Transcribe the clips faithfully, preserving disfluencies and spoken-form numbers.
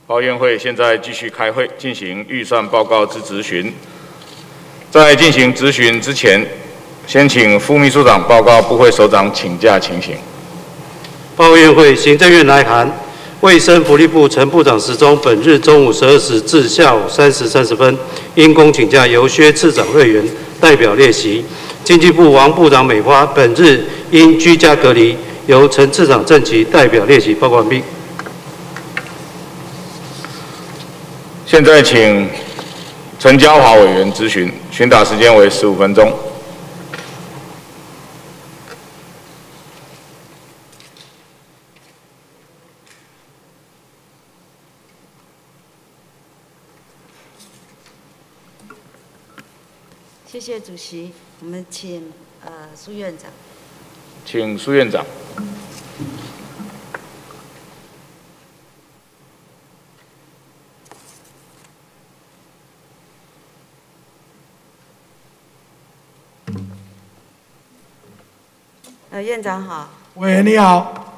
法院会现在继续开会，进行预算报告之质询。在进行质询之前，先请副秘书长报告部会首长请假情形。 报院会行政院来函，卫生福利部陈部长时中本日中午十二时至下午三时三十分，因公请假，由薛次长瑞元代表列席。经济部王部长美花本日因居家隔离，由陈次长郑琦代表列席。报告完毕。 现在请陈嘉华委员质询，询答时间为十五分钟。 谢谢主席，我们请呃苏院长。 请苏院长。 呃，院长好。 喂，你好。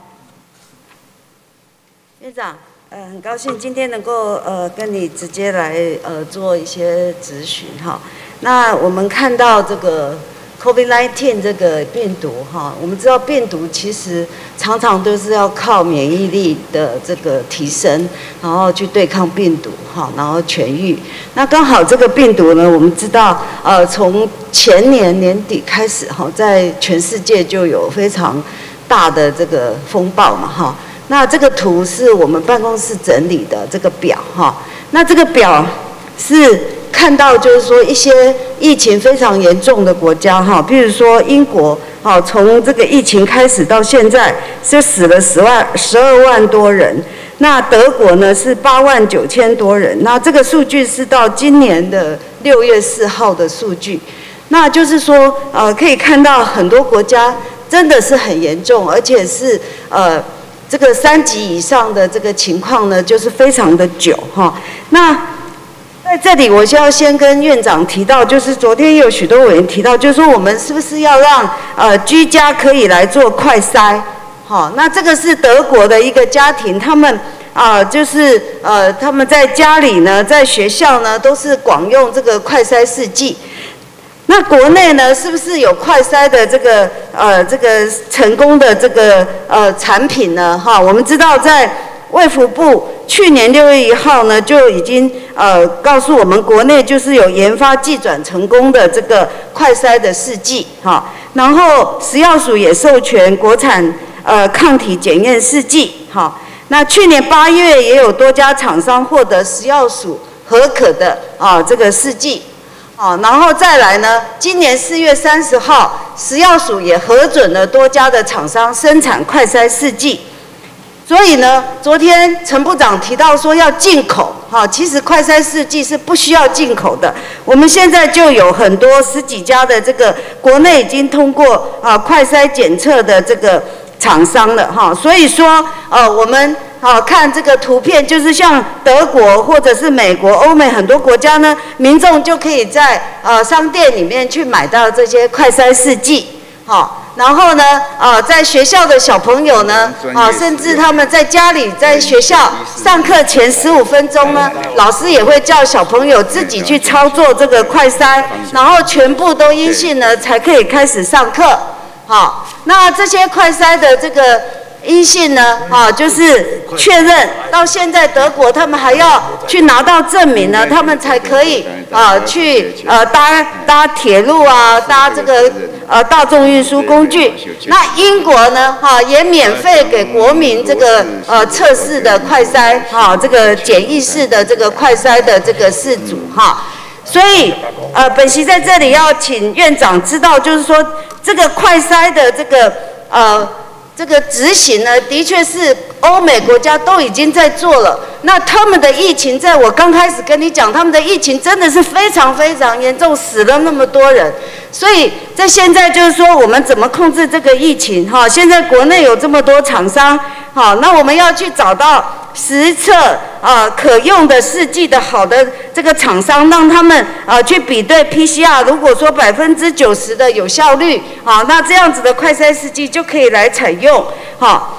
院长，呃，很高兴今天能够呃跟你直接来呃做一些质询哈。那我们看到这个 COVID 十九 这个病毒哈，我们知道病毒其实常常都是要靠免疫力的这个提升，然后去对抗病毒哈，然后痊愈。那刚好这个病毒呢，我们知道呃从前年年底开始哈，在全世界就有非常大的这个风暴嘛哈。那这个图是我们办公室整理的这个表哈，那这个表是看到就是说一些疫情非常严重的国家哈，比如说英国，哈，从这个疫情开始到现在就死了十万十二万多人。那德国呢是八万九千多人。那这个数据是到今年的六月四号的数据。那就是说，呃，可以看到很多国家真的是很严重，而且是呃这个三级以上的这个情况呢，就是非常的久哈。那在这里，我就要先跟院长提到，就是昨天有许多委员提到，就是说我们是不是要让呃居家可以来做快筛？好，那这个是德国的一个家庭，他们啊、呃、就是呃他们在家里呢，在学校呢都是广用这个快筛试剂。那国内呢，是不是有快筛的这个呃这个成功的这个呃产品呢？哈，我们知道在卫福部去年六月一号呢，就已经呃告诉我们，国内就是有研发技转成功的这个快筛的试剂，哈，然后食药署也授权国产呃抗体检验试剂，哈，那去年八月也有多家厂商获得食药署核可的啊这个试剂。哦，然后再来呢，今年四月三十号，食药署也核准了多家的厂商生产快筛试剂。所以呢，昨天陈部长提到说要进口，哈，其实快筛试剂是不需要进口的。我们现在就有很多十几家的这个国内已经通过啊快筛检测的这个厂商了，哈。所以说，呃，我们。好，看这个图片，就是像德国或者是美国、欧美很多国家呢，民众就可以在呃商店里面去买到这些快筛试剂。好，然后呢，呃，在学校的小朋友呢，啊，甚至他们在家里，在学校上课前十五分钟呢，老师也会叫小朋友自己去操作这个快筛，然后全部都阴性呢，才可以开始上课。好，那这些快筛的这个。阴性呢，啊，就是确认到现在德国他们还要去拿到证明呢，他们才可以啊去呃搭搭铁路啊，搭这个呃大众运输工具。那英国呢，哈、啊、也免费给国民这个呃测试的快筛，哈、啊、这个简易式的这个快筛的这个试组哈、啊。所以呃本席在这里要请院长知道，就是说这个快筛的这个呃。这个执行呢，的确是欧美国家都已经在做了。那他们的疫情，在我刚开始跟你讲，他们的疫情真的是非常非常严重，死了那么多人。所以在现在就是说，我们怎么控制这个疫情？哈，现在国内有这么多厂商，好，那我们要去找到实测啊、呃、可用的试剂的好的这个厂商，让他们啊、呃、去比对 P C R， 如果说百分之九十的有效率，好，那这样子的快筛试剂就可以来采用，好。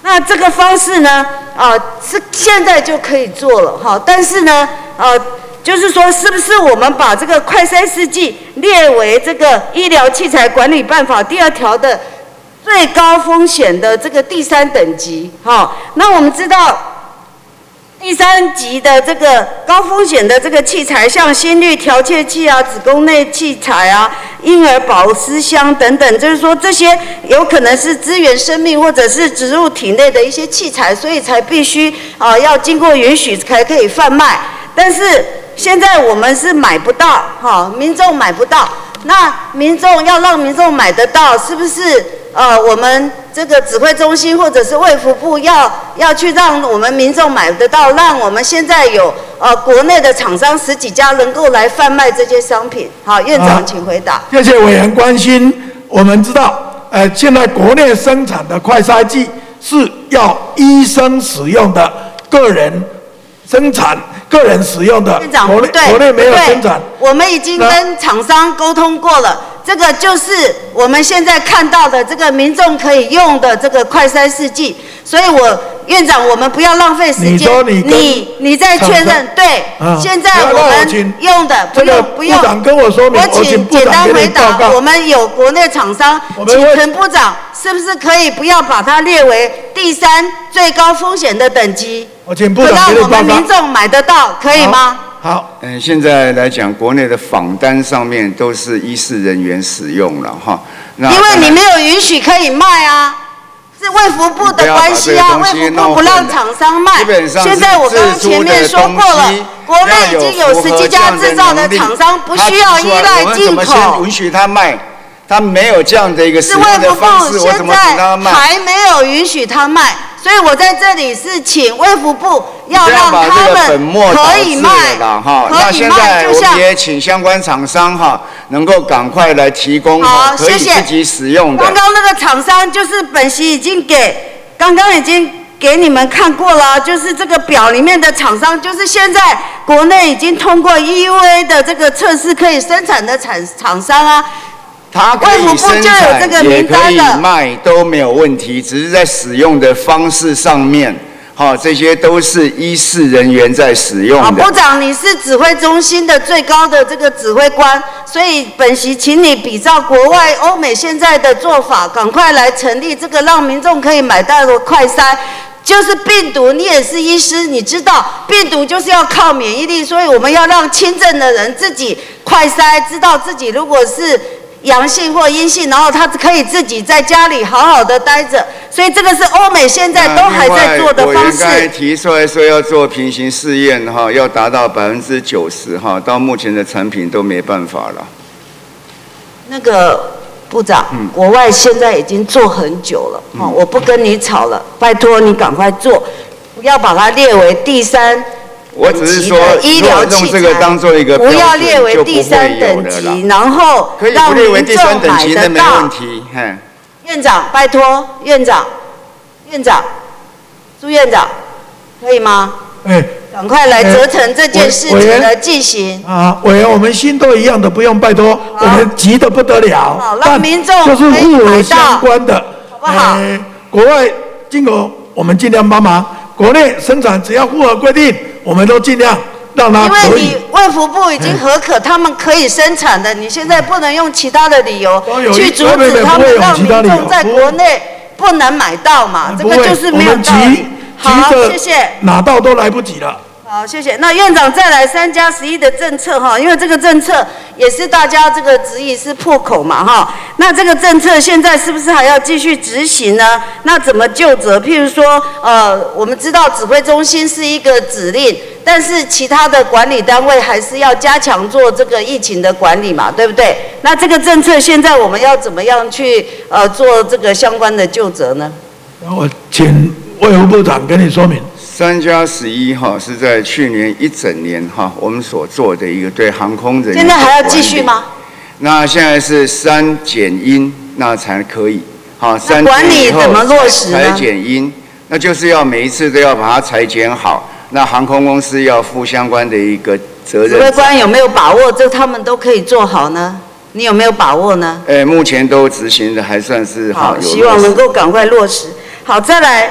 那这个方式呢，啊、呃，是现在就可以做了哈。但是呢，呃，就是说，是不是我们把这个快筛试剂列为这个医疗器材管理办法第二条的最高风险的这个第三等级？哈，那我们知道。第三级的这个高风险的这个器材，像心率调节器啊、子宫内器材啊、婴儿保湿箱等等，就是说这些有可能是支援生命或者是植入体内的一些器材，所以才必须啊、呃、要经过允许才可以贩卖。但是现在我们是买不到，哈，民众买不到。那民众要让民众买得到，是不是？呃，我们这个指挥中心或者是卫福部要要去让我们民众买得到，让我们现在有呃国内的厂商十几家能够来贩卖这些商品。好，院长、啊、请回答。 谢谢委员关心。我们知道，呃，现在国内生产的快筛剂是要医生使用的，个人生产。个人使用的， 院长国内国内没有生产。 我们已经跟厂商沟通过了，这个就是我们现在看到的这个民众可以用的这个快筛试剂。所以我院长，我们不要浪费时间。 你说你你你再确认，对，啊、现在我们用的不用不用。 部长跟我说明， 我请简单回答。我们有国内厂商，请陈部长是不是可以不要把它列为第三最高风险的等级？ 我请部长给你报告。 让我们民众买得到，可以吗？ 好， 嗯、呃，现在来讲，国内的访单上面都是医事人员使用了哈。因为你没有允许可以卖啊。是卫福部的关系啊，卫福部不让厂商卖。现在我刚刚前面说过了，国内已经有十几家制造的厂商，不需要依赖进口。 我们怎么先允许他卖？他没有这样的一个使用的方式，我怎么请他卖？ 还没有允许他卖，所以我在这里是请卫福部要让他们可以卖， 可以卖。就像我们也请相关厂商哈，能够赶快来提供可以自己使用的。 刚刚那个厂商就是本席已经给，刚刚已经给你们看过了，就是这个表里面的厂商，就是现在国内已经通过 E U A 的这个测试可以生产的厂厂商啊。 它可以生产，也可以卖，都没有问题，只是在使用的方式上面，好、哦，这些都是医事人员在使用的。 好，部长，你是指挥中心的最高的这个指挥官，所以本席请你比照国外欧美现在的做法，赶快来成立这个让民众可以买到的快筛。就是病毒，你也是医师，你知道病毒就是要靠免疫力，所以我们要让轻症的人自己快筛，知道自己如果是阳性或阴性，然后他可以自己在家里好好的待着，所以这个是欧美现在都还在做的方式。 我刚才提出来说要做平行试验哈，要达到百分之九十哈，到目前的产品都没办法了。 那个部长，嗯、国外现在已经做很久了，嗯、我不跟你吵了，拜托你赶快做，不要把它列为第三。 我只是说，如果用这个当做一个标准， 不要列为第三等级，然后让民众买得到。院长，拜托，院长，院长，朱院长，可以吗？ 哎， 赶快来责成这件事情的进行。 啊，委员，我们心都一样的，不用拜托，我们急得不得了。 好，让民众就是互有相关的， 好不好？ 国外进口我们尽量帮忙，国内生产只要符合规定。我们都尽量让它可以。 因为你卫福部已经核可，他们可以生产的，你现在不能用其他的理由去阻止他们，让民众在国内不能买到嘛？这个就是没有道理。好，谢谢。 拿到都来不及了。 好，谢谢。那院长再来三加十一的政策哈，因为这个政策也是大家这个质疑是破口嘛哈。那这个政策现在是不是还要继续执行呢？那怎么究责？譬如说，呃，我们知道指挥中心是一个指令，但是其他的管理单位还是要加强做这个疫情的管理嘛，对不对？那这个政策现在我们要怎么样去呃做这个相关的究责呢？ 我请卫福部长跟你说明。 三加十一哈是在去年一整年哈我们所做的一个对航空人员。 现在还要继续吗？ 那现在是三减阴，那才可以。好，三管理怎么落实呢？ 裁减阴，那就是要每一次都要把它裁减好。那航空公司要负相关的一个责任。 指挥官有没有把握这他们都可以做好呢？你有没有把握呢？ 呃，目前都执行的还算是好， 希望能够赶快落实。好，再来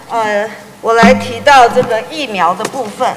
呃，我来提到这个疫苗的部分。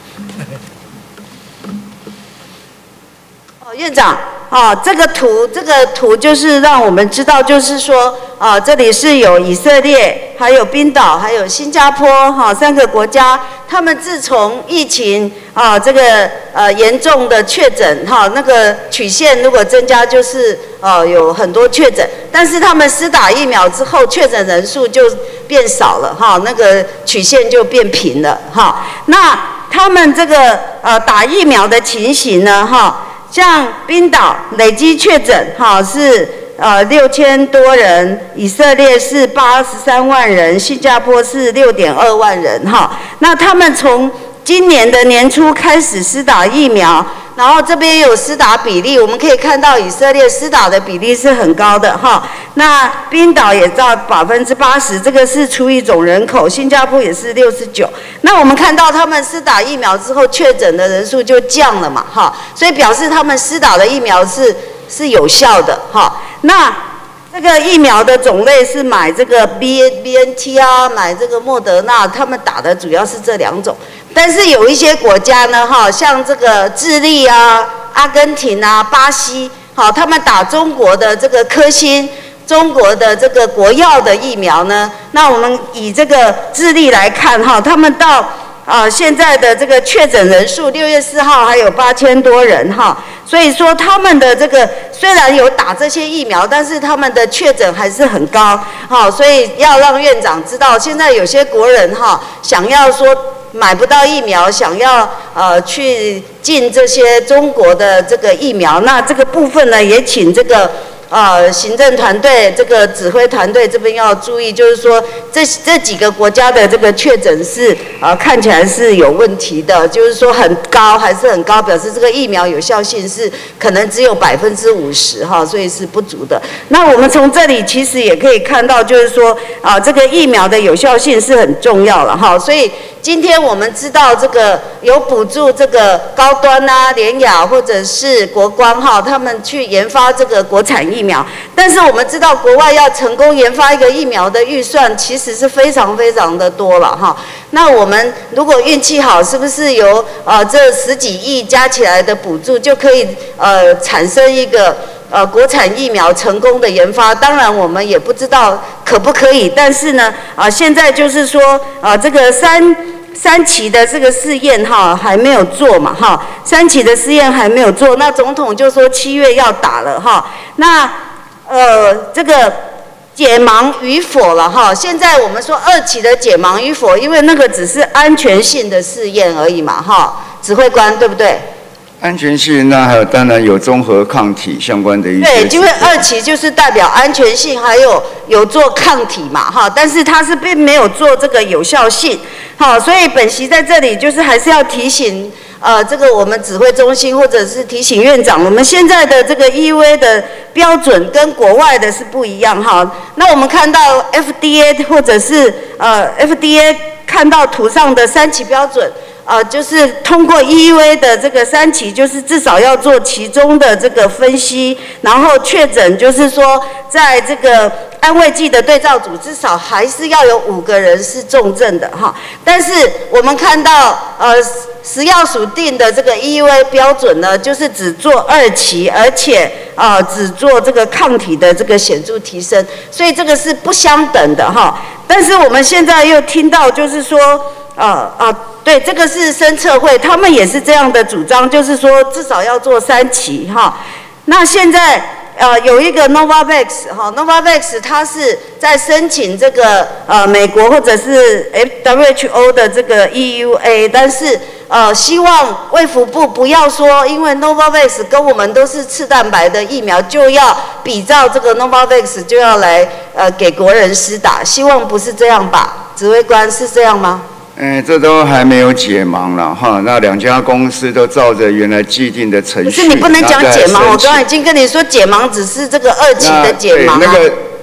哦，院长，啊，这个图，这个图就是让我们知道，就是说，啊，这里是有以色列，还有冰岛，还有新加坡，哈、啊，三个国家，他们自从疫情啊这个呃严重的确诊，哈、啊，那个曲线如果增加，就是呃、啊、有很多确诊，但是他们施打疫苗之后，确诊人数就变少了，哈、啊，那个曲线就变平了，哈、啊，那他们这个呃打疫苗的情形呢，哈、啊。像冰岛累计确诊哈是呃六千多人，以色列是八十三万人，新加坡是六点二万人哈。那他们从今年的年初开始施打疫苗，然后这边有施打比例，我们可以看到以色列施打的比例是很高的哈。那冰岛也到百分之八十，这个是除以总人口，新加坡也是六十九。那我们看到他们施打疫苗之后，确诊的人数就降了嘛哈，所以表示他们施打的疫苗是是有效的哈。那这个疫苗的种类是买这个 B N T 啊，买这个莫德纳，他们打的主要是这两种。但是有一些国家呢，哈，像这个智利啊、阿根廷啊、巴西，好，他们打中国的这个科兴、中国的这个国药的疫苗呢，那我们以这个智利来看，哈，他们到啊现在的这个确诊人数，六月四号还有八千多人，哈，所以说他们的这个虽然有打这些疫苗，但是他们的确诊还是很高，好，所以要让院长知道，现在有些国人哈想要说买不到疫苗，想要呃去进这些中国的这个疫苗，那这个部分呢，也请这个呃行政团队、这个指挥团队这边要注意，就是说这这几个国家的这个确诊是啊、呃、看起来是有问题的，就是说很高还是很高，表示这个疫苗有效性是可能只有百分之五十哈，所以是不足的。那我们从这里其实也可以看到，就是说啊、呃、这个疫苗的有效性是很重要了哈，所以。今天我们知道这个有补助这个高端啊、联雅或者是国光哈，他们去研发这个国产疫苗。但是我们知道国外要成功研发一个疫苗的预算其实是非常非常的多了哈。那我们如果运气好，是不是由呃这十几亿加起来的补助就可以呃产生一个？呃，国产疫苗成功的研发，当然我们也不知道可不可以，但是呢，啊、呃，现在就是说，啊、呃，这个三三期的这个试验哈还没有做嘛哈，三期的试验还没有做，那总统就说七月要打了哈，那呃这个解盲与否了哈，现在我们说二期的解盲与否，因为那个只是安全性的试验而已嘛哈，指挥官对不对？ 安全性，那还有当然有综合抗体相关的一些。 对，因为二期就是代表安全性，还有有做抗体嘛，哈，但是它是并没有做这个有效性，好，所以本席在这里就是还是要提醒，呃，这个我们指挥中心或者是提醒院长，我们现在的这个 E U A 的标准跟国外的是不一样哈。那我们看到 F D A 或者是呃 F D A 看到图上的三期标准。呃，就是通过 E U A 的这个三期，就是至少要做其中的这个分析，然后确诊，就是说在这个安慰剂的对照组，至少还是要有五个人是重症的哈。但是我们看到，呃，食药署定的这个 E U A 标准呢，就是只做二期，而且呃只做这个抗体的这个显著提升，所以这个是不相等的哈。但是我们现在又听到，就是说。啊啊，对，这个是生测会，他们也是这样的主张，就是说至少要做三期哈。那现在呃有一个 Novavax 哈 ，Novavax 它是在申请这个呃美国或者是 W H O 的这个 E U A， 但是呃希望卫福部不要说，因为 Novavax 跟我们都是次蛋白的疫苗，就要比照这个 Novavax 就要来呃给国人施打，希望不是这样吧？指挥官是这样吗？ 嗯，这都还没有解盲了哈。那两家公司都照着原来既定的程序。 可是你不能讲解盲，我刚刚已经跟你说解盲只是这个二期的解盲啊。 那个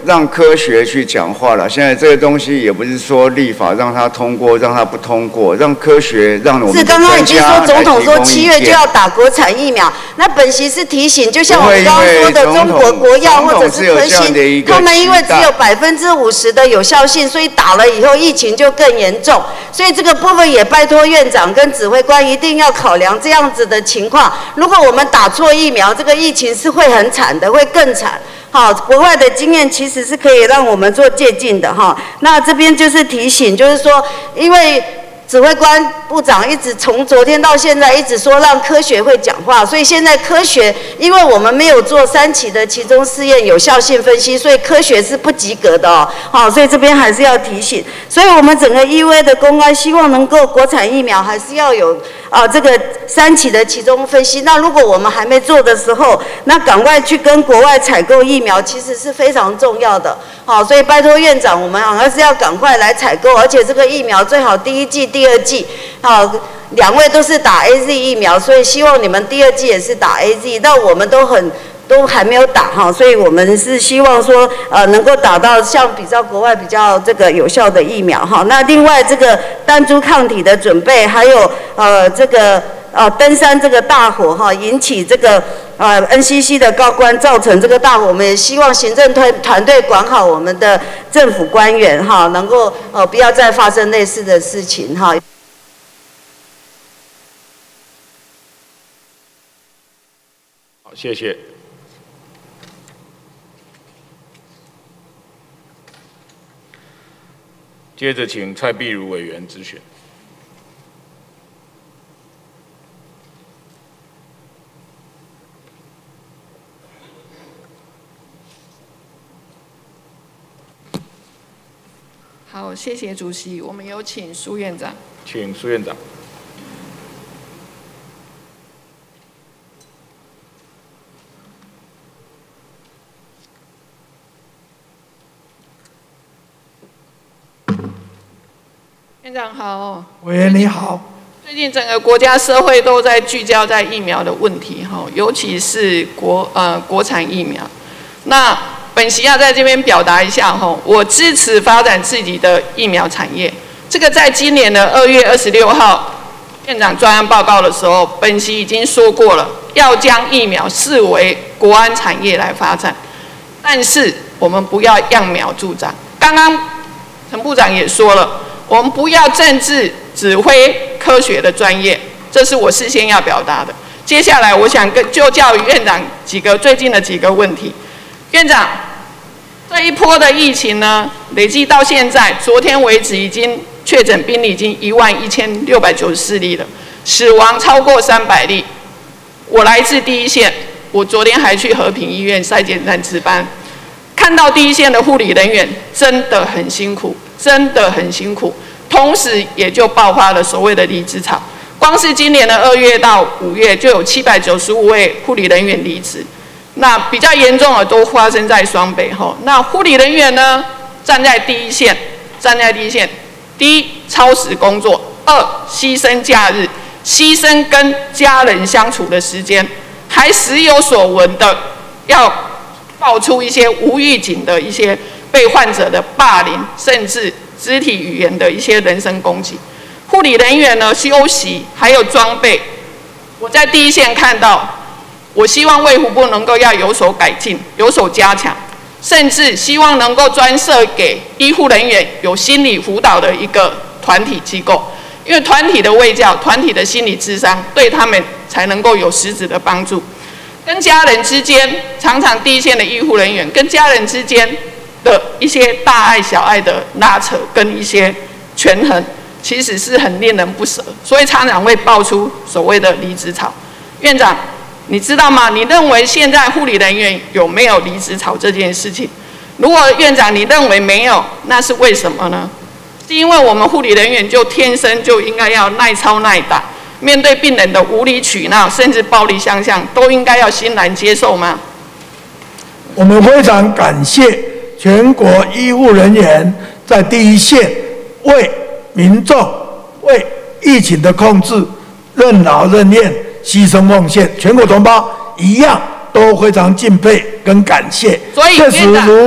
让科学去讲话了。现在这个东西也不是说立法让它通过，让它不通过，让科学让我们是刚刚已经说总统说七月就要打国产疫苗，那本席是提醒，就像我们刚刚说的，中国国药或者是科兴，他们因为只有百分之五十的有效性，所以打了以后疫情就更严重，所以这个部分也拜托院长跟指挥官一定要考量这样子的情况。如果我们打错疫苗，这个疫情是会很惨的，会更惨。好，国外的经验其实是可以让我们做借鉴的哈。那这边就是提醒，就是说，因为指挥官部长一直从昨天到现在一直说让科学会讲话，所以现在科学，因为我们没有做三期的其中试验有效性分析，所以科学是不及格的哦。好，所以这边还是要提醒，所以我们整个 E U A 的公开希望能够国产疫苗还是要有啊这个三期的其中分析。那如果我们还没做的时候，那赶快去跟国外采购疫苗，其实是非常重要的。好，所以拜托院长，我们还是要赶快来采购，而且这个疫苗最好第一剂、第二剂，好，两位都是打 A Z 疫苗，所以希望你们第二剂也是打 A Z， 但我们都很都还没有打哈，所以我们是希望说呃能够打到像比较国外比较这个有效的疫苗哈。那另外这个单株抗体的准备，还有呃这个。呃，登山这个大火哈，引起这个呃 N C C 的高官造成这个大火，我们也希望行政团团队管好我们的政府官员哈，能够呃不要再发生类似的事情哈。 好，谢谢。接着请蔡壁如委员质询。 好，谢谢主席。我们有请苏院长。 请苏院长。 院长好。 委员你好。 最近整个国家社会都在聚焦在疫苗的问题哈，尤其是国呃国产疫苗。那本席要在这边表达一下哈，我支持发展自己的疫苗产业。这个在今年的二月二十六号院长专案报告的时候，本席已经说过了，要将疫苗视为国安产业来发展。但是我们不要揠苗助长。刚刚陈部长也说了，我们不要政治指挥科学的专业，这是我事先要表达的。接下来我想跟就教育院长几个最近的几个问题。院长，这一波的疫情呢，累计到现在，昨天为止已经确诊病例已经一万一千六百九十四例了，死亡超过三百例。我来自第一线，我昨天还去和平医院筛检站值班，看到第一线的护理人员真的很辛苦，真的很辛苦。同时也就爆发了所谓的离职潮，光是今年的二月到五月就有七百九十五位护理人员离职。那比较严重的都发生在双北吼。那护理人员呢，站在第一线，站在第一线。第一，超时工作；二，牺牲假日，牺牲跟家人相处的时间，还时有所闻的要爆出一些无预警的一些被患者的霸凌，甚至肢体语言的一些人身攻击。护理人员呢，休息还有装备，我在第一线看到。我希望卫福部能够要有所改进，有所加强，甚至希望能够专设给医护人员有心理辅导的一个团体机构，因为团体的卫教、团体的心理咨商，对他们才能够有实质的帮助。跟家人之间，常常第一线的医护人员跟家人之间的一些大爱小爱的拉扯，跟一些权衡，其实是很令人不舍，所以常常会爆出所谓的离职潮。院长。你知道吗？你认为现在护理人员有没有离职潮这件事情？如果院长你认为没有，那是为什么呢？是因为我们护理人员就天生就应该要耐操耐打，面对病人的无理取闹甚至暴力相向，都应该要欣然接受吗？ 我们非常感谢全国医护人员在第一线为民众、为疫情的控制任劳任怨。牺牲奉献，全国同胞一样都非常敬佩跟感谢。 所以， 确实如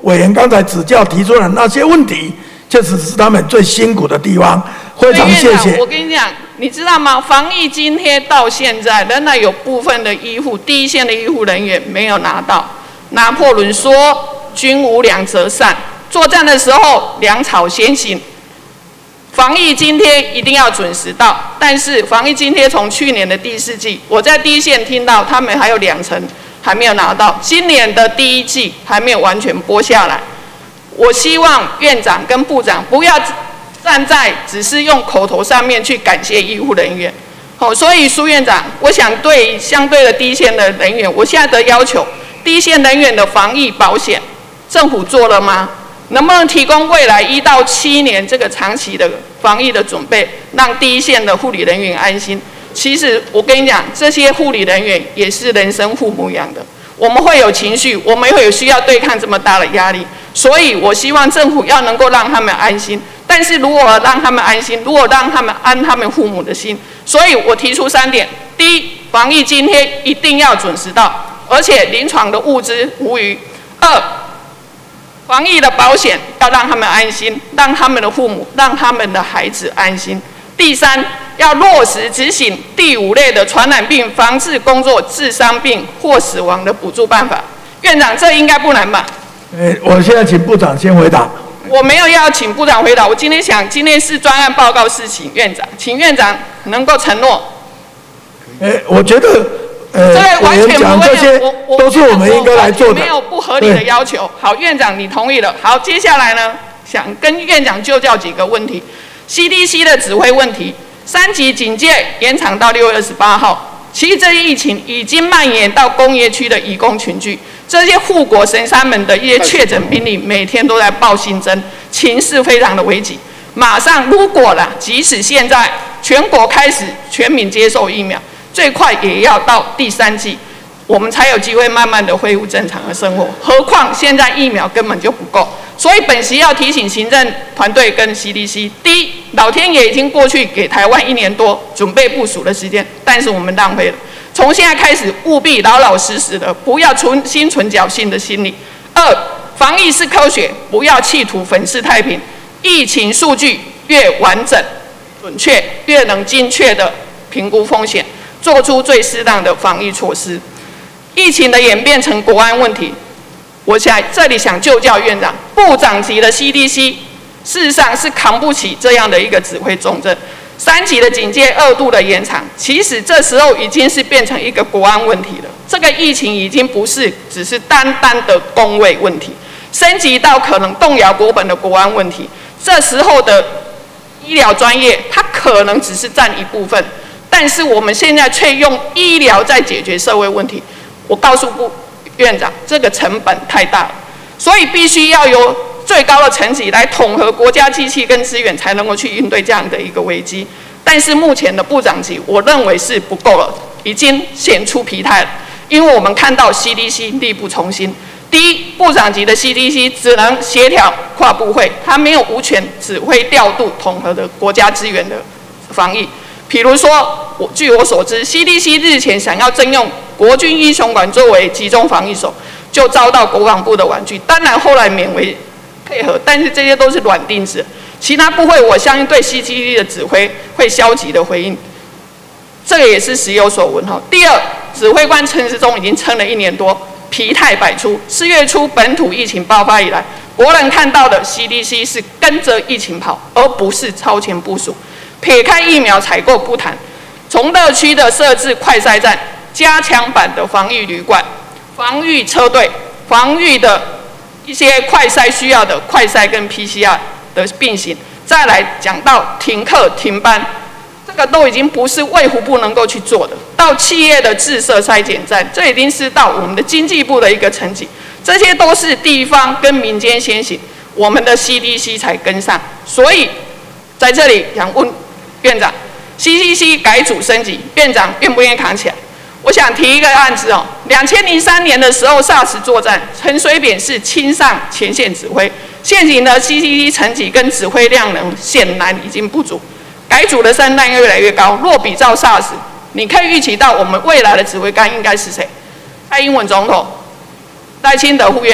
委员刚才指教提出的那些问题，确实是他们最辛苦的地方。非常谢谢。 我跟你讲，你知道吗？防疫津贴到现在仍然有部分的医护，第一线的医护人员没有拿到。拿破仑说：“军无两则散。”作战的时候粮草先行，防疫津贴一定要准时到。但是防疫津贴从去年的第四季，我在第一线听到他们还有两成还没有拿到，今年的第一季还没有完全拨下来。我希望院长跟部长不要站在只是用口头上面去感谢医护人员。好，所以苏院长，我想对相对的第一线的人员，我现在的要求，第一线人员的防疫保险，政府做了吗？能不能提供未来一到七年这个长期的防疫的准备，让第一线的护理人员安心？其实我跟你讲，这些护理人员也是人生父母养的，我们会有情绪，我们会有需要对抗这么大的压力，所以我希望政府要能够让他们安心。但是如果让他们安心，如果让他们安他们父母的心，所以我提出三点：第一，防疫津贴一定要准时到，而且临床的物资无虞；二，防疫的保险要让他们安心，让他们的父母、让他们的孩子安心；第三，要落实执行第五类的传染病防治工作致伤病或死亡的补助办法。院长，这应该不难吧？ 呃，我现在请部长先回答。 我没有要请部长回答，我今天想，今天是专案报告，是请院长，请院长能够承诺。 呃，我觉得，呃， 这个完全不会， 这些都是我们应该来做的， 没有不合理的要求。好，院长你同意了。好，接下来呢，想跟院长就教几个问题 ：C D C 的指挥问题，三级警戒延长到六月二十八号。其实这些疫情已经蔓延到工业区的移工群聚，这些护国神山们的一些确诊病例每天都在报新增，情势非常的危急。马上如果啦，即使现在全国开始全民接受疫苗，最快也要到第三季，我们才有机会慢慢的恢复正常的生活。何况现在疫苗根本就不够，所以本席要提醒行政团队跟 C D C， 第一，老天爷已经过去给台湾一年多准备部署的时间，但是我们浪费了。从现在开始，务必老老实实的，不要存心存侥幸的心理。二，防疫是科学，不要企图粉饰太平。疫情数据越完整、准确，越能精确的评估风险，做出最适当的防疫措施。疫情的演变成国安问题，我想这里想就教院长，部长级的 C D C 事实上是扛不起这样的一个指挥重任。三级的警戒二度的延长，其实这时候已经是变成一个国安问题了。这个疫情已经不是只是单单的公卫问题，升级到可能动摇国本的国安问题。这时候的医疗专业，它可能只是占一部分，但是我们现在却用医疗在解决社会问题。我告诉部院长，这个成本太大了，所以必须要由最高的层级来统合国家机器跟资源，才能够去应对这样的一个危机。但是目前的部长级，我认为是不够了，已经显出疲态了。因为我们看到 C D C 力不从心。第一，部长级的 C D C 只能协调跨部会，它没有无权指挥调度统合的国家资源的防疫。比如说，我据我所知 ，C D C 日前想要征用国军英雄馆作为集中防疫所，就遭到国防部的婉拒。当然后来勉为配合，但是这些都是软钉子。其他部会我相信对 C D C 的指挥会消极的回应，这个也是时有所闻哈。第二，指挥官陈时中已经撑了一年多，疲态百出。四月初本土疫情爆发以来，国人看到的 C D C 是跟着疫情跑，而不是超前部署。撇开疫苗采购不谈，从乐区的设置快筛站、加强版的防疫旅馆、防疫车队、防疫的一些快筛需要的快筛跟 P C R 的并行，再来讲到停课停班，这个都已经不是卫福部能够去做的。到企业的自设筛检站，这已经是到我们的经济部的一个层级，这些都是地方跟民间先行，我们的 C D C 才跟上。所以在这里想问院长 ，C D C 改组升级，院长愿不愿意扛起来？我想提一个案子哦，两千零三年的时候 SARS 作战，陈水扁是亲上前线指挥，现行的 C D C 层级跟指挥量能显然已经不足，改组的声浪越来越高。若比照 SARS， 你可以预期到我们未来的指挥官应该是谁？蔡英文总统、赖清德副院长，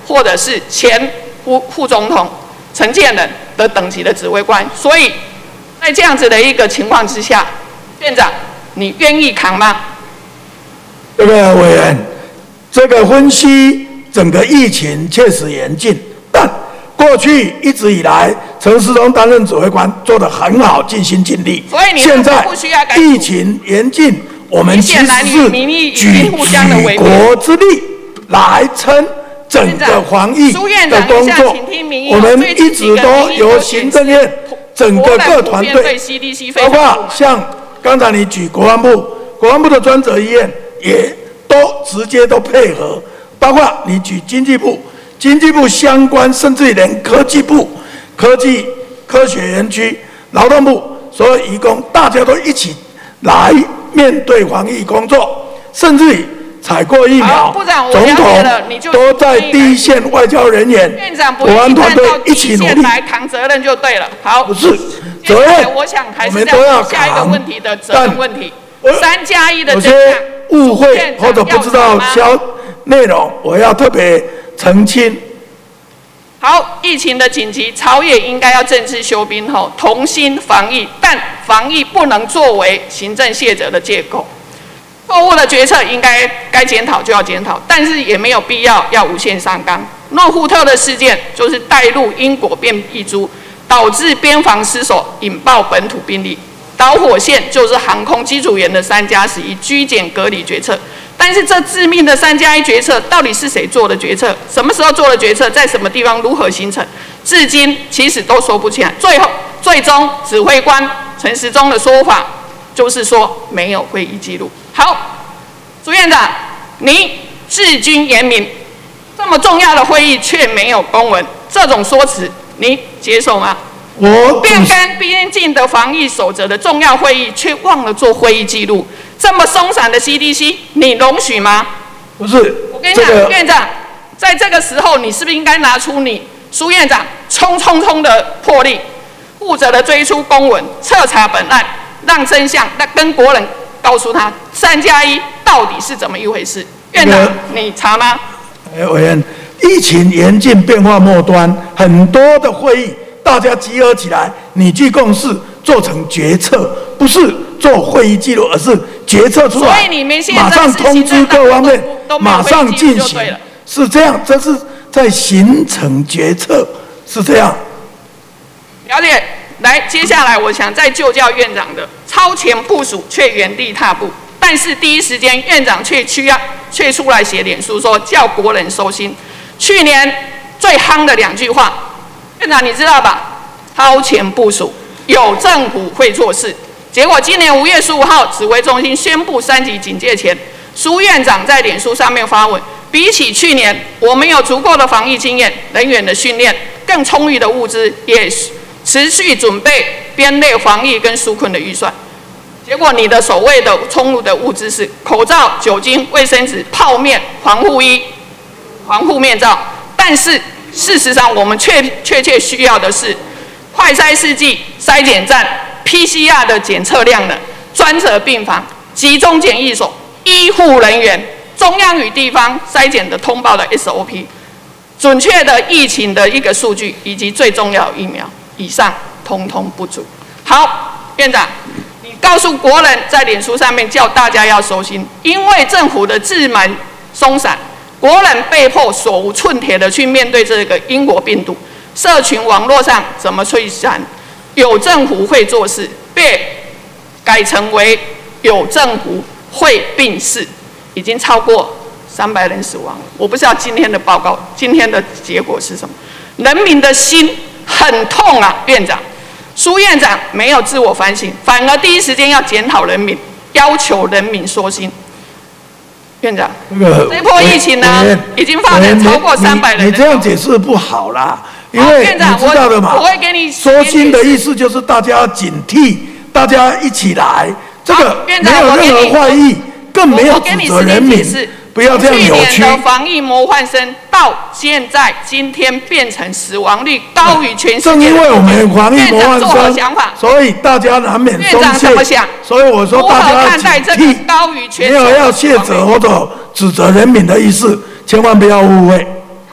或者是前副副总统陈建仁的等级的指挥官。所以在这样子的一个情况之下，院长，你愿意扛吗？ 这个委员，这个分析整个疫情确实严峻，但过去一直以来，陈时中担任指挥官做得很好，尽心尽力。 所以你现在不需要改疫情严峻，我们其实是举举国之力来撑整个防疫的工作。我们一直都由行政院整个各团队，包括像刚才你举国安部，国安部的专责医院也都直接都配合，包括你举经济部。经济部相关，甚至于连科技部、科技科学园区、劳动部所有移工，大家都一起来面对防疫工作，甚至于采购疫苗，总统都在第一线，外交人员、国安团队一起努力来扛责任就对了。好， 不是责任， 我想还是都要下一个问题的责任问题。三加一的有些误会或者不知道消内容，我要特别澄清。 好，疫情的紧急，朝野应该要政治休兵后，同心防疫，但防疫不能作为行政卸责的借口。错误的决策应该该检讨就要检讨，但是也没有必要要无限上纲。诺富特的事件就是带入英国变异株，导致边防失守，引爆本土病例。导火线就是航空机组员的三加十一居检隔离决策。但是这致命的三加一决策到底是谁做的决策？什么时候做的决策？在什么地方？如何形成？至今其实都说不清。最后，最终指挥官陈时中的说法就是说没有会议记录。好，朱院长，你治军严明，这么重要的会议却没有公文，这种说辞你接受吗？ 我变更边境的防疫守则的重要会议，却忘了做会议记录。这么松散的 C D C， 你容许吗？ 不是， 我跟你讲，这个、院长，在这个时候，你是不是应该拿出你苏院长冲冲冲的魄力，负责的追出公文，彻查本案，让真相，那跟国人告诉他三加一到底是怎么一回事？院长，你查吗？ 哎，委员，疫情严峻，变化末端，很多的会议，大家集合起来，拟具共识，做成决策，不是做会议记录，而是决策出来， 所以你们现在马上通知各方面，马上进行，是这样，这是在形成决策，是这样。 了解。来，接下来我想再就教院长的超前部署却原地踏步，但是第一时间院长却需要却出来写脸书说叫国人收心。去年最夯的两句话，院长你知道吧？超前部署，有政府会做事。结果今年五月十五号，指挥中心宣布三级警戒前，苏院长在脸书上面发文，比起去年，我们有足够的防疫经验、人员的训练、更充裕的物资，也持续准备编列防疫跟纾困的预算。结果你的所谓的充足的物资是口罩、酒精、卫生纸、泡面、防护衣、防护面罩，但是事实上我们确确切需要的是快筛试剂、筛检站、P C R 的检测量的专责病房、集中检疫所、医护人员、中央与地方筛检的通报的 S O P、准确的疫情的一个数据，以及最重要的疫苗，以上通通不足。好，院长，你告诉国人，在脸书上面叫大家要收心，因为政府的自门松散，国人被迫手无寸铁的去面对这个英国病毒。社群网络上怎么吹散？有政府会做事，被改成为有政府会病逝，已经超过三百人死亡了。我不知道今天的报告，今天的结果是什么？人民的心很痛啊，院长。苏院长没有自我反省，反而第一时间要检讨人民，要求人民收心。院长，这波疫情呢，已经发生超过三百人。 你这样解释不好啦，因为你知道的嘛。 我会给你收心的意思就是大家要警惕，大家一起来，这个没有任何坏意，更没有指责人民。不要这样扭曲。 去年的防疫模范生到现在今天变成死亡率高于全世界。 正因为我们防疫模范生，所以大家难免松懈。 院长怎么想？ 所以我说大家要警惕， 高于全没有要卸责或者指责人民的意思，千万不要误会。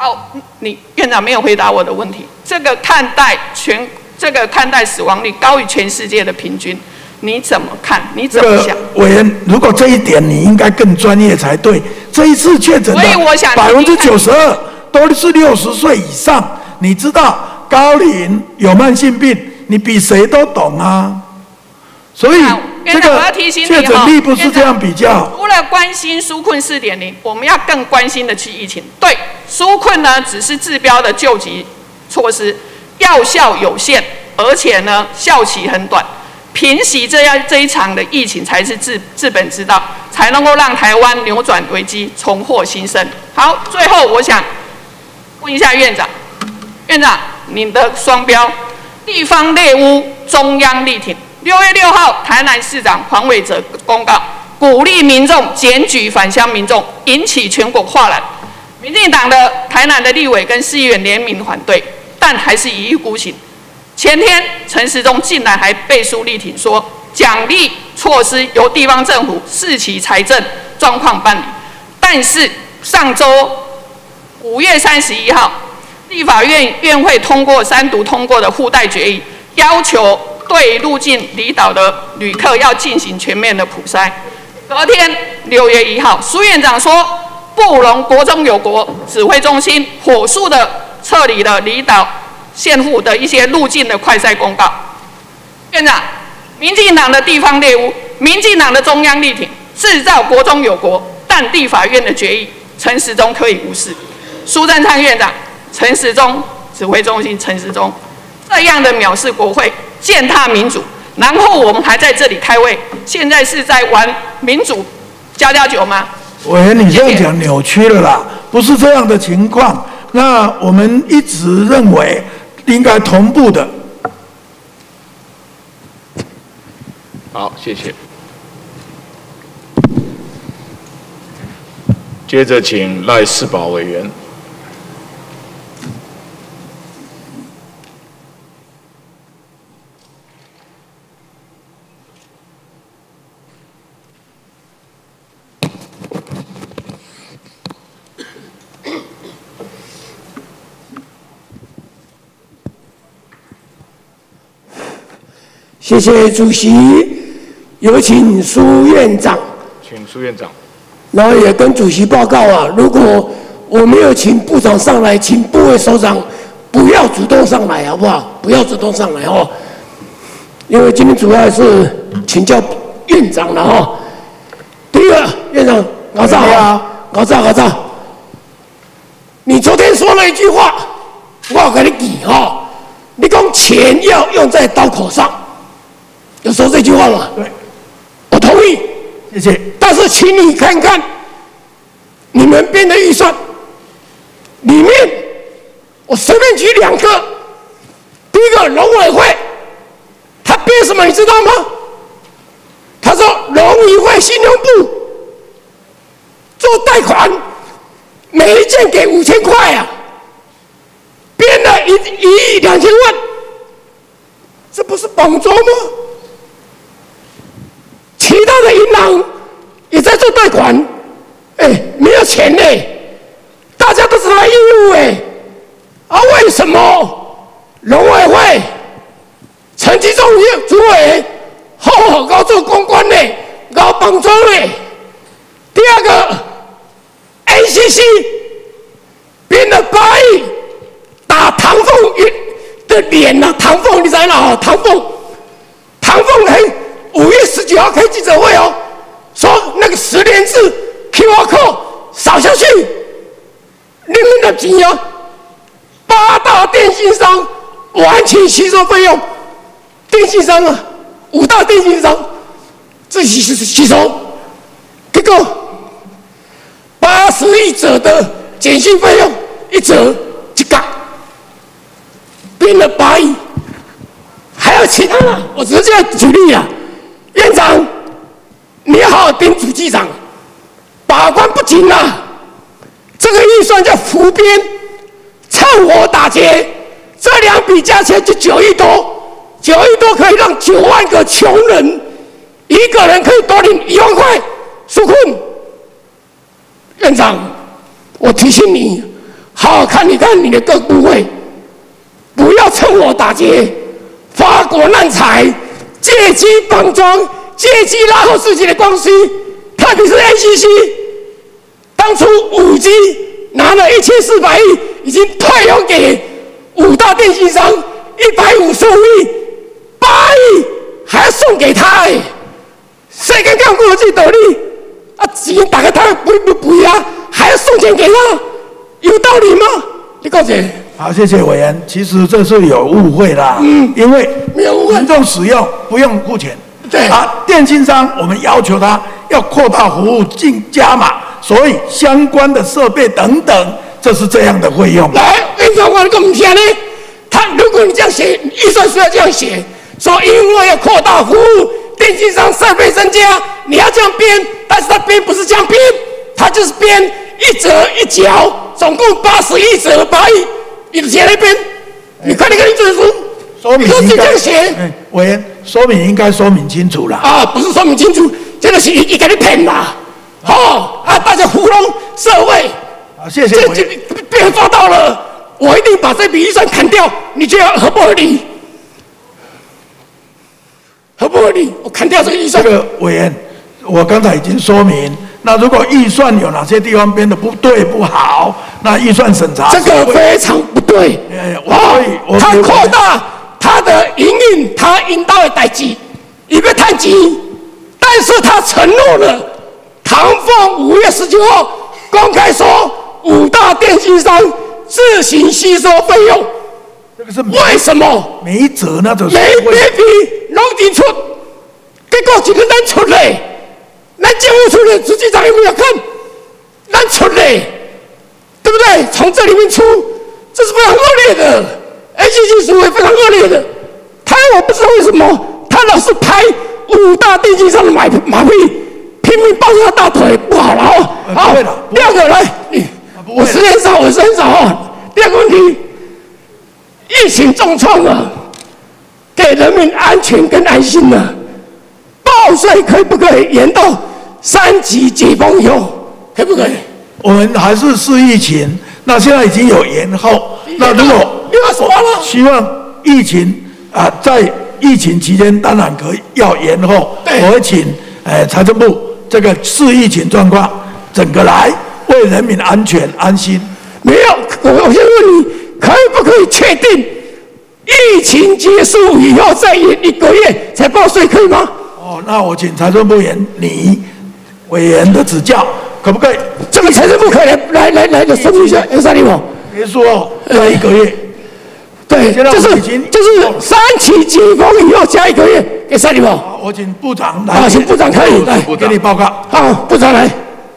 好，你院长没有回答我的问题。这个看待全，这个看待死亡率高于全世界的平均，你怎么看？你怎么想？ 委员，如果这一点你应该更专业才对。这一次确诊的百分之九十二都是六十岁以上，你知道高龄有慢性病，你比谁都懂啊。所以这个确诊率不是这样比较。 除了关心纾困 四点零， 我们要更关心的是疫情。对，纾困呢只是治标的救急措施，药效有限，而且呢效期很短。平息这样这一场的疫情才是治治本之道，才能够让台湾扭转危机，重获新生。好，最后我想问一下院长，院长，你的双标，地方猎巫，中央力挺。六月六号，台南市长黄伟哲公告，鼓励民众检举返乡民众，引起全国哗然。民进党的台南的立委跟市议员联名反对，但还是一意孤行。前天陈时中竟然还背书力挺说，奖励措施由地方政府视其财政状况办理。但是上周五月三十一号，立法院院会通过三读通过的附带决议，要求对入境离岛的旅客要进行全面的普筛。隔天六月一号，苏院长说，布隆国中有国指挥中心火速的撤离了离岛县府的一些入境的快筛公告。院长，民进党的地方猎巫，民进党的中央力挺，制造国中有国，但立法院的决议，陈时中可以无视。苏贞昌院长，陈时中指挥中心，陈时中这样的藐视国会，践踏民主，然后我们还在这里开会，现在是在玩民主加加酒吗？ 委员，你这样讲扭曲了啦，不是这样的情况。那我们一直认为应该同步的。 好，谢谢。接着请赖士葆委员。 谢谢主席，有请苏院长。 请苏院长。 然后也跟主席报告啊，如果我没有请部长上来，请部会首长不要主动上来，好不好？不要主动上来哦，因为今天主要是请教院长了哦。第一个，院长，老赵啊，老赵，老赵，你昨天说了一句话，我给你记哈，你讲钱要用在刀口上。有说这句话吗？ 对， 我同意， 谢谢。 但是，请你看看你们编的预算里面，我随便举两个。第一个，农委会，他编什么你知道吗？他说农委会信用部做贷款，每一件给五千块啊，编了一一亿两千万，这不是绑桌吗？其他的银行也在做贷款，哎，没有钱呢，大家都是来义务哎，啊，为什么农委会陈其中主委好好搞做公关呢，搞绑桩呢？第二个 ，N C C 编了八亿打唐凤的脸呐、啊，唐凤你知道吗？唐凤，唐凤还。五月十九号开记者会哦，说那个十连制 Q R code 扫下去，你们的钱哦，八大电信商完全吸收费用，电信商啊，五大电信商自己吸收，结果八十亿折的简讯费用一折一角，变了八亿，还有其他的，我只是这样举例啊。院长，你要好好盯主机长，把关不紧啊！这个预算叫浮编，趁火打劫，这两笔加起来就九亿多，九亿多可以让九万个穷人，一个人可以多领一万块纾困。院长，我提醒你， 好好看一看你的各部位，不要趁火打劫，发国难财，借机绑桩，借机拉后自己的关系。特别是 A C C， 当初五 G 拿了一千四百亿，已经退佣给五大电信商一百五十五亿，八亿还要送给他哎，谁敢干过这道理？啊，钱打开他不不不呀，还要送钱给他，有道理吗？你告诉我。 好，谢谢委员。其实这是有误会啦，嗯，因为民众使用不用付钱。对啊，电信商我们要求他要扩大服务进加码，所以相关的设备等等，这是这样的费用。 来，院长，我跟你讲呢，他如果你这样写，预算需要这样写，说因为要扩大服务，电信商设备增加，你要这样编，但是他编不是这样编，他就是编一折一角，总共八十一折八亿，你写那边，你看那个准书。 说明应该写， 委员说明应该说明清楚了啊，不是说明清楚，这个是一给你骗啦，好啊，大家糊弄社会啊，谢谢委员， 被人抓到了，我一定把这笔预算砍掉，你觉得合不合理？合不合理？我砍掉这个预算。 这个委员，我刚才已经说明，那如果预算有哪些地方编的不对不好，那预算审查这个非常不对。 哦， 他扩大。他的营运，他引导的代志，伊要趁钱，但是他承诺了，唐凤五月十九号公开说，五大电信商自行吸收费用。 这个是为什么？ 没辙那种。 没没比拢提出，结果就是咱出嘞，咱政府出的，实际上有没有看？咱出嘞，对不对？从这里面出，这是非常恶劣的。A C C 行为非常恶劣的，他我不知道为什么，他老是拍五大电信商的马马屁，拼命抱着他大腿，不好了哦。好，第二个来，你我时间少，我时间少啊。第二个问题，疫情重创了，给人民安全跟安心了，报税可以不可以延到三级解封以后？可不可以？ 我们还是视疫情，那现在已经有延后，那如果。希望疫情啊，在疫情期间当然可以要延后，我会请呃财政部这个视疫情状况，整个来为人民安全安心。 没有，我我先问你，可以不可以确定疫情结束以后再延一个月才报税，可以吗？ 哦，那我请财政部员你委员的指教，可不可以？ 这个财政部可以来来来来的说明一下，有啥地方？ 别说哦，再一个月。 对，就是就是三期解封以后加一个月给三里宝。 我请部长来。 啊，请部长可以来给你报告。 好，部长来。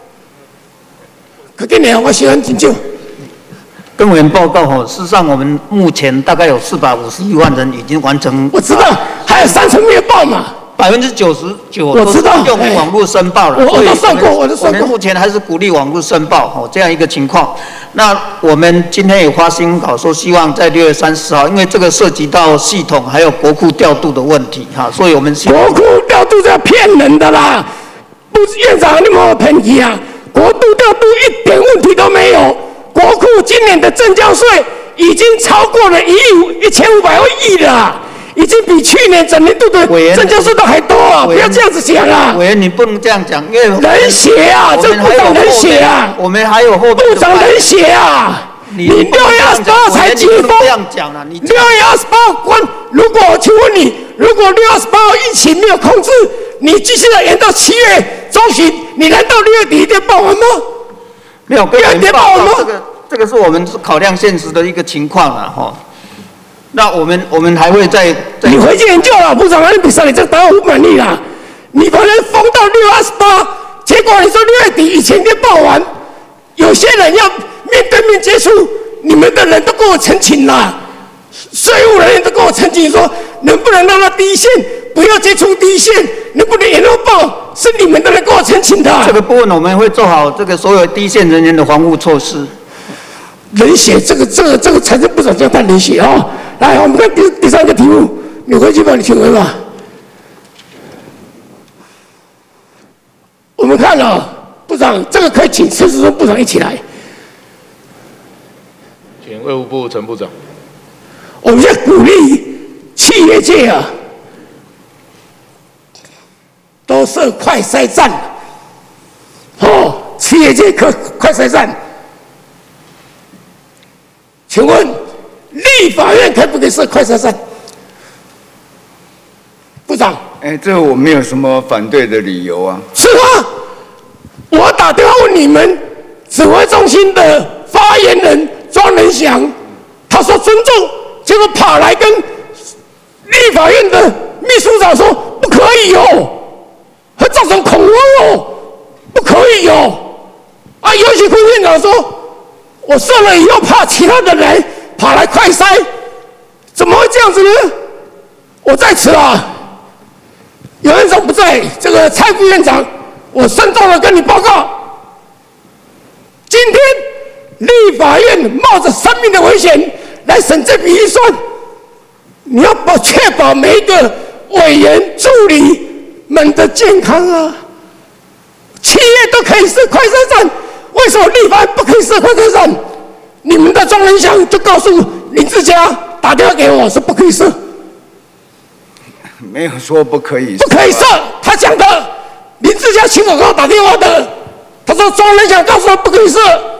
可今年我喜欢真久。 跟委员报告哈，事实上我们目前大概有四百五十一万人已经完成。 我知道，还有三成没有报嘛。 百分之九十九都是用网络申报了， 我都算过，我都算过。 我们目前还是鼓励网络申报哦，这样一个情况。那我们今天也发新闻稿说，希望在六月三十号，因为这个涉及到系统还有国库调度的问题哈，所以我们国库调度是要骗人的啦，不是院长你没有骗你啊？国库调度一点问题都没有，国库今年的证交税已经超过了一亿一千五百亿了。已经比去年整年度的证交税都还多啊！不要这样子讲啊！ 委员，你不能这样讲，因为冷血啊！这部长冷血啊！ 我们还有后部长冷血啊！你六月二十八号才解封， 这样讲了，你六月二十八号关。如果我请问你，如果六月二十八号疫情没有控制，你继续要延到七月中旬，你难道六月底一定报完吗？ 没有，六月底报完吗？这个这个是我们考量现实的一个情况了哈。那我们我们还会再再你回去研究了，部长，你比赛你这答案不满意啦。你把人封到六月二十八，结果你说六月底以前就报完，有些人要面对面接触，你们的人都跟我澄清了，税务人员都跟我澄清说，能不能让他第一线不要接触第一线，能不能延后报，是你们的人跟我澄清的。 这个部分我们会做好这个所有第一线人员的防护措施。 冷血，这个这个这个财政部长叫太冷血啊、哦！来，我们看第第三个题目，你回去帮你请回吧。我们看了、哦，部长，这个可以请陈时中部长一起来。 部陈部长。 我们在鼓励企业界啊，都设快筛站。哦，企业界快快筛站，请问立法院可不可以设快筛站？部长。 哎，这我没有什么反对的理由啊。 是啊，我打电话问你们指挥中心的发言人庄仁祥，他说尊重，结果跑来跟立法院的秘书长说不可以哦，会造成恐慌哦，不可以哦。啊，尤其副院长说，我设了以后怕其他的人跑来快筛，怎么会这样子呢？我在此啊。有院长不在，这个蔡副院长，我慎重的跟你报告，今天立法院冒着生命的危险来审这笔预算，你要保确保每一个委员助理们的健康啊！企业都可以设快筛站，为什么立法院不可以设快筛站？你们的庄仁祥就告诉林志嘉打电话给我说不可以设。 没有说不可以， 不可以设。他讲的，林志嘉亲口给我打电话的，他说庄仁祥告诉他不可以设，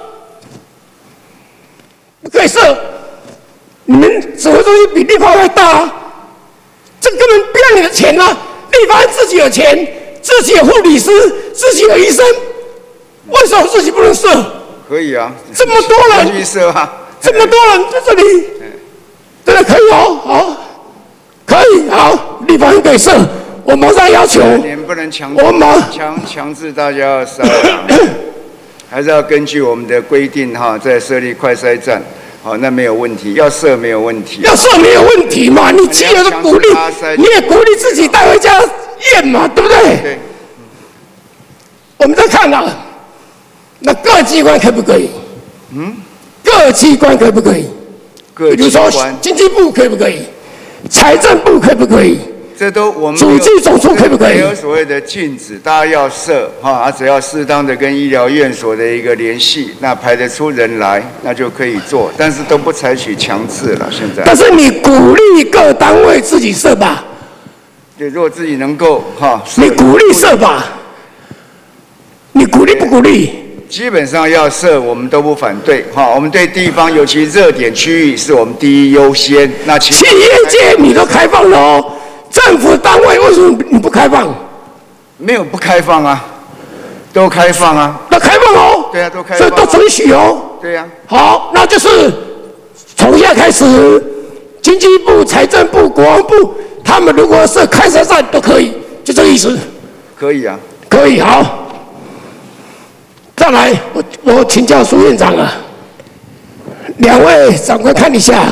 不可以设。你们指挥中心比立法院大啊，这根本不要你的钱啊！立法院自己有钱，自己有护理师，自己有医生，为什么自己不能设？ 可以啊， 这么多人去设啊， 这么多人在这里，真的可以哦，好。可以，好，立法院可以设，我马上要求。 你们不能强我马强强制大家要筛，还是要根据我们的规定哈，再设立快筛站，好，那没有问题，要设没有问题。 要设没有问题嘛？你既有的鼓励，你也鼓励自己带回家验嘛，对不对？ 对。 我们再看啊，那各机关可不可以？嗯。各机关可不可以？ 各机关。比如说经济部可不可以？财政部可不可以？ 这都我们主计总处可不可以？ 没有所谓的禁止，大家要设哈，啊，只要适当的跟医疗院所的一个联系，那排得出人来，那就可以做，但是都不采取强制了。现在。 但是你鼓励各单位自己设吧。 对，如果自己能够哈， 你鼓励设吧。你鼓励不鼓励？ 基本上要设，我们都不反对哈。我们对地方，尤其热点区域，是我们第一优先。那企业界你都开放了哦，政府单位为什么你不开放？ 没有不开放啊，都开放啊。 都开放哦。 对啊，都开放。 所以都准许哦。 对呀。 好，那就是从现在开始，经济部、财政部、国防部，他们如果设开筛站都可以，就这个意思。 可以啊。 可以，好。再来，我我请教苏院长啊，两位长官看一下，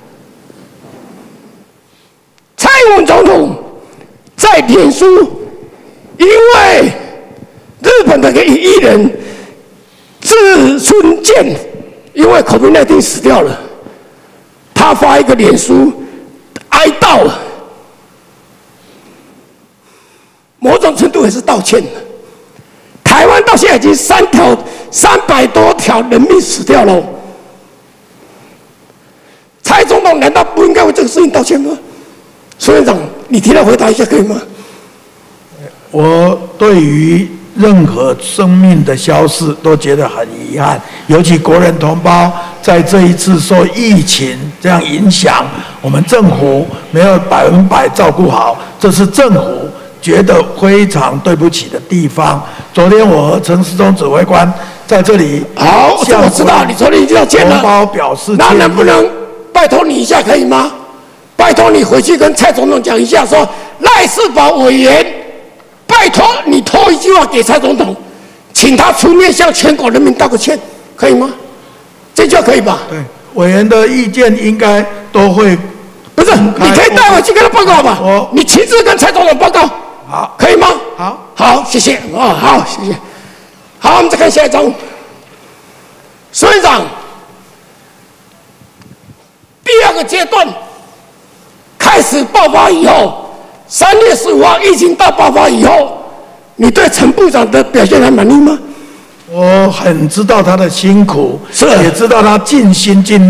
蔡英文总统在脸书，因为日本的一个艺人志村健因为 COVID 十九 死掉了，他发一个脸书哀悼，某种程度也是道歉的。台湾到现在已经三条三百多条人命死掉了，蔡总统难道不应该为这个事情道歉吗？苏院长，你替他回答一下可以吗？ 我对于任何生命的消逝都觉得很遗憾，尤其国人同胞在这一次受疫情这样影响，我们政府没有百分百照顾好，这是政府觉得非常对不起的地方。昨天我和陈时中指挥官在这里， 好，这我知道，你昨天已经要见了， 同胞表示， 那能不能拜托你一下可以吗？拜托你回去跟蔡总统讲一下，说赖世宝委员，拜托你托一句话给蔡总统，请他出面向全国人民道个歉，可以吗？这就可以吧？ 对，委员的意见应该都会。 不是，你可以带回去跟他报告吧？我，你亲自跟蔡总统报告。 好， 可以吗？ 好， 好，谢谢。哦，好，谢谢。好，我们再看下一张。苏院长，第二个阶段开始爆发以后，三月十五号疫情大爆发以后，你对陈部长的表现还满意吗？ 我很知道他的辛苦， 是， 也知道他尽心尽力。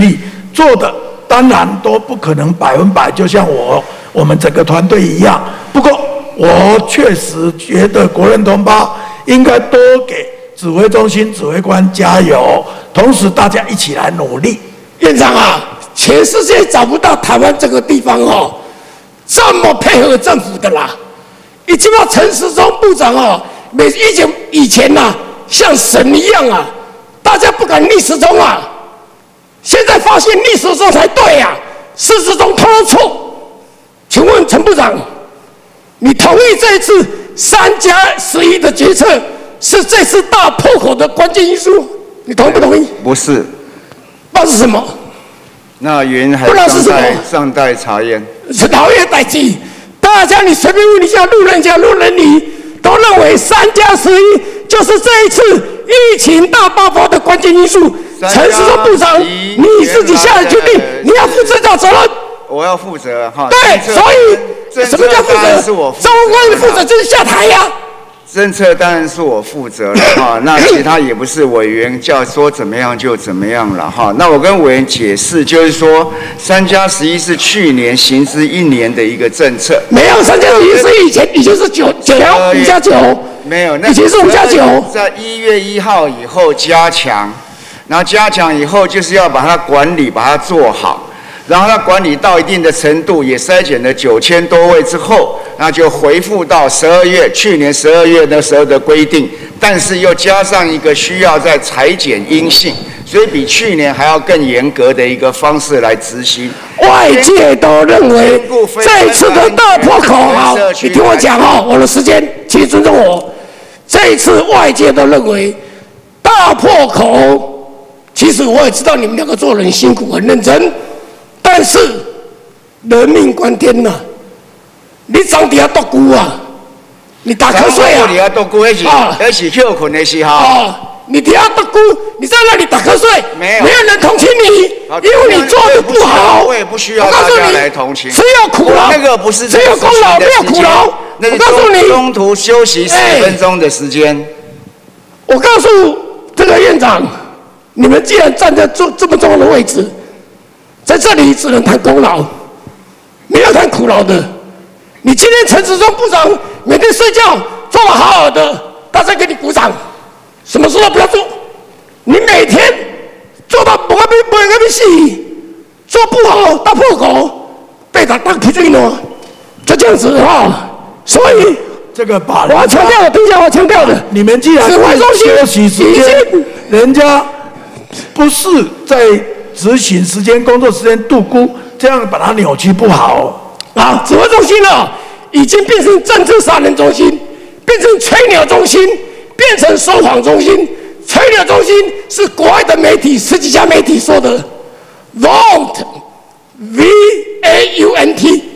做的当然都不可能百分百，就像我我们整个团队一样。不过我确实觉得国人同胞应该多给指挥中心指挥官加油，同时大家一起来努力。 院长啊，全世界找不到台湾这个地方哦，这么配合政府的啦。已经把陈时中部长哦，每以前以前呐、啊，像神一样啊，大家不敢逆时钟啊。现在发现逆时钟才对呀、啊，事实中通通错。请问陈部长，你同意这一次三加十一的决策是这次大破口的关键因素？你同不同意？ 不是。 那是什么？ 那原因还尚待尚待查验。 是讨厌代际。大家，你随便问一下路人甲、路人乙，都认为三加十一就是这一次疫情大爆发的关键因素。陈时中部长，你自己下的决定，你要负最大责任。 我要负责哈。 对，所以什么叫负责？ 是我中官的负责就是下台呀、啊。 政策当然是我负责了哈，那其他也不是委员叫说怎么样就怎么样了哈。那我跟委员解释，就是说三加十一是去年行之一年的一个政策。 没有三加十一是以前以前是九九五加九， 没有， 以前是五加九， 在一月一号以后加强，然后加强以后就是要把它管理，把它做好。然后它管理到一定的程度，也筛选了九千多位之后，那就回复到十二月去年十二月那时候的规定，但是又加上一个需要再裁剪阴性，所以比去年还要更严格的一个方式来执行。 外界都认为这一次的大破口，好，你听我讲哦，我的时间，请尊重我。这一次外界都认为大破口，其实我也知道你们两个做人辛苦很认真。但是人命关天呐、啊，你长底下多久啊？你打瞌睡啊？ 你要多久？而且而且休困的时候。 哦，你底下多久？你在那里打瞌睡？ 没有， 没有人同情你，因为你做的不好。 我也不需要大家来同情。 只有苦劳， 那个不是只有功劳，没有苦劳。 那我告诉你， 中途休息十分钟的时间。 我告诉这个院长，你们既然站在这这么重要的位置。在这里只能谈功劳，没有谈苦劳的。你今天陈时中部长每天睡觉做得好好的，大家给你鼓掌。什么时候不要做？你每天做到不会被不会被死，做不好大破口，被打当皮筋了，就这样子啊。所以这个把我要强调，等一下我强调的， 你们既然指挥中心休息时间，人家不是在。执行时间、工作时间度估，这样把它扭曲不好。 啊，指挥中心呢，已经变成政治杀人中心，变成吹牛中心，变成说谎中心。吹牛中心是国外的媒体十几家媒体说的 ，vaunt，v a u n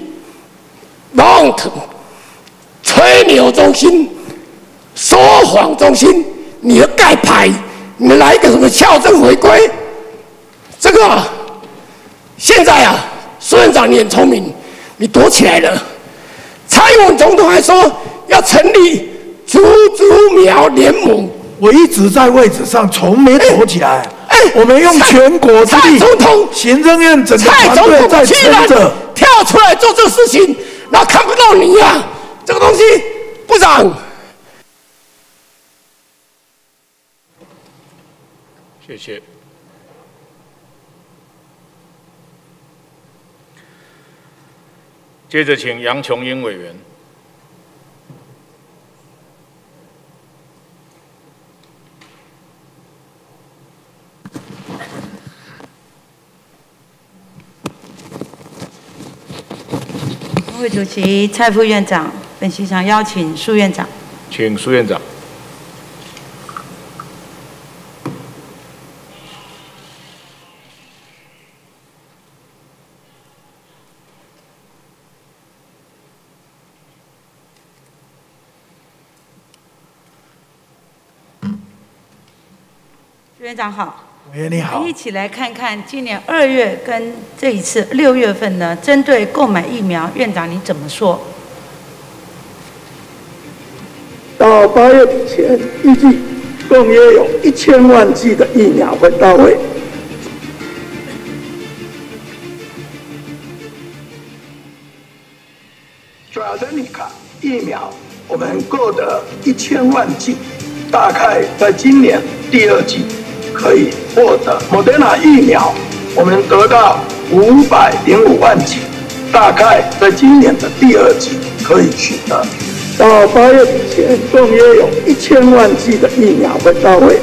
t，vaunt，吹牛中心，说谎中心，你的盖牌，你来一个什么校正回归？这个、啊、现在啊，苏院长你很聪明，你躲起来了。蔡英文总统还说要成立竹竹苗联盟， 我一直在位置上，从没躲起来。哎，我们用全国之力， 总统、 行政院整个团队在撑着， 跳出来做这个事情，然后看不到你呀、啊，这个东西，部长。 谢谢。接着，请杨琼英委员。 国会主席蔡副院长，本席想邀请苏院长。 请苏院长。 院长好， 委员你好。 我们一起来看看今年二月跟这一次六月份呢，针对购买疫苗，院长你怎么说？ 到八月底前，预计共约有一千万剂的疫苗会到位。 疫苗我们购得一千万剂，大概在今年第二季可以获得。Moderna 疫苗我们得到五百零五万剂，大概在今年的第二季可以取得。到八月底前，共约有一千万剂的疫苗会到位。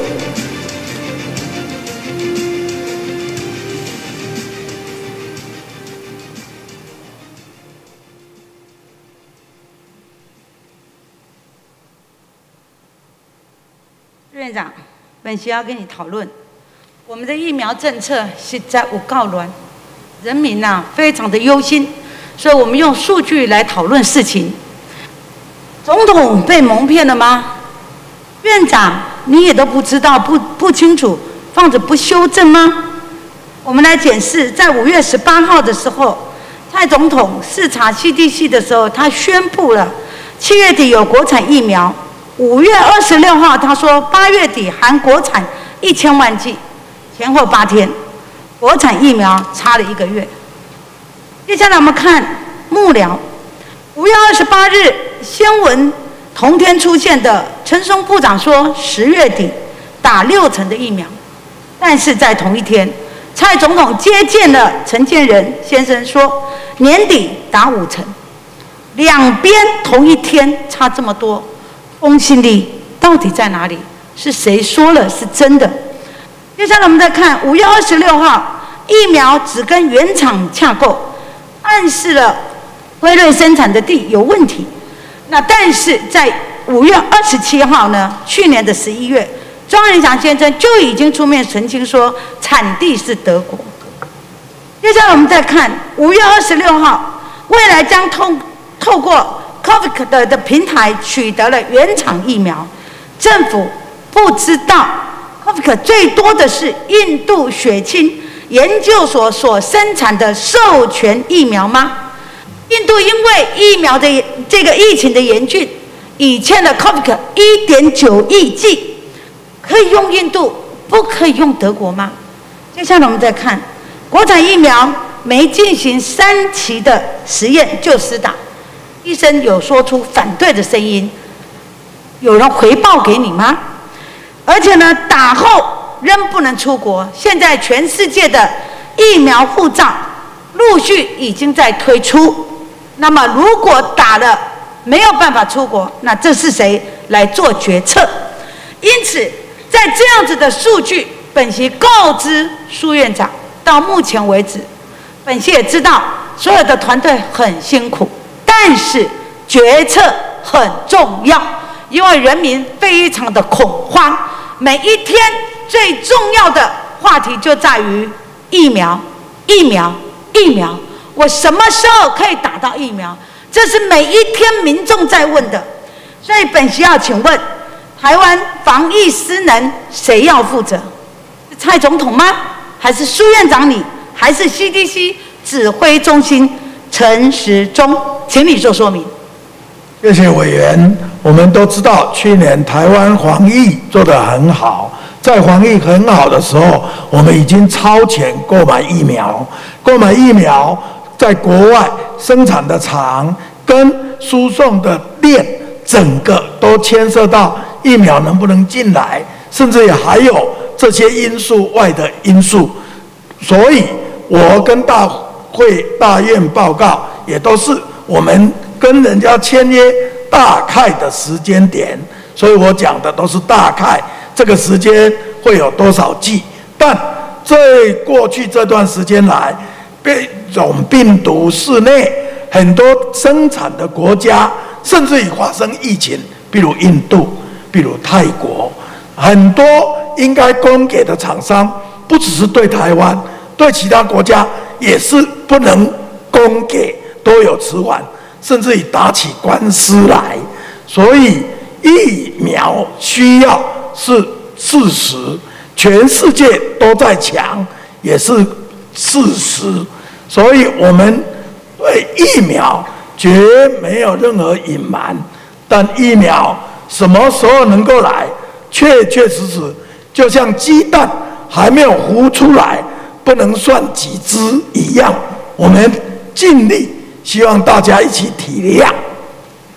院长，本席要跟你讨论，我们的疫苗政策实在有够乱，人民呐、啊、非常的忧心，所以我们用数据来讨论事情。总统被蒙骗了吗？院长，你也都不知道、不不清楚，放着不修正吗？我们来检视，在五月十八号的时候，蔡总统视察 C D C 的时候，他宣布了七月底有国产疫苗。五月二十六号，他说八月底含国产一千万剂，前后八天，国产疫苗差了一个月。接下来我们看幕僚，五月二十八日新闻同天出现的陈松部长说十月底打六成的疫苗，但是在同一天，蔡总统接见了陈建仁先生说年底打五成，两边同一天差这么多。公信力到底在哪里？是谁说了是真的？接下来我们再看五月二十六号，疫苗只跟原厂洽购，暗示了辉瑞生产的地有问题。那但是在五月二十七号呢，去年的十一月，庄仁祥先生就已经出面澄清说产地是德国。接下来我们再看五月二十六号，未来将透透过COVAX 的的平台取得了原厂疫苗，政府不知道 COVAX 最多的是印度血清研究所所生产的授权疫苗吗？印度因为疫苗的这个疫情的严峻，已欠了 COVAX 一点九亿剂，可以用印度，不可以用德国吗？接下来我们再看国产疫苗没进行三期的实验就施打。医生有说出反对的声音，有人回报给你吗？而且呢，打后仍不能出国。现在全世界的疫苗护照陆续已经在推出。那么，如果打了没有办法出国，那这是谁来做决策？因此，在这样子的数据，本席告知苏院长，到目前为止，本席也知道所有的团队很辛苦。但是决策很重要，因为人民非常的恐慌。每一天最重要的话题就在于疫苗，疫苗，疫苗。我什么时候可以打到疫苗？这是每一天民众在问的。所以本席要请问，台湾防疫失能谁要负责？是蔡总统吗？还是苏院长你？还是 C D C 指挥中心陈时中？请你做说明。 谢谢委员。我们都知道，去年台湾防疫做得很好，在防疫很好的时候，我们已经超前购买疫苗。购买疫苗，在国外生产的厂跟输送的链，整个都牵涉到疫苗能不能进来，甚至也还有这些因素外的因素。所以，我跟大会大院报告，也都是我们跟人家签约大概的时间点，所以我讲的都是大概这个时间会有多少剂。但在过去这段时间来，变种病毒肆虐，很多生产的国家甚至于发生疫情，比如印度，比如泰国，很多应该供给的厂商，不只是对台湾，对其他国家也是不能供给，都有迟缓，甚至于打起官司来。所以疫苗需要是事实，全世界都在抢，也是事实。所以我们对疫苗绝没有任何隐瞒，但疫苗什么时候能够来，确确实实就像鸡蛋还没有孵出来，不能算几只一样，我们尽力，希望大家一起体谅。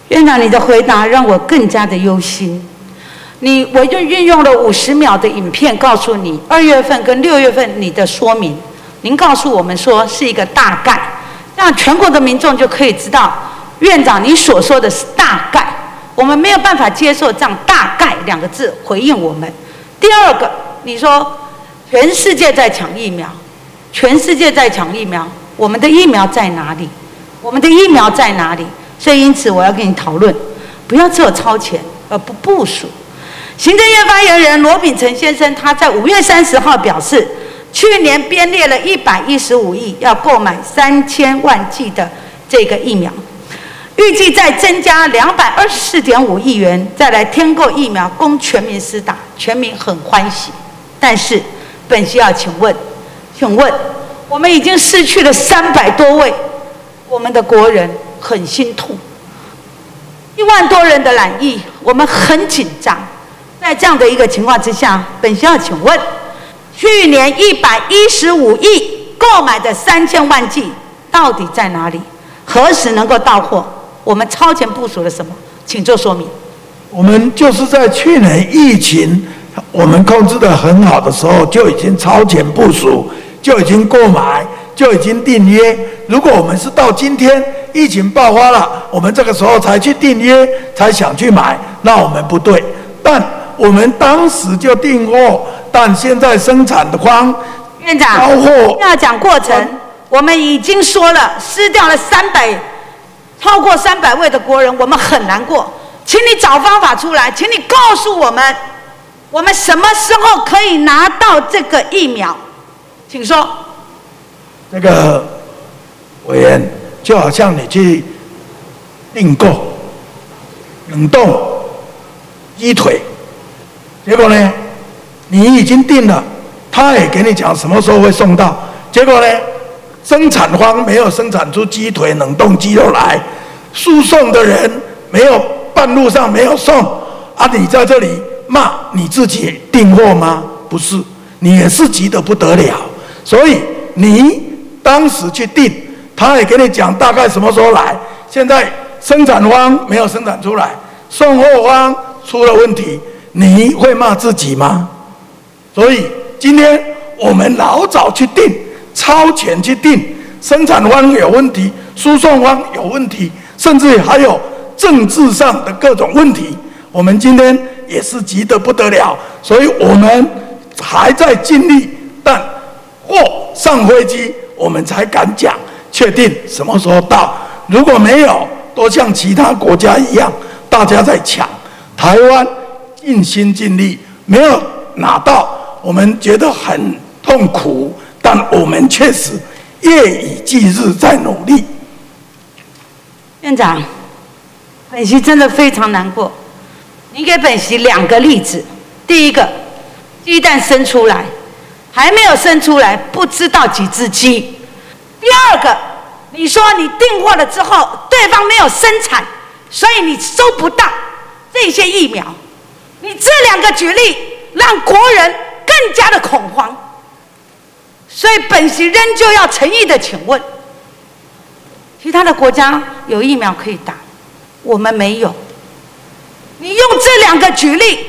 院长，你的回答让我更加的忧心。你，我就运用了五十秒的影片告诉你，二月份跟六月份你的说明。您告诉我们说是一个大概，让全国的民众就可以知道，院长你所说的是大概，我们没有办法接受这样大概两个字回应我们。第二个，你说全世界在抢疫苗，全世界在抢疫苗，我们的疫苗在哪里？我们的疫苗在哪里？所以因此我要跟你讨论，不要只有超前而不部署。行政院发言人罗秉成先生他在五月三十号表示，去年编列了一百一十五亿要购买三千万剂的这个疫苗，预计再增加两百二十四点五亿元，再来添购疫苗供全民施打，全民很欢喜。但是本席要请问，请问我们已经失去了三百多位我们的国人，很心痛。一万多人的染疫，我们很紧张。在这样的一个情况之下，本席要请问，去年一百一十五亿购买的三千万剂到底在哪里？何时能够到货？我们超前部署了什么？请做说明。 我们就是在去年疫情我们控制得很好的时候，就已经超前部署，就已经购买，就已经订约。如果我们是到今天疫情爆发了，我们这个时候才去订约，才想去买，那我们不对。但我们当时就订货，但现在生产的方， 院长，要讲过程，我们已经说了，失掉了三百，超过三百位的国人，我们很难过。请你找方法出来，请你告诉我们，我们什么时候可以拿到这个疫苗？请说。 这个委员就好像你去订购冷冻鸡腿。结果呢，你已经订了，他也给你讲什么时候会送到。结果呢，生产方没有生产出鸡腿、冷冻鸡肉来，输送的人没有，半路上没有送，啊，你在这里骂你自己订货吗？不是，你也是急得不得了。所以你当时去订，他也给你讲大概什么时候来。现在生产方没有生产出来，送货方出了问题。你会骂自己吗？所以今天我们老早去订，超前去订，生产方有问题，输送方有问题，甚至还有政治上的各种问题，我们今天也是急得不得了。所以我们还在尽力，但货上飞机，我们才敢讲确定什么时候到。如果没有，都像其他国家一样，大家在抢，台湾尽心尽力，没有拿到，我们觉得很痛苦，但我们确实夜以继日在努力。 院长，本席真的非常难过。您给本席两个例子：第一个，鸡蛋生出来，还没有生出来，不知道几只鸡；第二个，你说你订货了之后，对方没有生产，所以你收不到这些疫苗。你这两个举例让国人更加的恐慌，所以本席仍旧要诚意的请问，其他的国家有疫苗可以打，我们没有。你用这两个举例，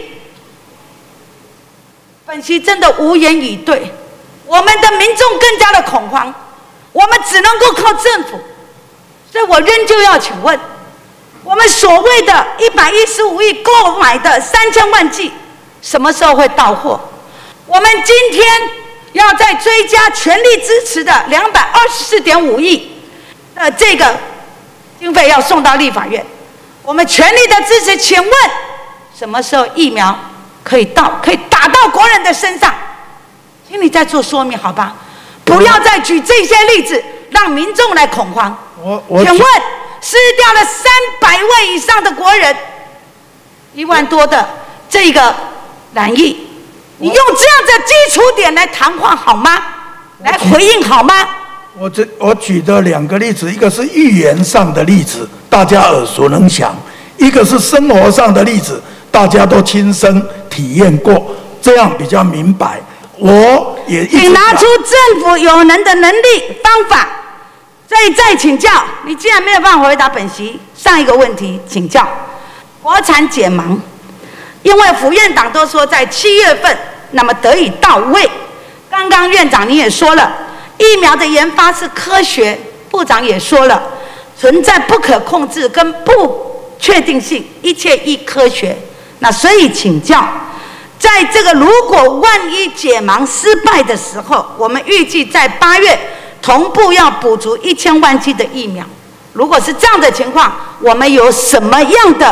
本席真的无言以对。我们的民众更加的恐慌，我们只能够靠政府。所以我仍旧要请问，我们所谓的一百一十五亿购买的三千万剂，什么时候会到货？我们今天要再追加全力支持的两百二十四点五亿，呃，这个经费要送到立法院，我们全力的支持。请问什么时候疫苗可以到，可以打到国人的身上？请你再做说明，好吧？不要再举这些例子，让民众来恐慌。 我我请问，失掉了三百位以上的国人，一万多的这个染疫，你用这样的基础点来谈话好吗？来回应好吗？ 我这我举的两个例子，一个是预言上的例子，大家耳熟能详；一个是生活上的例子，大家都亲身体验过，这样比较明白。我也一直请拿出政府有能的能力方法， 所以再请教，你既然没有办法回答本席上一个问题，请教国产解盲，因为府院长都说在七月份，那么得以到位。刚刚院长你也说了，疫苗的研发是科学，部长也说了，存在不可控制跟不确定性，一切依科学。那所以请教，在这个如果万一解盲失败的时候，我们预计在八月同步要补足一千万剂的疫苗。如果是这样的情况，我们有什么样的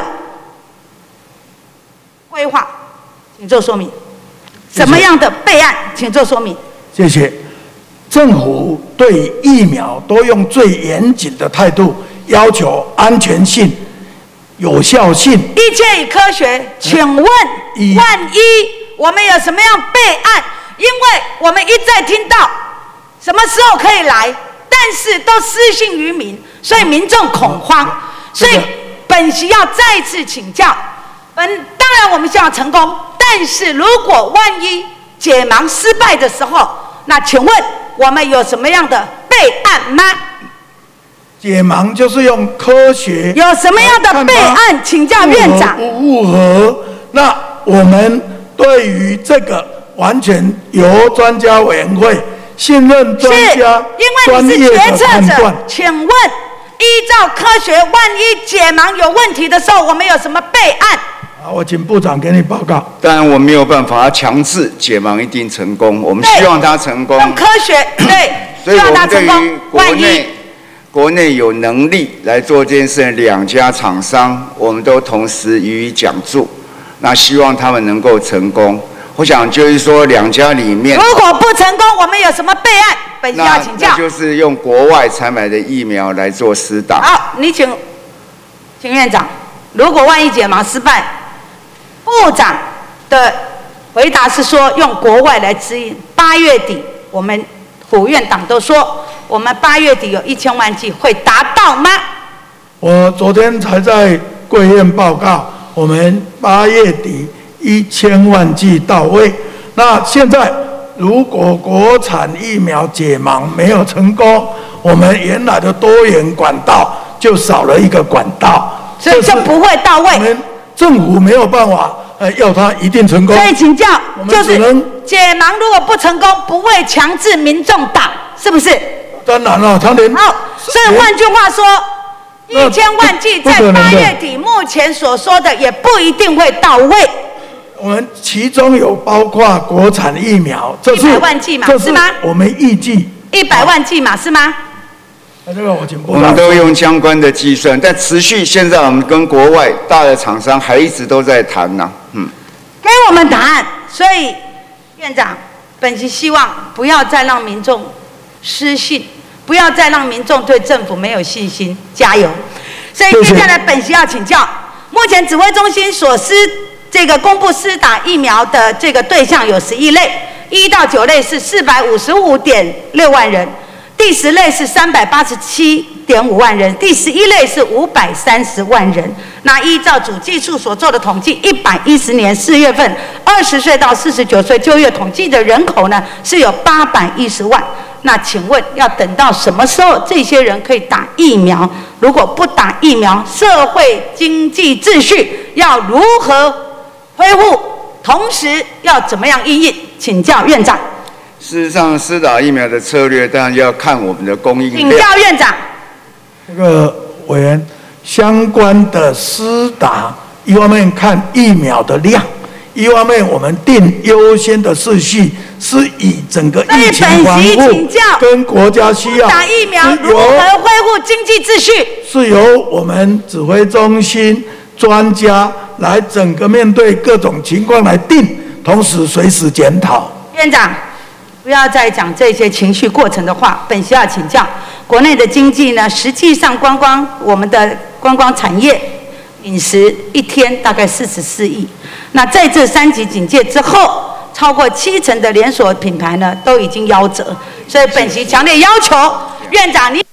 规划？请做说明。什么样的备案？请做说明。 谢谢。政府对疫苗都用最严谨的态度要求安全性、有效性， 一切以科学。请问，万一我们有什么样备案？因为我们一再听到什么时候可以来，但是都失信于民，所以民众恐慌。所以本席要再次请教，本当然我们希望成功，但是如果万一解盲失败的时候，那请问我们有什么样的备案吗？ 解盲就是用科学， 有什么样的备案？请教院长。 不符合？那我们对于这个完全由专家委员会信任专家专业的判断。 请问，依照科学，万一解盲有问题的时候，我们有什么备案？ 好，我请部长给你报告。 当然我没有办法强制解盲一定成功，我们希望它成功。 用科学，对， 所以我们对于国内国内有能力来做这件事的两家厂商，我们都同时予以奖助。那希望他们能够成功。我想就是说，两家里面如果不成功，我们有什么备案？本席要请教。 那就是用国外采买的疫苗来做施打。 好，你请，请院长，如果万一解盲失败，部长的回答是说用国外来指引。八月底，我们府院党都说，我们八月底有一千万剂，会达到吗？ 我昨天才在贵院报告，我们八月底一千万剂到位。那现在如果国产疫苗解盲没有成功，我们原来的多元管道就少了一个管道， 所以就不会到位。 我们政府没有办法呃要它一定成功。 所以请教， 我们就是只能解盲如果不成功，不会强制民众打，是不是？ 当然了，他连好，所以换句话说，一千万剂在八月底目前所说的也不一定会到位。 我们其中有包括国产疫苗，这是一百万剂嘛， 这是吗？ 我们预计一百万剂嘛，是吗？ 那这个我请部我们都用相关的计算，但持续现在我们跟国外大的厂商还一直都在谈呢、啊。嗯， 给我们答案。所以院长，本席希望不要再让民众失信，不要再让民众对政府没有信心，加油！所以接下来本席要请教，目前指挥中心所施这个公布施打疫苗的这个对象有十一类，一到九类是四百五十五点六万人，第十类是三百八十七点五万人，第十一类是五百三十万人。那依照主计处所做的统计，一百一十年四月份二十岁到四十九岁就业统计的人口呢是有八百一十万。那请问要等到什么时候这些人可以打疫苗？如果不打疫苗，社会经济秩序要如何恢复？同时要怎么样因应？请教院长。 事实上，施打疫苗的策略当然要看我们的供应量。 请教院长。 这个委员，相关的施打，一方面看疫苗的量，一方面我们定优先的次序，是以整个疫情防护跟国家需要， 打疫苗如何恢复经济秩序， 是由我们指挥中心专家来整个面对各种情况来定，同时随时检讨。 院长。不要再讲这些情绪过程的话，本席要请教，国内的经济呢，实际上观光我们的观光产业、饮食一天大概四十四亿。那在这三级警戒之后，超过七成的连锁品牌呢都已经夭折，所以本席强烈要求院长你。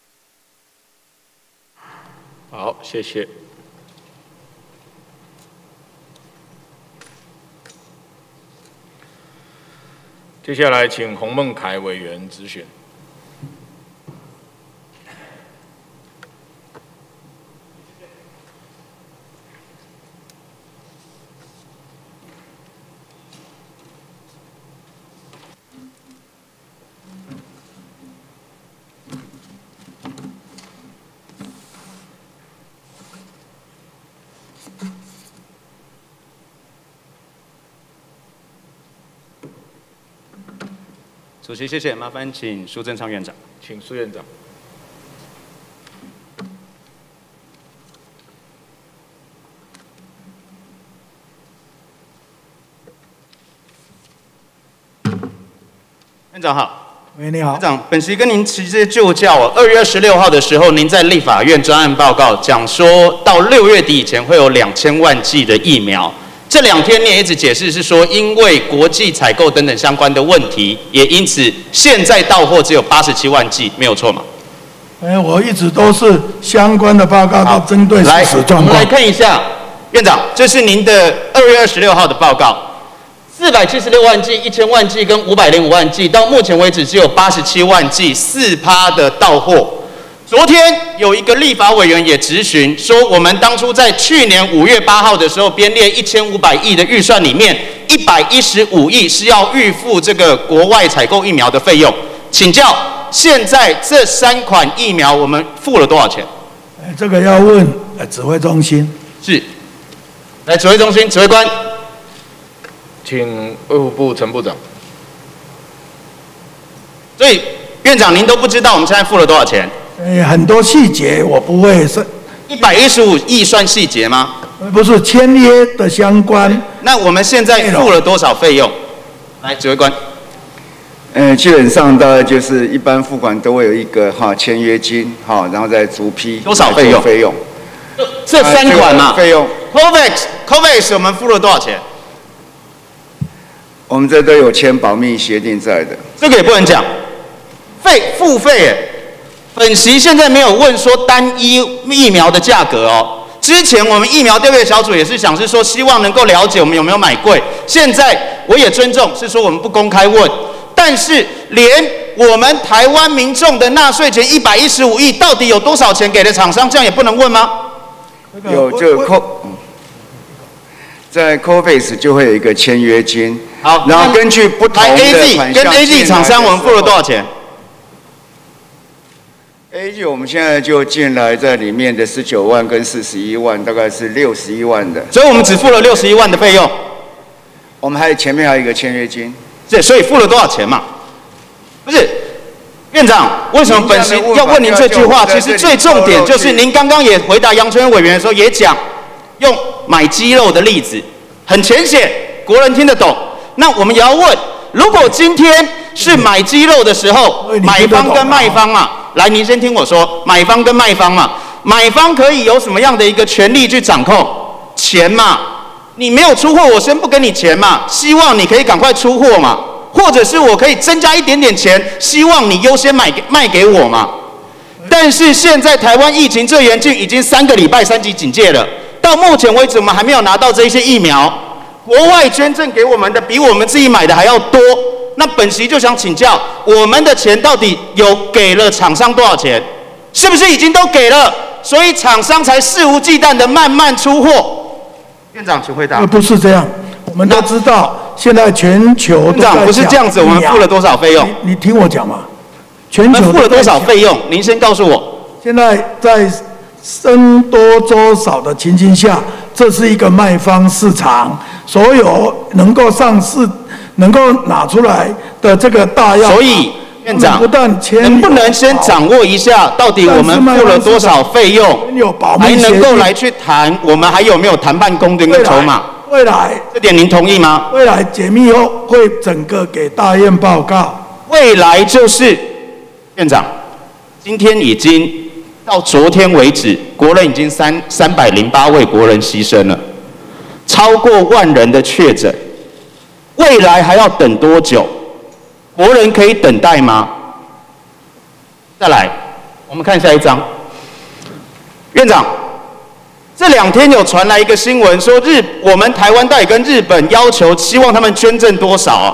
好，谢谢。 接下来请洪孟凯委员质询。 主席，谢谢，麻烦请苏贞昌院长。 请苏院长。 院长好。 喂，你好。 院长，本席跟您直接就教哦。二月二十六号的时候，您在立法院专案报告讲说到六月底以前会有两千万剂的疫苗。这两天你也一直解释是说，因为国际采购等等相关的问题，也因此现在到货只有八十七万剂，没有错吗？ 哎，我一直都是相关的报告都针对事实状况。 我们来看一下，院长，这是您的二月二十六号的报告，四百七十六万剂、一千万剂跟五百零五万剂，到目前为止只有八十七万剂，四趴的到货。昨天有一个立法委员也质询说，我们当初在去年五月八号的时候编列一千五百亿的预算里面，一百一十五亿是要预付这个国外采购疫苗的费用。请教，现在这三款疫苗我们付了多少钱？ 哎，这个要问呃指挥中心。 是，来指挥中心指挥官， 请卫福部陈部长。 所以院长您都不知道我们现在付了多少钱？ 呃，很多细节我不会是。 一百一十五亿算细节吗？ 不是签约的相关。 那我们现在付了多少费用？来，指挥官。 呃，基本上大概就是一般付款都会有一个哈签约金哈，然后再逐批多少费用？ 费用。 这三款嘛。 费用。 COVAX COVAX 我们付了多少钱？ 我们这都有签保密协定在的。 这个也不能讲。费付费哎。本席现在没有问说单一疫苗的价格哦。之前我们疫苗调配小组也是想是说，希望能够了解我们有没有买贵。现在我也尊重，是说我们不公开问。但是连我们台湾民众的纳税钱一百一十五亿，到底有多少钱给了厂商？这样也不能问吗？ 有这个 Co， 在 COVAX 就会有一个签约金。 好， 然后根据不同的款项跟 A Z 厂商我们付了多少钱？ A G 我们现在就进来在里面的十九万跟四十一万，大概是六十一万的。 所以我们只付了六十一万的费用。 我们还有前面还有一个签约金。 对，所以付了多少钱嘛？不是，院长，为什么本席要问您这句话？其实最重点就是您刚刚也回答杨春委员的时候也讲，用买鸡肉的例子，很浅显，国人听得懂。那我们也要问，如果今天是买鸡肉的时候，买方跟卖方嘛？ 来，您先听我说，买方跟卖方嘛，买方可以有什么样的一个权利去掌控钱嘛？你没有出货，我先不给你钱嘛，希望你可以赶快出货嘛，或者是我可以增加一点点钱，希望你优先买给卖给我嘛。但是现在台湾疫情最严峻，已经三个礼拜三级警戒了，到目前为止我们还没有拿到这些疫苗，国外捐赠给我们的比我们自己买的还要多。 那本席就想请教，我们的钱到底有给了厂商多少钱？是不是已经都给了？所以厂商才肆无忌惮的慢慢出货。院长，请回答。 不是这样，我们都知道，现在全球都在讲。 院长，不是这样子，我们付了多少费用？ 你, 你听我讲嘛，全球付了多少费用？您先告诉我。 现在在僧多粥少的情形下，这是一个卖方市场，所有能够上市。 能够拿出来的这个大药， 所以院长不但能不能先掌握一下，到底我们付了多少费用，还能够来去谈我们还有没有谈判空间跟筹码？ 未来这点您同意吗？ 未来解密后会整个给大院报告。 未来就是院长，今天已经到昨天为止，国人已经三三百零八位国人牺牲了，超过万人的确诊。 未来还要等多久？国人可以等待吗？再来，我们看下一张。院长，这两天有传来一个新闻，说日我们台湾到底跟日本要求，希望他们捐赠多少啊？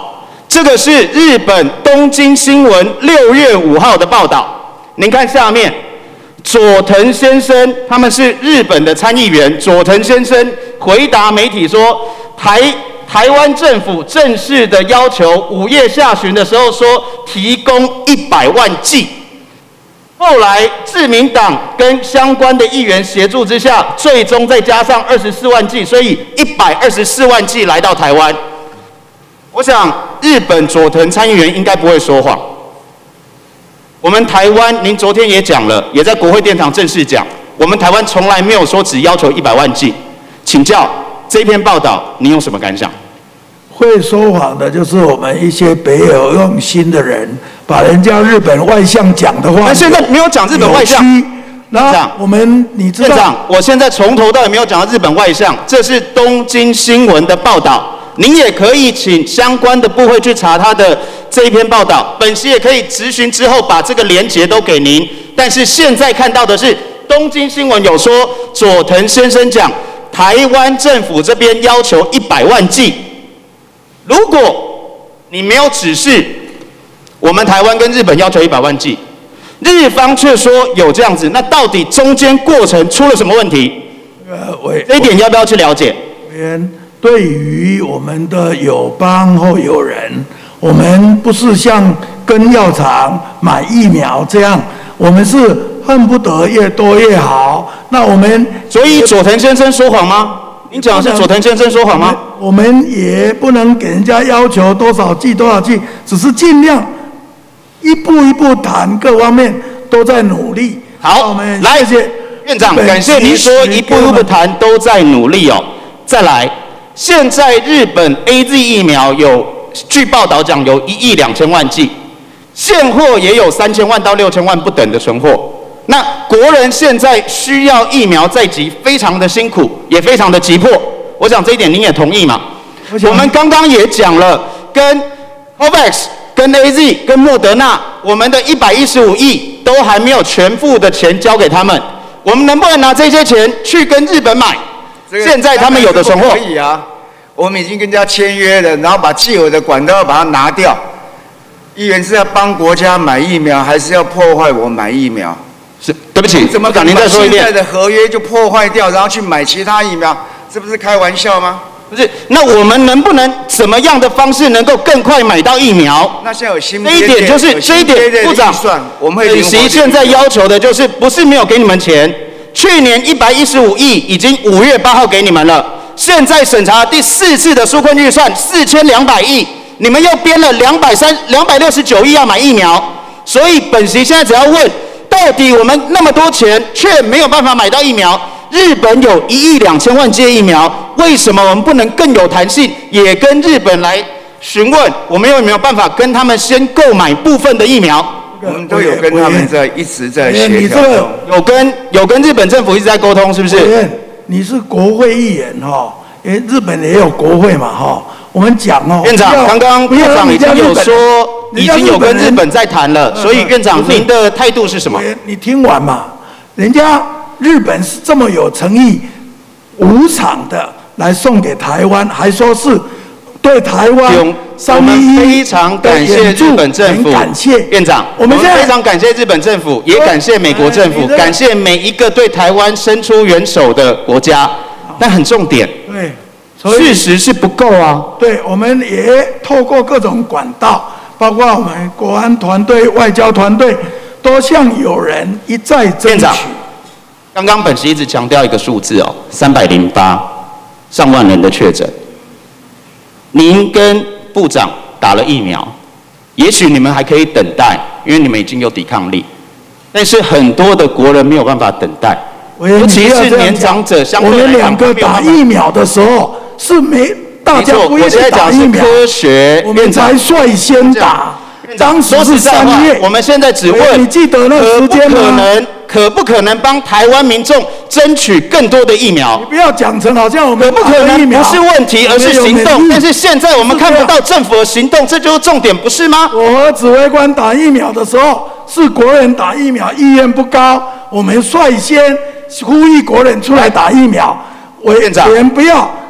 这个是日本东京新闻六月五号的报道。您看下面，佐藤先生，他们是日本的参议员。佐藤先生回答媒体说，台台湾政府正式的要求，五月下旬的时候说提供一百万剂。后来自民党跟相关的议员协助之下，最终再加上二十四万剂，所以一百二十四万剂来到台湾。我想日本佐藤参议员应该不会说谎。我们台湾，您昨天也讲了，也在国会殿堂正式讲，我们台湾从来没有说只要求一百万剂。请教这篇报道，您有什么感想？ 会说谎的就是我们一些别有用心的人，把人家日本外相讲的话， 但现在没有讲日本外相。 那我们你知道， 院长，我现在从头到尾没有讲到日本外相，这是东京新闻的报道。您也可以请相关的部会去查他的这一篇报道，本席也可以质询之后把这个连结都给您。但是现在看到的是东京新闻有说，佐藤先生讲，台湾政府这边要求一百万剂。如果你没有指示，我们台湾跟日本要求一百万剂，日方却说有这样子，那到底中间过程出了什么问题？ 呃，委这一点要不要去了解？ 委员，对于我们的友邦或友人，我们不是像跟药厂买疫苗这样，我们是恨不得越多越好。那我们所以佐藤先生说谎吗？您讲的是佐藤先生说谎吗？ 我们也不能给人家要求多少剂多少剂，只是尽量一步一步谈，各方面都在努力。 好， 我们来， 谢谢院长，感谢您说一步一步谈，都在努力哦。再来，现在日本 A Z 疫苗有，据报道讲有一亿两千万剂，现货也有三千万到六千万不等的存货。那国人现在需要疫苗在即，非常的辛苦，也非常的急迫。我想这一点您也同意嘛？我们刚刚也讲了，跟 COVAX、跟 A Z、跟莫德纳，我们的一百一十五亿都还没有全部的钱交给他们，我们能不能拿这些钱去跟日本买？现在他们有的存货可以啊，我们已经跟人家签约了，然后把既有的管道把它拿掉。议员是要帮国家买疫苗，还是要破坏我买疫苗？ 是，对不起， 怎么敢您再说一遍？ 现在的合约就破坏掉，然后去买其他疫苗，这不是开玩笑吗？ 不是，那我们能不能怎么样的方式能够更快买到疫苗？ 那现在有新这一点就是这一点，部长， 我们会本席现在要求的就是不是没有给你们钱，去年一百一十五亿已经五月八号给你们了，现在审查第四次的纾困预算四千两百亿，你们又编了两百三两百六十九亿要买疫苗，所以本席现在只要问，到底我们那么多钱却没有办法买到疫苗？日本有一亿两千万剂疫苗，为什么我们不能更有弹性，也跟日本来询问，我们有没有办法跟他们先购买部分的疫苗？ 我们都有跟他们在一直在协调中， 有跟有跟日本政府一直在沟通，是不是？ 你是国会议员哈，因为日本也有国会嘛哈。我们讲哦， 院长，刚刚部长已经有说，已经有跟日本在谈了，所以院长您的态度是什么？ 你听完嘛，人家日本是这么有诚意，无偿的来送给台湾，还说是对台湾我们非常感谢日本政府， 感谢院长，我们非常感谢日本政府，也感谢美国政府，感谢每一个对台湾伸出援手的国家。但很重点， 对， 事实是不够啊。 对，我们也透过各种管道，包括我们国安团队、外交团队，都向友人一再争取。 刚刚本席一直强调一个数字哦，三百零八上万人的确诊。您跟部长打了疫苗，也许你们还可以等待，因为你们已经有抵抗力。但是很多的国人没有办法等待，尤其是年长者，相对来讲， 我们两个打疫苗的时候是没大家不愿意打疫苗， 科学， 我们才率先打。当时是三月， 我们现在只问， 你记得那时间吗？ 可不可能？可不可能帮台湾民众争取更多的疫苗？ 你不要讲成好像我们可不可能不是问题，而是行动。但是现在我们看不到政府的行动，这就是重点，不是吗？ 我和指挥官打疫苗的时候，是国人打疫苗意愿不高，我们率先呼吁国人出来打疫苗。委员不要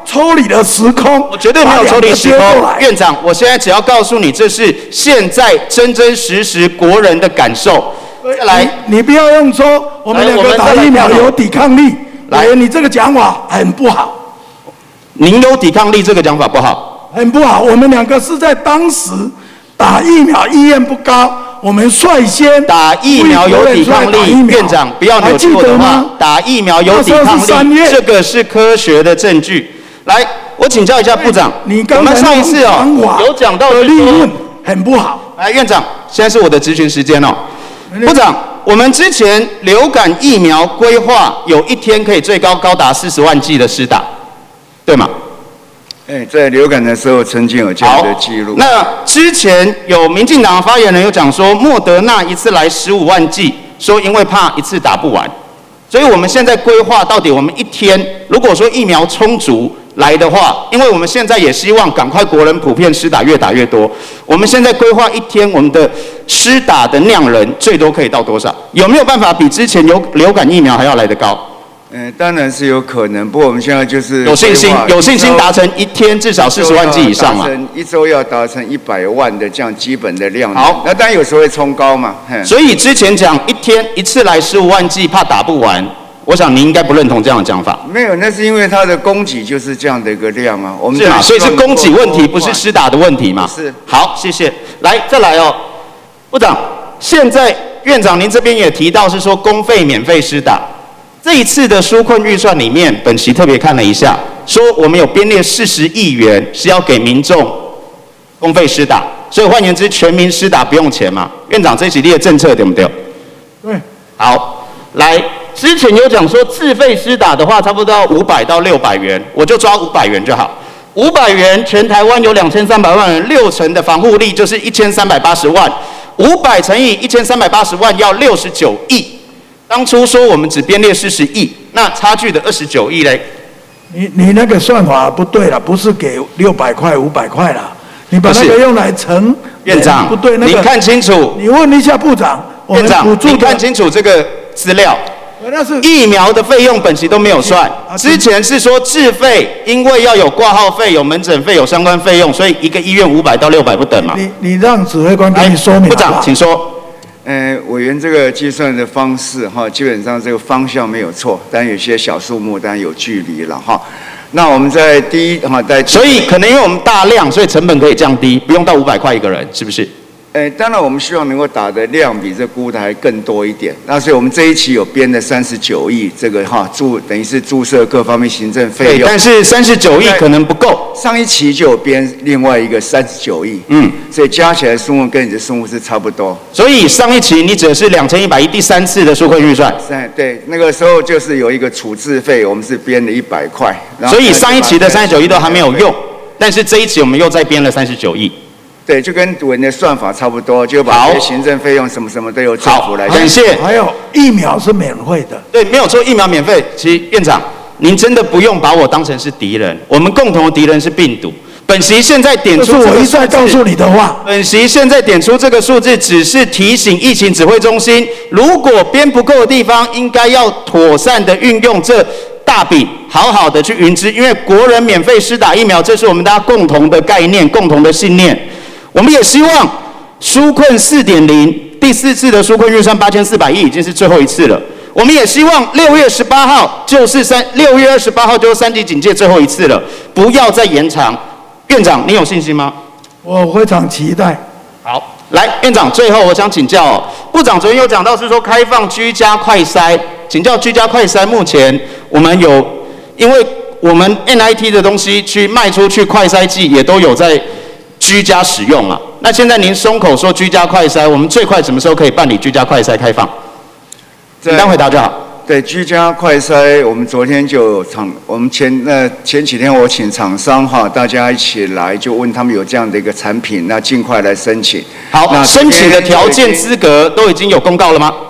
抽离了时空， 我绝对没有抽离时空。院长，我现在只要告诉你，这是现在真真实实国人的感受。再来， 你, 你不要用说我们两个打疫苗有抵抗力，来，你这个讲法很不好。 您有抵抗力这个讲法不好， 很不好。我们两个是在当时打疫苗意愿不高，我们率先打疫苗有抵抗力。院长不要扭曲我的话，打疫苗有抵抗力，这个是科学的证据。来，我请教一下部长， 你刚才上一次哦有讲到利润很不好。 来，院长，现在是我的质询时间哦。部长，我们之前流感疫苗规划有一天可以最高高达四十万剂的施打，对吗？ 哎，在流感的时候曾经有这样的记录。 那之前有民进党发言人有讲说，莫德纳一次来十五万剂，说因为怕一次打不完，所以我们现在规划到底我们一天如果说疫苗充足来的话，因为我们现在也希望赶快国人普遍施打，越打越多。我们现在规划一天我们的施打的量人最多可以到多少？有没有办法比之前流流感疫苗还要来得高？ 嗯，当然是有可能，不过我们现在就是有信心，有信心达成一天至少四十万剂以上嘛。 一周要达成一百万的这样基本的量。 好， 那当然有时候会冲高嘛。 所以之前讲一天一次来十五万剂，怕打不完。我想您应该不认同这样的讲法。 没有，那是因为它的供给就是这样的一个量啊。我们是嘛？所以是供给问题，不是施打的问题嘛？ 是。 好，谢谢。来，再来哦，部长，现在院长您这边也提到是说公费免费施打。这一次的纾困预算里面，本席特别看了一下，说我们有编列四十亿元是要给民众公费施打，所以换言之，全民施打不用钱嘛。院长这一系列政策对不对？ 对。 好，来，之前有讲说自费施打的话，差不多要五百到六百元，我就抓五百元就好。五百元，全台湾有两千三百万人，六成的防护力就是一千三百八十万，五百乘以一千三百八十万要六十九亿。当初说我们只编列四十亿，那差距的二十九亿嘞？ 你你那个算法不对了，不是给六百块、五百块了，你把那个用来乘。 院长， 不对，那个你看清楚。 你问一下部长。 院长，你看清楚这个资料。 那是疫苗的费用本期都没有算，之前是说自费，因为要有挂号费、有门诊费、有相关费用，所以一个医院五百到六百不等嘛。 你你让指挥官给你说明。 部长，请说。 呃，委员这个计算的方式哈，基本上这个方向没有错，但有些小数目当然有距离了哈。那我们在第一哈，在所以可能因为我们大量，所以成本可以降低，不用到五百块一个人，是不是？ 呃，当然我们希望能够打的量比这估的还更多一点。那所以我们这一期有编的三十九亿，这个哈注等于是注册各方面行政费用。 对，但是三十九亿可能不够。 上一期就有编另外一个三十九亿，嗯，所以加起来数目跟你的数目是差不多。 所以上一期你指的是两千一百亿第三次的纾困预算。 对，那个时候就是有一个处置费，我们是编了一百块。 所以上一期的三十九亿都还没有用，但是这一期我们又再编了三十九亿。 对，就跟我们的算法差不多，就把行政费用什么什么都由政府来。 感谢。 还有疫苗是免费的。 对，没有说疫苗免费。其实院长，您真的不用把我当成是敌人，我们共同的敌人是病毒。本席现在点出这个数字， 这是我一再告诉你的话。 本席现在点出这个数字，只是提醒疫情指挥中心，如果编不够的地方，应该要妥善的运用这大笔，好好的去匀支，因为国人免费施打疫苗，这是我们大家共同的概念、共同的信念。我们也希望纾困 四点零 第四次的纾困预算八千四百亿已经是最后一次了。我们也希望六月十八号就是三六月二十八号就是三级警戒最后一次了，不要再延长。院长，你有信心吗？ 我非常期待。 好，来，院长，最后我想请教哦，部长昨天有讲到是说开放居家快筛，请教居家快筛目前我们有，因为我们 N I T 的东西去卖出去，快筛剂也都有在居家使用了。那现在您松口说居家快筛，我们最快什么时候可以办理居家快筛开放？简单回答就好。 对，居家快筛，我们昨天就有厂，我们前那前几天我请厂商哈，大家一起来就问他们有这样的一个产品，那尽快来申请。 好，那申请的条件资格都已经有公告了吗？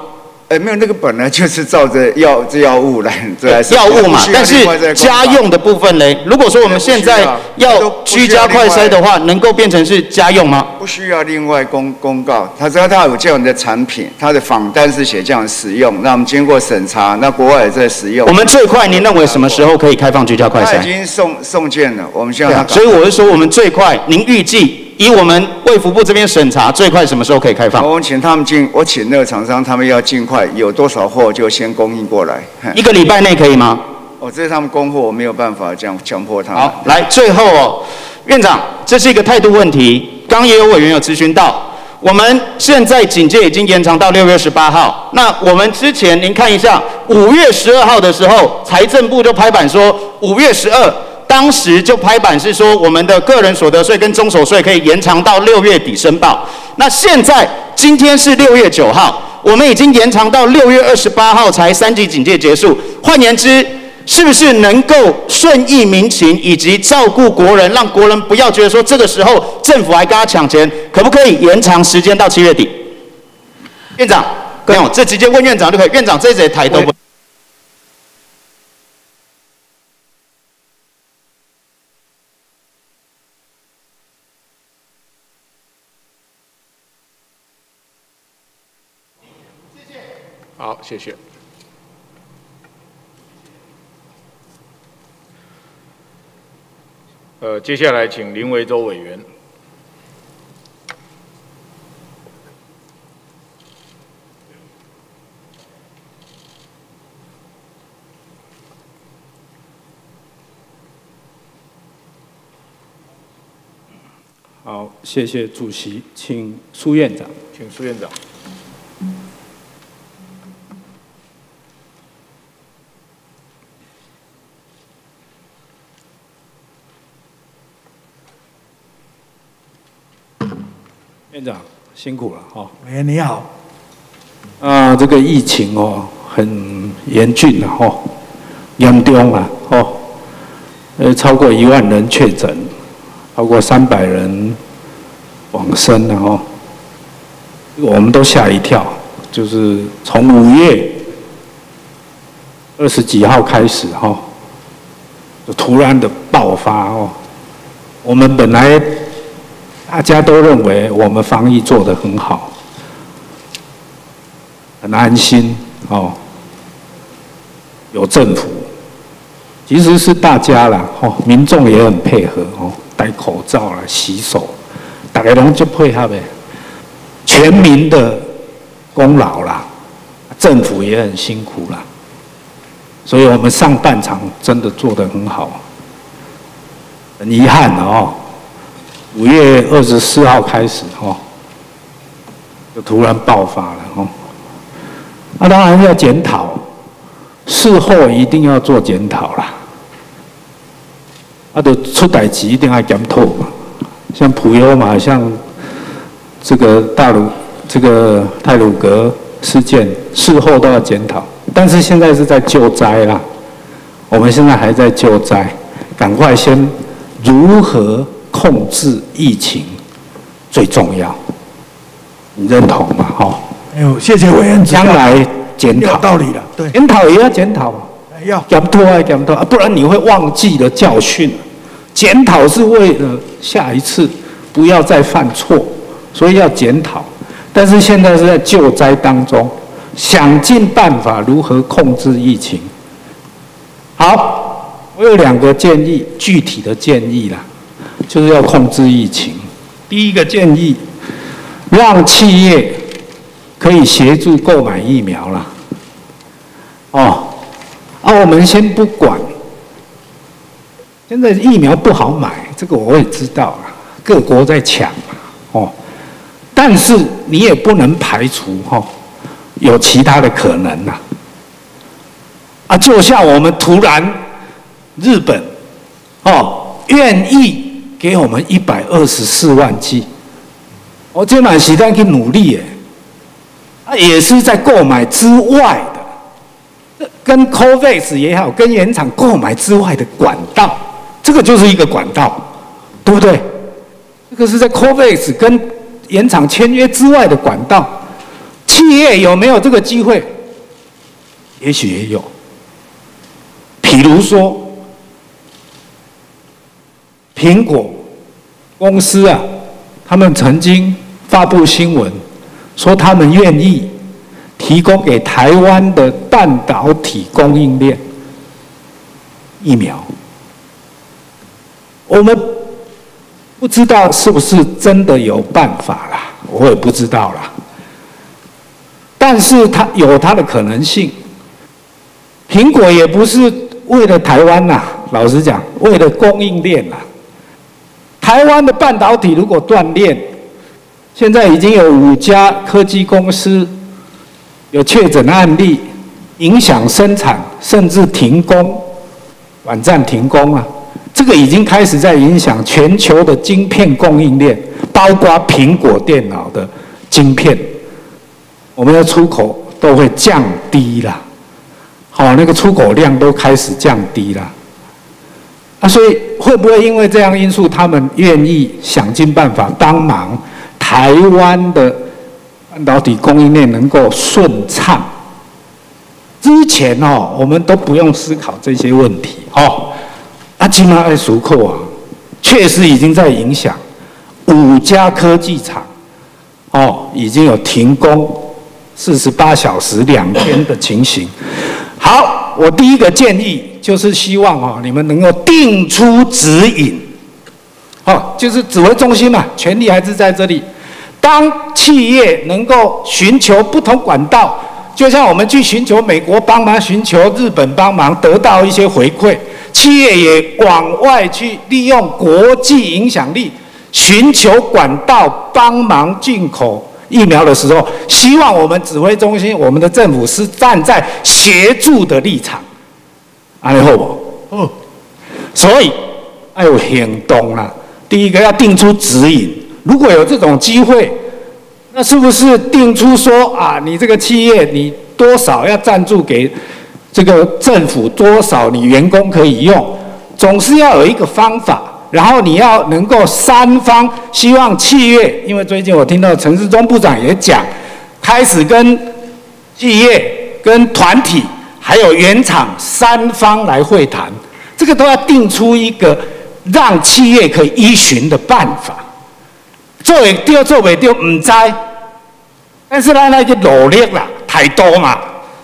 哎，没有，那个本来就是照着药这药物来来药物嘛，但是家用的部分嘞，如果说我们现在要居家快筛的话，能够变成是家用吗？ 不需要另外公公告，他说他有这样的产品，他的仿单是写这样使用，那我们经过审查，那国外也在使用。 我们最快，您认为什么时候可以开放居家快筛？ 他已经送送件了，我们现在。 所以我是说，我们最快，您预计？以我们卫福部这边审查，最快什么时候可以开放？ 我请他们尽，我请那个厂商，他们要尽快，有多少货就先供应过来。 一个礼拜内可以吗？ 哦，这是他们供货，我没有办法这样强迫他们。 好，来，最后哦，院长，这是一个态度问题。刚也有委员有咨询到，我们现在警戒已经延长到六月十八号。那我们之前您看一下，五月十二号的时候，财政部就拍板说，五月十二。当时就拍板是说，我们的个人所得税跟中所税可以延长到六月底申报。那现在今天是六月九号，我们已经延长到六月二十八号才三级警戒结束。换言之，是不是能够顺应民情以及照顾国人，让国人不要觉得说这个时候政府还跟他抢钱？可不可以延长时间到七月底？院长，没有，这直接问院长就可以。院长这节台都不。 好，谢谢。呃，接下来请林维洲委员。 好，谢谢主席，请苏院长。 请苏院长。 院长辛苦了哈。 委员你好。 啊，这个疫情哦很严峻了哈，严重啊哦，呃超过一万人确诊，超过三百人往生了哈，我们都吓一跳，就是从五月二十几号开始哈，就突然的爆发哦，我们本来。大家都认为我们防疫做得很好，很安心哦，有政府，其实是大家啦，哦，民众也很配合哦，戴口罩啦，洗手，大家拢就配合的，全民的功劳啦，政府也很辛苦啦，所以我们上半场真的做得很好，很遗憾哦。五月二十四号开始，哦，就突然爆发了，哦。那当然要检讨，事后一定要做检讨啦。啊，就出代志一定要检讨嘛。像普悠玛，像这个大鲁这个太鲁阁事件，事后都要检讨。但是现在是在救灾啦，我们现在还在救灾，赶快先如何控制疫情最重要，你认同吗？哈。 哎呦，谢谢委员指教。 将来检讨。有道理了，对。 检讨也要检讨嘛。 要。 检讨啊，检讨啊，不然你会忘记了教训。检讨是为了下一次不要再犯错，所以要检讨。但是现在是在救灾当中，想尽办法如何控制疫情。好，我有两个建议，具体的建议啦。就是要控制疫情。第一个建议，让企业可以协助购买疫苗啦。哦，啊，我们先不管，现在疫苗不好买，这个我也知道啦，各国在抢嘛，哦，但是你也不能排除哈、哦，有其他的可能呐。啊，就像我们突然日本，哦，愿意。给我们一百二十四万剂，我这满时间去努力耶，啊，也是在购买之外的，跟 COVAX 也好，跟原厂购买之外的管道，这个就是一个管道，对不对？这个是在 COVAX 跟原厂签约之外的管道，企业有没有这个机会？ 也许也有。比如说，苹果公司啊，他们曾经发布新闻，说他们愿意提供给台湾的半导体供应链疫苗。我们不知道是不是真的有办法啦，我也不知道啦。但是它有它的可能性。苹果也不是为了台湾呐，老实讲，为了供应链呐。台湾的半导体如果断链，现在已经有五家科技公司有确诊案例，影响生产，甚至停工，短暂停工啊。这个已经开始在影响全球的晶片供应链，包括苹果电脑的晶片，我们的出口都会降低啦。好，那个出口量都开始降低啦。啊，所以会不会因为这样因素，他们愿意想尽办法帮忙台湾的半导体供应链能够顺畅？之前哦，我们都不用思考这些问题哦。啊，今嘛爱熟扣啊，确实已经在影响五家科技厂哦，已经有停工四十八小时两天的情形。好，我第一个建议就是希望哦，你们能够定出指引，哦，就是指挥中心嘛，权力还是在这里。当企业能够寻求不同管道，就像我们去寻求美国帮忙，寻求日本帮忙，得到一些回馈，企业也往外去利用国际影响力，寻求管道帮忙进口疫苗的时候，希望我们指挥中心、我们的政府是站在协助的立场，安尼好不？哦，所以要有行动啦。第一个要定出指引，如果有这种机会，那是不是定出说啊，你这个企业你多少要赞助给这个政府，多少你员工可以用，总是要有一个方法。然后你要能够三方，希望企业，因为最近我听到陈时中部长也讲，开始跟企业、跟团体还有原厂三方来会谈，这个都要定出一个让企业可以依循的办法。做会对做袂对唔知，但是咱那个努力啦，太多嘛。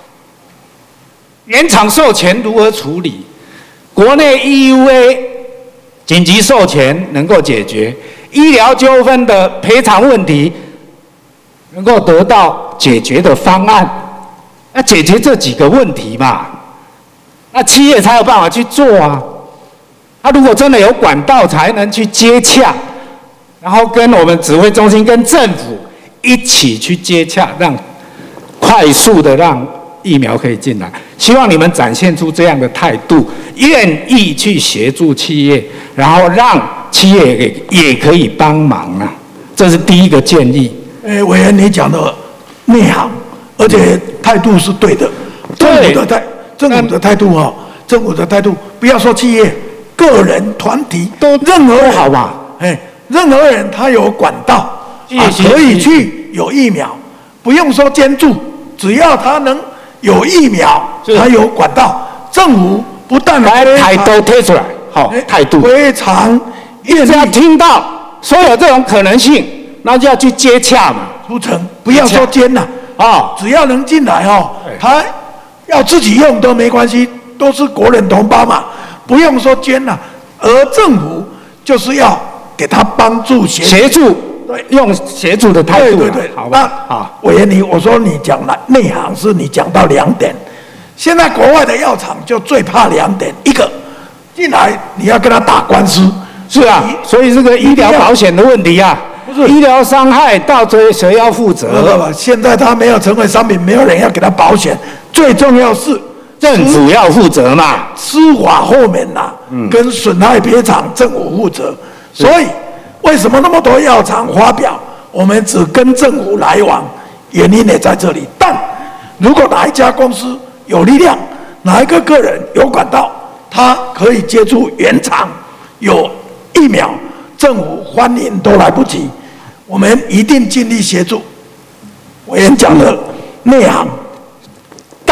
原厂授权如何处理？国内 E U A。紧急授权能够解决医疗纠纷的赔偿问题，能够得到解决的方案，那解决这几个问题嘛，那企业才有办法去做啊。他如果真的有管道，才能去接洽，然后跟我们指挥中心、跟政府一起去接洽，让快速的让疫苗可以进来。希望你们展现出这样的态度，愿意去协助企业，然后让企业也也可以帮忙啊。这是第一个建议。 诶，委员你讲的内行，而且态度是对的。政府的态，政府的态度哈、哦，政府的态度，不要说企业、个人、团体，都任何人好吧？哎，任何人他有管道，啊，可以去有疫苗，不用说捐助，只要他能。有疫苗，还有管道，政府不但来态度推出来，好态度非常愿意。 只要听到说有这种可能性，那就要去接洽嘛。 出城不要说捐了啊，只要能进来哦，他要自己用都没关系，都是国人同胞嘛，不用说捐了。而政府就是要给他帮助协协助。对，用协助的态度， 对对对， 好吧？啊， 委员你，我说你讲了内行，是你讲到两点。现在国外的药厂就最怕两点，一个进来你要跟他打官司， 是啊，所以这个医疗保险的问题啊，不是医疗伤害到最后谁要负责？ 不不不，现在他没有成为商品，没有人要给他保险，最重要是政府要负责嘛， 司法后面呐、啊，嗯、跟损害赔偿政府负责，所以。为什么那么多药厂发表，我们只跟政府来往？原因也在这里。但如果哪一家公司有力量，哪一个个人有管道，他可以接触原厂，有疫苗，政府欢迎都来不及。我们一定尽力协助。委员讲的内行， 当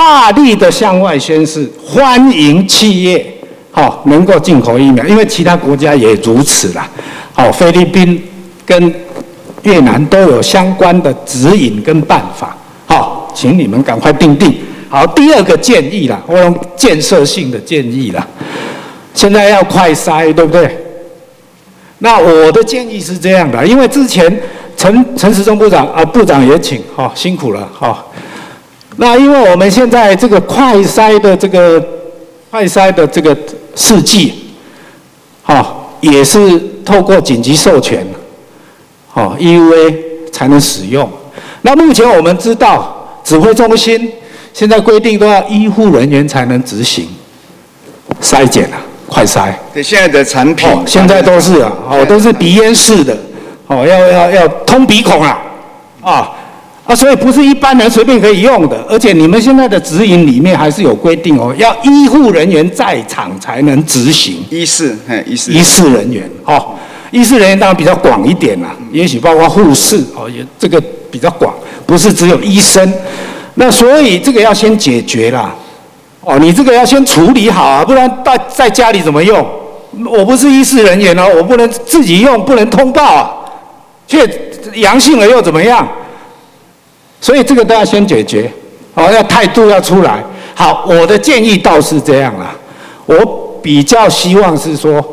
大力的向外宣示，欢迎企业好、哦、能够进口疫苗，因为其他国家也如此啦。好、哦，菲律宾跟越南都有相关的指引跟办法。好、哦，请你们赶快订定。好，第二个建议啦，我用建设性的建议啦。现在要快筛，对不对？那我的建议是这样的，因为之前陈陈时中部长啊，部长也请，哈、哦，辛苦了，哈、哦。那因为我们现在这个快筛的这个快筛的这个试剂，哈、哦，也是透过紧急授权，哦 ，E U A 才能使用。那目前我们知道，指挥中心现在规定都要医护人员才能执行筛检啊，快筛。 对，现在的产品， 哦、现在都是啊，哦，都是鼻咽式的，哦，要要要通鼻孔啊，啊啊，所以不是一般人随便可以用的，而且你们现在的指引里面还是有规定哦，要医护人员在场才能执行。 医事，嘿，医事。 医事人员，哦，医事人员当然比较广一点啦，也许包括护士，哦，也这个比较广，不是只有医生。那所以这个要先解决啦，哦，你这个要先处理好啊，不然在在家里怎么用？我不是医事人员哦，我不能自己用，不能通报啊，却阳性了又怎么样？所以这个都要先解决，哦，要态度要出来。好，我的建议倒是这样啦，我比较希望是说，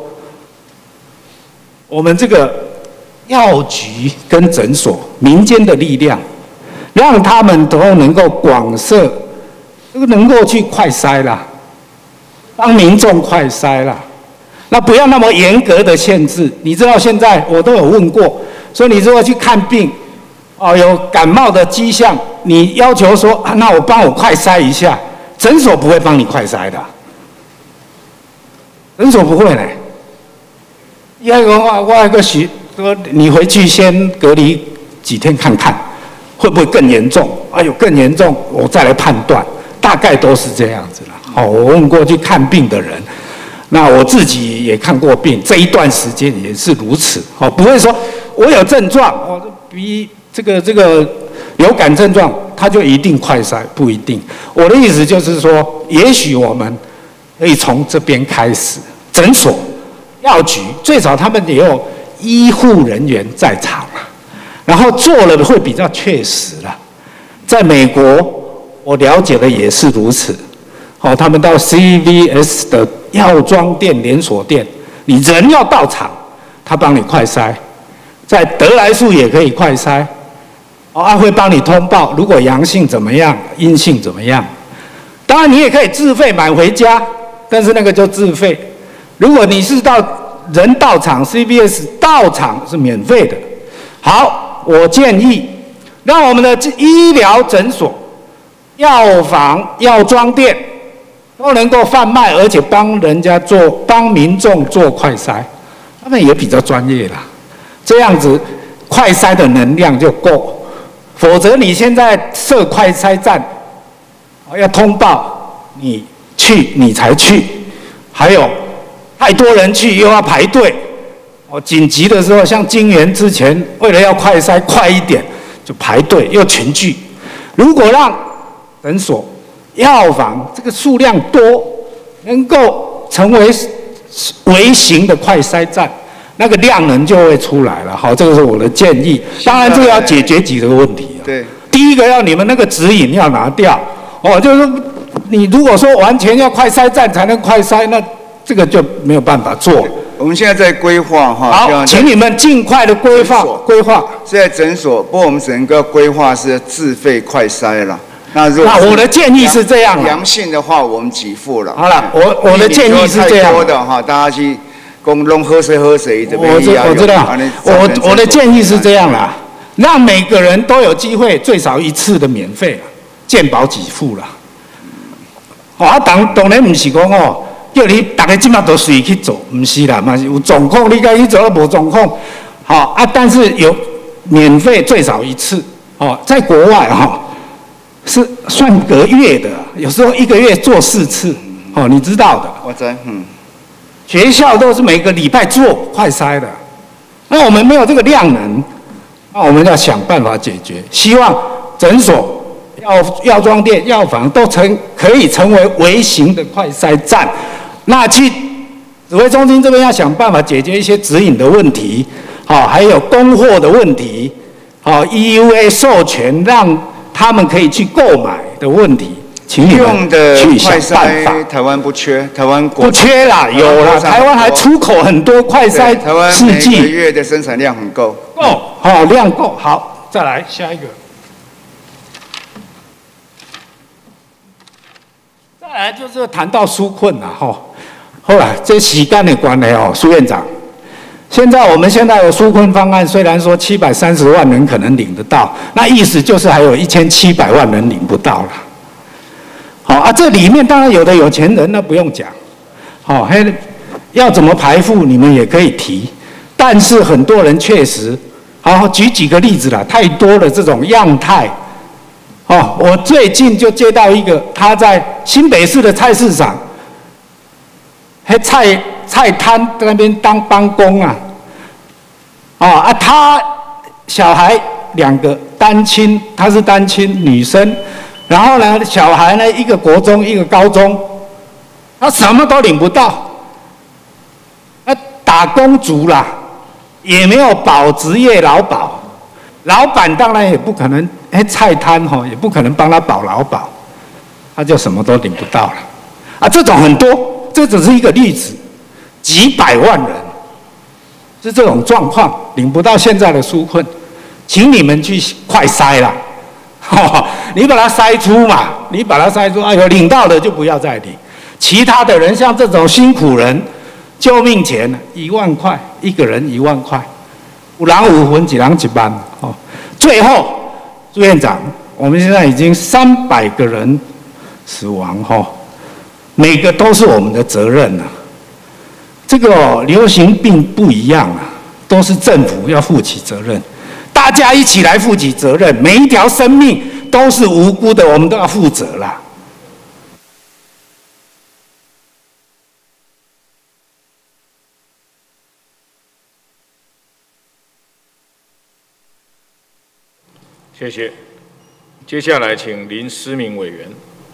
我们这个药局跟诊所民间的力量。让他们都能够广设，这个能够去快筛啦，帮民众快筛啦，那不要那么严格的限制。你知道现在我都有问过，说你如果去看病，哦，有感冒的迹象，你要求说，啊、那我帮我快筛一下，诊所不会帮你快筛的，诊所不会呢。要个话，我一个许说你回去先隔离几天看看。会不会更严重？哎呦，更严重，我再来判断，大概都是这样子了。好、哦，我问过去看病的人，那我自己也看过病，这一段时间也是如此。好、哦，不会说我有症状，我比这个这个流感症状，他就一定快筛，不一定。我的意思就是说，也许我们可以从这边开始，诊所、药局，最少他们也有医护人员在场。然后做了会比较确实啦。在美国，我了解的也是如此。哦，他们到 C V S 的药妆店连锁店，你人要到场，他帮你快筛。在得来速也可以快筛，哦，他会帮你通报，如果阳性怎么样，阴性怎么样。当然你也可以自费买回家，但是那个就自费。如果你是到人到场 ，C V S 到场是免费的。好。我建议，让我们的医疗诊所、药房、药妆店都能够贩卖，而且帮人家做、帮民众做快筛，他们也比较专业啦。这样子，快筛的能量就够。否则你现在设快筛站，要通报你去你才去，还有太多人去又要排队。哦，紧急的时候，像金源之前为了要快筛快一点，就排队又群聚。如果让诊所、药房这个数量多，能够成为微型的快筛站，那个量能就会出来了。好，这个是我的建议。当然，这个要解决几个问题啊。 对， 第一个要你们那个指引要拿掉。哦，就是说你如果说完全要快筛站才能快筛，那这个就没有办法做。 我们现在在规划哈， 好，请你们尽快的规划规划。 是在诊所，不过我们整个规划是自费快筛了。那如果那我的建议是这样， 阳性的话我们给付了。 好了，我我的建议是这样。 太多的哈，大家去公弄喝水喝水怎么样？ 我知我知道，我我的建议是这样啦，让每个人都有机会最少一次的免费了，健保给付了。哦，啊，当当然不是讲哦。叫你大家即马都随去做，唔是啦，嘛是有状况，你该去做，无状况，好啊。但是有免费最少一次，哦，在国外哈、哦、是算个月的，有时候一个月做四次，哦，你知道的。 我知，嗯。 学校都是每个礼拜做快筛的，那我们没有这个量能，那我们要想办法解决。希望诊所、 药药妆店、药房都成可以成为微型的快筛站。那去指挥中心这边要想办法解决一些指引的问题，好、哦，还有供货的问题，好、哦、，E U A 授权让他们可以去购买的问题，请你们去想办法。 台湾不缺，台湾不缺啦，有啦，台湾还出口很多快筛台湾试剂， 每个月的生产量很够。 够，好、哦，量够，好，再来下一个。再来就是谈到纾困啦，吼。后来这时间的关系哦，苏院长，现在我们现在有纾困方案，虽然说七百三十万人可能领得到，那意思就是还有一千七百万人领不到了。好啊，这里面当然有的有钱人那不用讲，好、哦，还要怎么排富你们也可以提，但是很多人确实，好举几个例子啦，太多的这种样态。哦，我最近就接到一个，他在新北市的菜市场。在菜菜摊那边当帮工啊，哦啊，他小孩两个单亲，他是单亲女生，然后呢，小孩呢一个国中一个高中，他什么都领不到，那打工族啦，也没有保职业劳保，老板当然也不可能，哎，菜摊哈也不可能帮他保劳保，他就什么都领不到了，啊，这种很多。这只是一个例子，几百万人是这种状况，领不到现在的纾困，请你们去快筛啦，哦、你把它筛出嘛，你把它筛出，哎呦，领到的就不要再领，其他的人像这种辛苦人，救命钱一万块，一个人一万块，五人五分，几人几班哦。最后，朱院长，我们现在已经三百个人死亡哈。哦每个都是我们的责任呐、啊。这个、哦、流行病不一样啊，都是政府要负起责任，大家一起来负起责任。每一条生命都是无辜的，我们都要负责啦。 谢谢。接下来请林思明委员。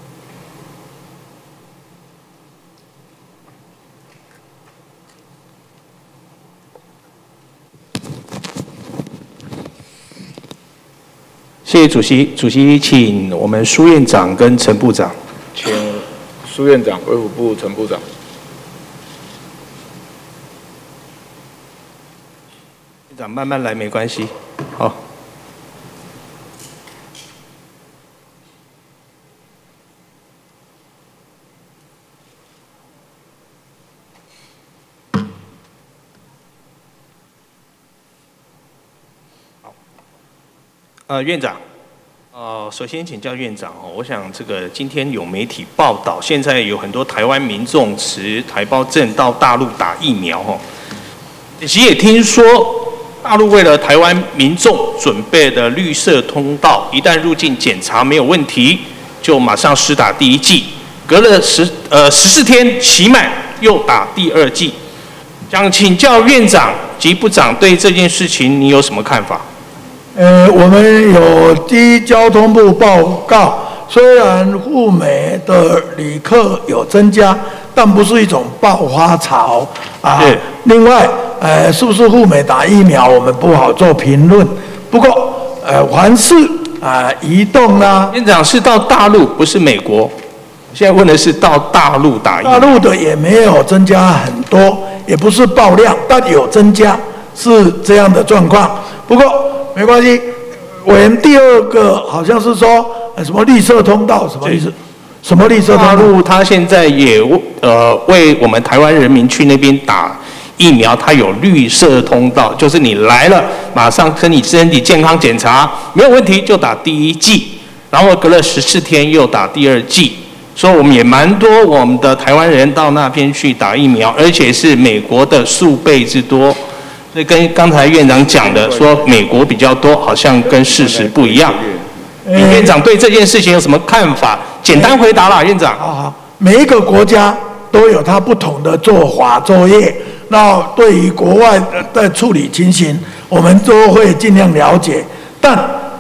谢谢主席，主席请我们苏院长跟陈部长。 请苏院长、卫福部陈部长。 院长慢慢来，没关系。好。呃，院长，呃，首先请教院长哦，我想这个今天有媒体报道，现在有很多台湾民众持台胞证到大陆打疫苗哦，其实也听说大陆为了台湾民众准备的绿色通道，一旦入境检查没有问题，就马上施打第一剂，隔了十呃十四天期满又打第二剂，想请教院长及部长对这件事情你有什么看法？ 呃，我们有依交通部报告，虽然赴美的旅客有增加，但不是一种爆发潮啊。另外，呃，是不是赴美打疫苗，我们不好做评论。不过，呃，凡是啊、呃、移动啦， 院长是到大陆，不是美国。现在问的是到大陆打疫苗。 大陆的也没有增加很多，也不是爆量，但有增加，是这样的状况。不过。没关系，我们第二个好像是说什么绿色通道，什么意思？什么绿色通道？ 大陆他现在也呃为我们台湾人民去那边打疫苗，它有绿色通道，就是你来了马上跟你身体健康检查没有问题就打第一剂，然后隔了十四天又打第二剂。所以我们也蛮多我们的台湾人到那边去打疫苗，而且是美国的数倍之多。所以跟刚才院长讲的说美国比较多，好像跟事实不一样。李院长对这件事情有什么看法？简单回答啦，院长。 好好，每一个国家都有它不同的做法作业。那对于国外的处理情形，我们都会尽量了解。但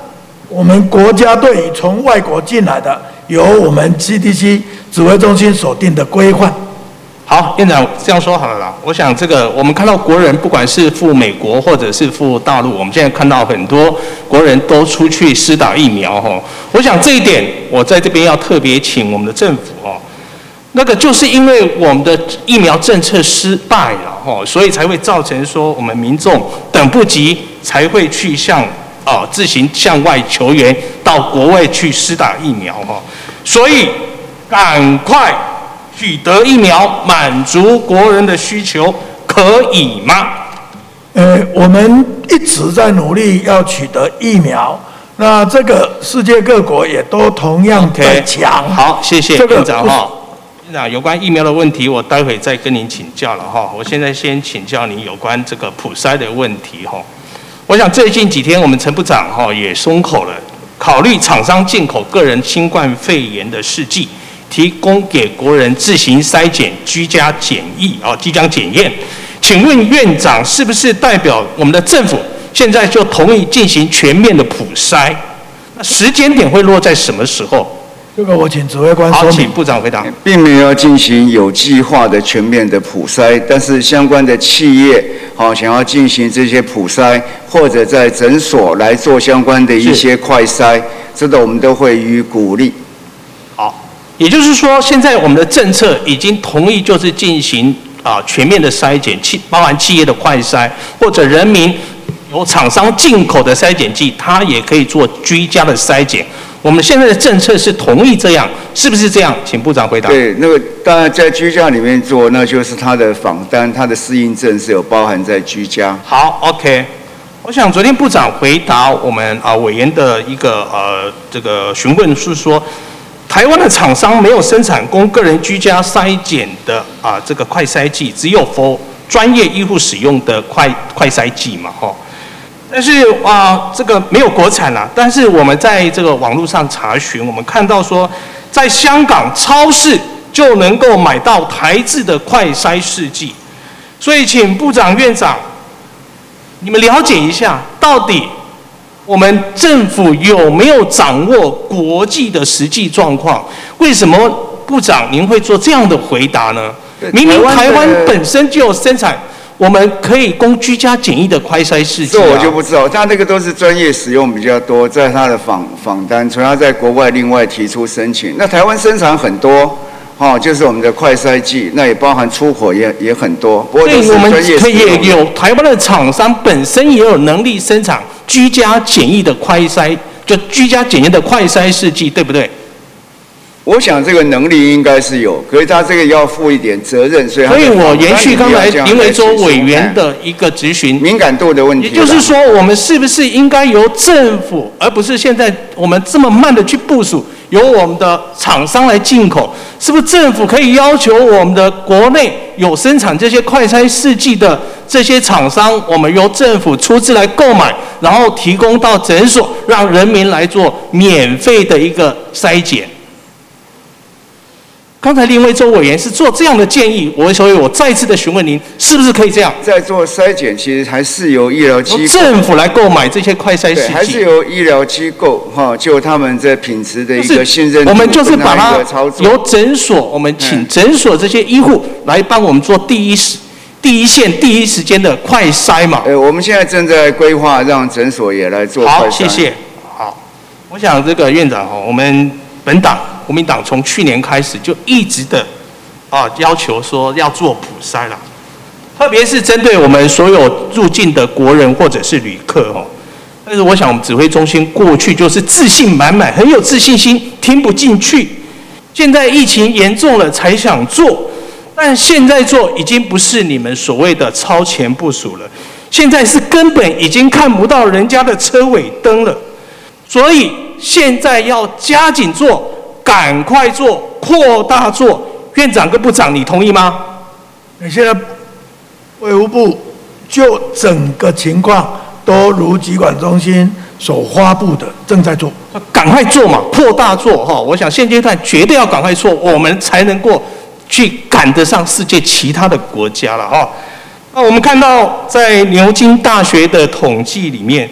我们国家对于从外国进来的，由我们 C D C 指挥中心所定的规范。 好，院长这样说好了啦。我想这个我们看到国人不管是赴美国或者是赴大陆，我们现在看到很多国人都出去施打疫苗哈。我想这一点，我在这边要特别请我们的政府哦，那个就是因为我们的疫苗政策失败了哈，所以才会造成说我们民众等不及，才会去向啊自行向外求援到国外去施打疫苗哈。所以赶快取得疫苗，满足国人的需求，可以吗？ 呃，我们一直在努力要取得疫苗，那这个世界各国也都同样在抢。 好，谢谢这个院长哈。院长，有关疫苗的问题，我待会再跟您请教了哈。我现在先请教您有关这个普筛的问题哈。我想最近几天我们陈部长哈也松口了，考虑厂商进口个人新冠肺炎的试剂，提供给国人自行筛检、居家检疫啊，居家检验。请问院长是不是代表我们的政府现在就同意进行全面的普筛？那时间点会落在什么时候？ 这个我请指挥官说明。 好，请部长回答。 并没有进行有计划的全面的普筛，但是相关的企业好、想要进行这些普筛，或者在诊所来做相关的一些快筛，这个我们都会予以鼓励。 好，也就是说，现在我们的政策已经同意，就是进行啊全面的筛检，企包含企业的快筛，或者人民由厂商进口的筛检剂，它也可以做居家的筛检。我们现在的政策是同意这样，是不是这样？请部长回答。 对，那个当然在居家里面做，那就是他的访单、他的适应症是有包含在居家。 好 ，OK。我想昨天部长回答我们啊委员的一个呃这个询问是说，台湾的厂商没有生产供个人居家筛检的啊这个快筛剂，只有 for 专业医护使用的快快筛剂嘛，吼。但是啊，这个没有国产啦。但是我们在这个网络上查询，我们看到说，在香港超市就能够买到台制的快筛试剂。所以，请部长、院长，你们了解一下，到底我们政府有没有掌握国际的实际状况？为什么部长您会做这样的回答呢？明明台湾本身就有生产。我们可以供居家检疫的快筛试剂、啊， 这我就不知道，他那个都是专业使用比较多，在他的访访单，除了他在国外另外提出申请。那台湾生产很多，哦，就是我们的快筛剂，那也包含出口也也很多，不过都是专业使用。 所以我们也有台湾的厂商本身也有能力生产居家检疫的快筛，就居家检验的快筛试剂，对不对？ 我想这个能力应该是有，可是他这个要负一点责任，所以所以我延续刚才林维洲委员的一个质询， 敏感度的问题， 也就是说，我们是不是应该由政府，而不是现在我们这么慢的去部署，由我们的厂商来进口？是不是政府可以要求我们的国内有生产这些快筛试剂的这些厂商，我们由政府出资来购买，然后提供到诊所，让人民来做免费的一个筛检？刚才林维洲委员是做这样的建议，我所以我再次的询问您，是不是可以这样？ 在做筛检，其实还是由医疗机构、 政府来购买这些快筛试剂， 还是由医疗机构哈，就他们在品质的一个信任度， 我们就是把它由诊所，我们请诊所这些医护来帮我们做第一时、第一线、第一时间的快筛嘛。 呃，我们现在正在规划让诊所也来做快筛。 好，谢谢。好，我想这个院长哈，我们本党。国民党从去年开始就一直的啊要求说要做普筛了，特别是针对我们所有入境的国人或者是旅客哦。但是我想我们指挥中心过去就是自信满满，很有自信心，听不进去。现在疫情严重了才想做，但现在做已经不是你们所谓的超前部署了，现在是根本已经看不到人家的车尾灯了。所以现在要加紧做。赶快做，扩大做，院长跟部长，你同意吗？ 现在卫福部就整个情况都如疾管中心所发布的，正在做， 赶快做嘛，扩大做哈！我想现阶段绝对要赶快做，我们才能够去赶得上世界其他的国家了哈。那我们看到在牛津大学的统计里面，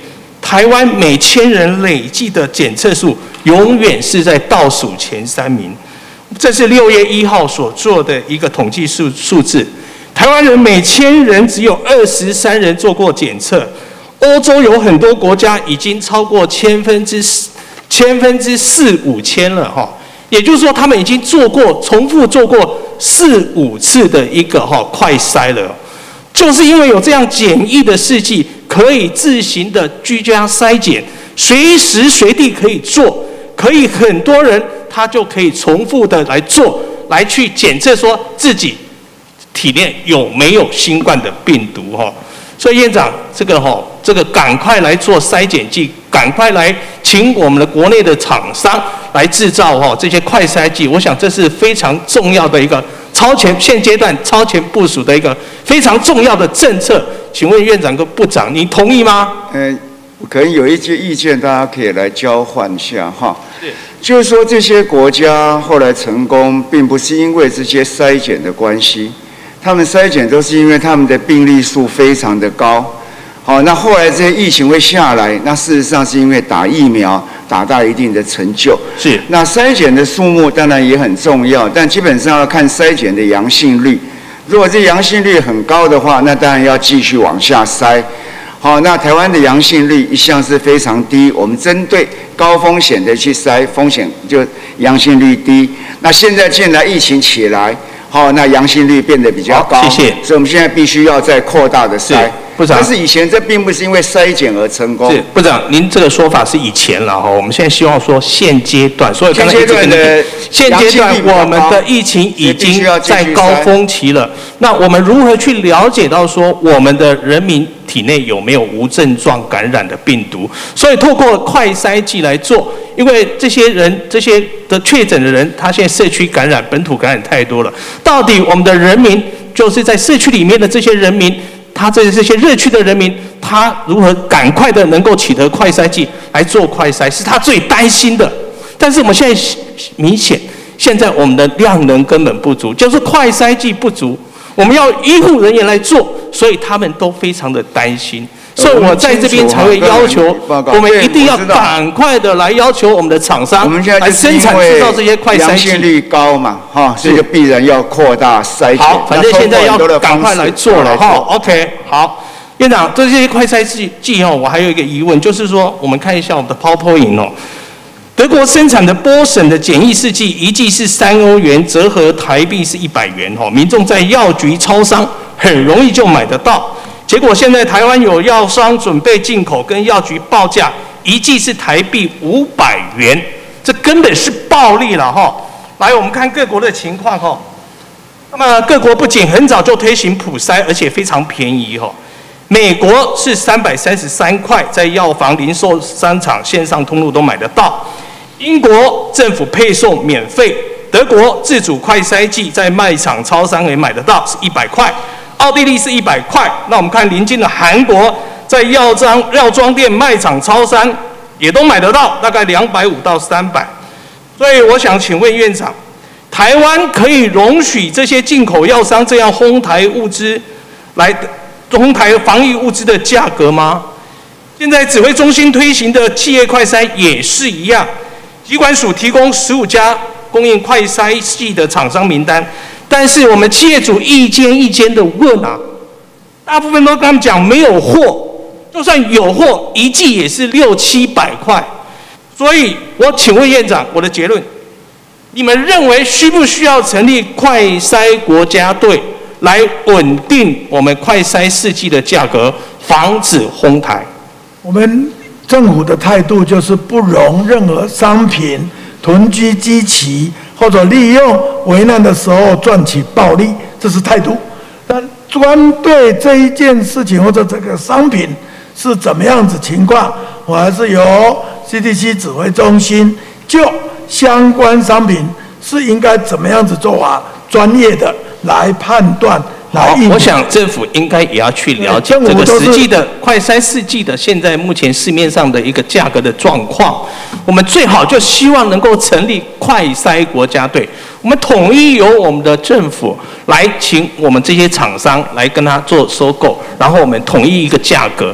台湾每千人累计的检测数永远是在倒数前三名。这是六月一号所做的一个统计数数字。台湾人每千人只有二十三人做过检测，欧洲有很多国家已经超过千分之四、千分之四五千了哈。也就是说，他们已经做过重复做过四五次的一个哈快筛了。就是因为有这样简易的试剂，可以自行的居家筛检，随时随地可以做，可以很多人他就可以重复的来做，来去检测说自己体内有没有新冠的病毒哈。所以院长，这个哈，这个赶快来做筛检剂，赶快来请我们的国内的厂商来制造哈这些快筛剂，我想这是非常重要的一个超前现阶段超前部署的一个非常重要的政策。请问院长跟部长，你同意吗？ 呃，可能有一些意见，大家可以来交换一下哈。是，就是说这些国家后来成功，并不是因为这些筛检的关系。他们筛检都是因为他们的病例数非常的高，好，那后来这些疫情会下来，那事实上是因为打疫苗达到一定的成就。 是， 那筛检的数目当然也很重要，但基本上要看筛检的阳性率。如果这阳性率很高的话，那当然要继续往下筛。好，那台湾的阳性率一向是非常低，我们针对高风险的去筛，风险就阳性率低。那现在既然疫情起来，好，那阳性率变得比较高， 谢谢。 所以我们现在必须要再扩大的筛。 部长， 但是以前这并不是因为筛检而成功。 是部长，您这个说法是以前了哈，我们现在希望说现阶段，所以刚才一直跟你讲，现阶段我们的疫情已经在高峰期了。那我们如何去了解到说我们的人民体内有没有无症状感染的病毒？所以透过快筛剂来做，因为这些人这些的确诊的人，他现在社区感染、本土感染太多了，到底我们的人民就是在社区里面的这些人民。他这这些热区的人民，他如何赶快的能够取得快筛剂来做快筛，是他最担心的。但是我们现在明显，现在我们的量能根本不足，就是快筛剂不足，我们要医护人员来做，所以他们都非常的担心。所以我在这边才会要求，我们一定要赶快的来要求我们的厂商来生产制造这些快筛剂。 阳性率高嘛，哈，这个必然要扩大筛检。 好，反正现在要赶快来做了哈。OK， 好，院长，这些快筛剂剂哦，我还有一个疑问，就是说，我们看一下我们的 PowerPoint 哦，德国生产的波神的简易试剂一剂是三欧元，折合台币是一百元哦，民众在药局、超商很容易就买得到。结果现在台湾有药商准备进口，跟药局报价一剂是台币五百元，这根本是暴利了哈！来，我们看各国的情况哈。那么各国不仅很早就推行普筛，而且非常便宜哈。美国是三百三十三块，在药房、零售商场、线上通路都买得到。英国政府配送免费，德国自主快筛剂在卖场、超商也买得到，是一百块。奥地利是一百块，那我们看邻近的韩国，在药妆、药妆店、卖场、超商也都买得到，大概两百五到三百。所以我想请问院长，台湾可以容许这些进口药商这样哄抬物资，来哄抬防疫物资的价格吗？现在指挥中心推行的企业快筛也是一样，疾管署提供十五家供应快筛剂的厂商名单。但是我们企业主一间一间的问啊，大部分都跟他们讲没有货，就算有货，一剂也是六七百块。所以我请问院长，我的结论，你们认为需不需要成立快筛国家队，来稳定我们快筛试剂的价格，防止哄抬？ 我们政府的态度就是不容任何商品囤积积奇，或者利用危难的时候赚取暴利，这是态度。但专对这一件事情或者这个商品是怎么样子情况，我还是由 C D C 指挥中心就相关商品是应该怎么样子做法，专业的来判断。 好，我想政府应该也要去了解这个实际的快筛试剂的现在目前市面上的一个价格的状况。我们最好就希望能够成立快筛国家队，我们统一由我们的政府来请我们这些厂商来跟他做收购，然后我们统一一个价格。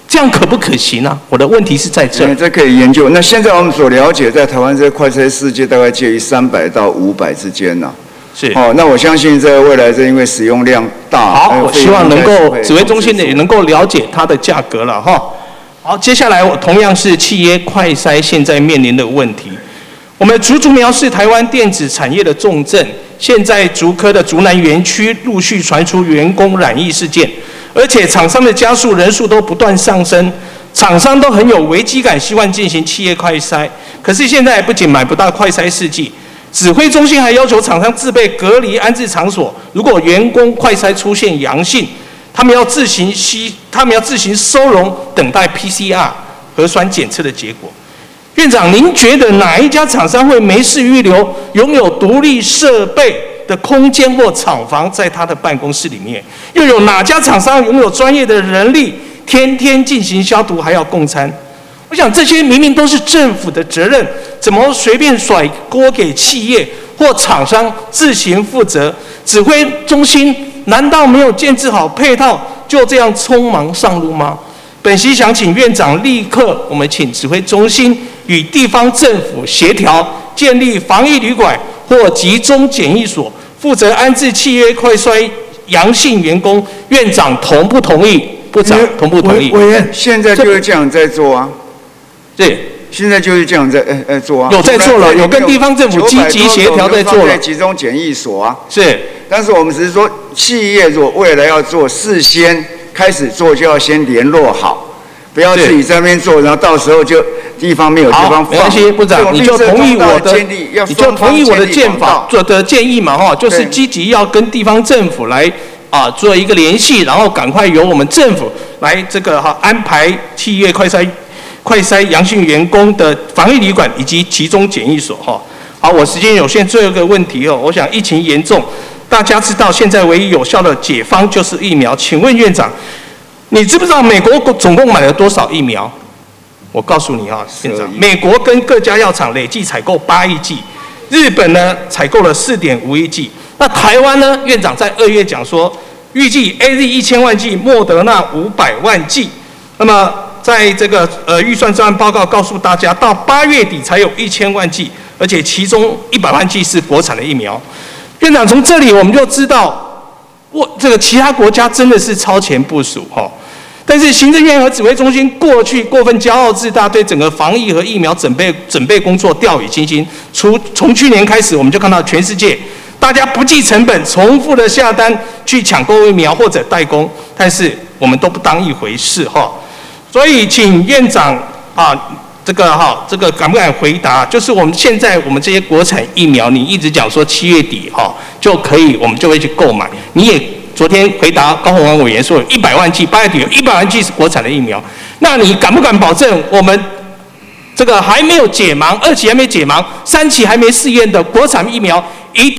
这样可不可行呢、啊？我的问题是在这。 嗯，这可以研究。那现在我们所了解，在台湾这个快筛世界大概介于三百到五百之间呐、啊。 是。 哦，那我相信在未来，这因为使用量大， 好，我希望能够指挥中心的也能够了解它的价格了哈。好，接下来我同样是企业快筛现在面临的问题。我们竹竹苗是台湾电子产业的重镇，现在竹科的竹南园区陆续传出员工染疫事件，而且厂商的家数人数都不断上升，厂商都很有危机感，希望进行企业快筛。可是现在不仅买不到快筛试剂，指挥中心还要求厂商自备隔离安置场所，如果员工快筛出现阳性，他们要自行吸，他们要自行收容，等待 P C R 核酸检测的结果。院长，您觉得哪一家厂商会没事预留拥有独立设备的空间或厂房在他的办公室里面？又有哪家厂商拥有专业的人力，天天进行消毒还要供餐？我想这些明明都是政府的责任，怎么随便甩锅给企业或厂商自行负责？指挥中心难道没有建置好配套，就这样匆忙上路吗？本席想请院长立刻，我们请指挥中心与地方政府协调，建立防疫旅馆或集中检疫所，负责安置契约快筛阳性员工。院长同不同意？部长同不同意？ 委员，现在就是这样在做啊。 对， 现在就是这样在呃呃做啊。 有在做了，有跟地方政府积极协调在做了。 集中检疫所啊。 是， 但是我们只是说，企业如果未来要做，事先开始做就要先联络好。不要自己在那边做，然后到时候就地方没有地方放。 好，没关系，部长，你就同意我的，你就同意我的建法做的建议嘛，哈，就是积极要跟地方政府来啊做一个联系，然后赶快由我们政府来这个哈安排企业快筛快筛阳性员工的防疫旅馆以及集中检疫所哈。好，我时间有限，最后一个问题哦，我想疫情严重，大家知道现在唯一有效的解方就是疫苗，请问院长，你知不知道美国总共买了多少疫苗？我告诉你啊，院长，美国跟各家药厂累计采购八亿剂，日本呢采购了四点五亿剂。那台湾呢？院长在二月讲说，预计 A Z 一千万剂，莫德纳五百万剂。那么在这个呃预算专案报告告诉大家，到八月底才有一千万剂，而且其中一百万剂是国产的疫苗。院长，从这里我们就知道，我这个其他国家真的是超前部署哈。但是行政院和指挥中心过去过分骄傲自大，对整个防疫和疫苗准备准备工作掉以轻心。从从去年开始，我们就看到全世界大家不计成本，重复的下单去抢购疫苗或者代工，但是我们都不当一回事哈。所以，请院长啊，这个哈，这个敢不敢回答？就是我们现在我们这些国产疫苗，你一直讲说七月底哈就可以，我们就会去购买，你也。昨天回答高虹安委员说，有一百万剂，八月底有一百万剂是国产的疫苗。那你敢不敢保证，我们这个还没有解盲，二期还没解盲，三期还没试验的国产疫苗一？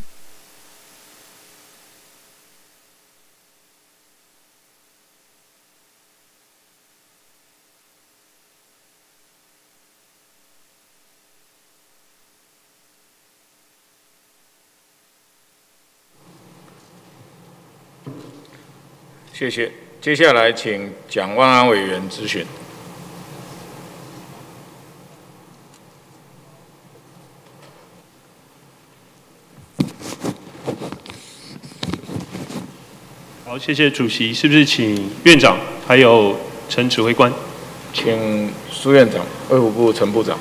谢谢。接下来请蒋万安委员质询。 好，谢谢主席。是不是请院长还有陈指挥官？ 请苏院长、卫福部陈部长。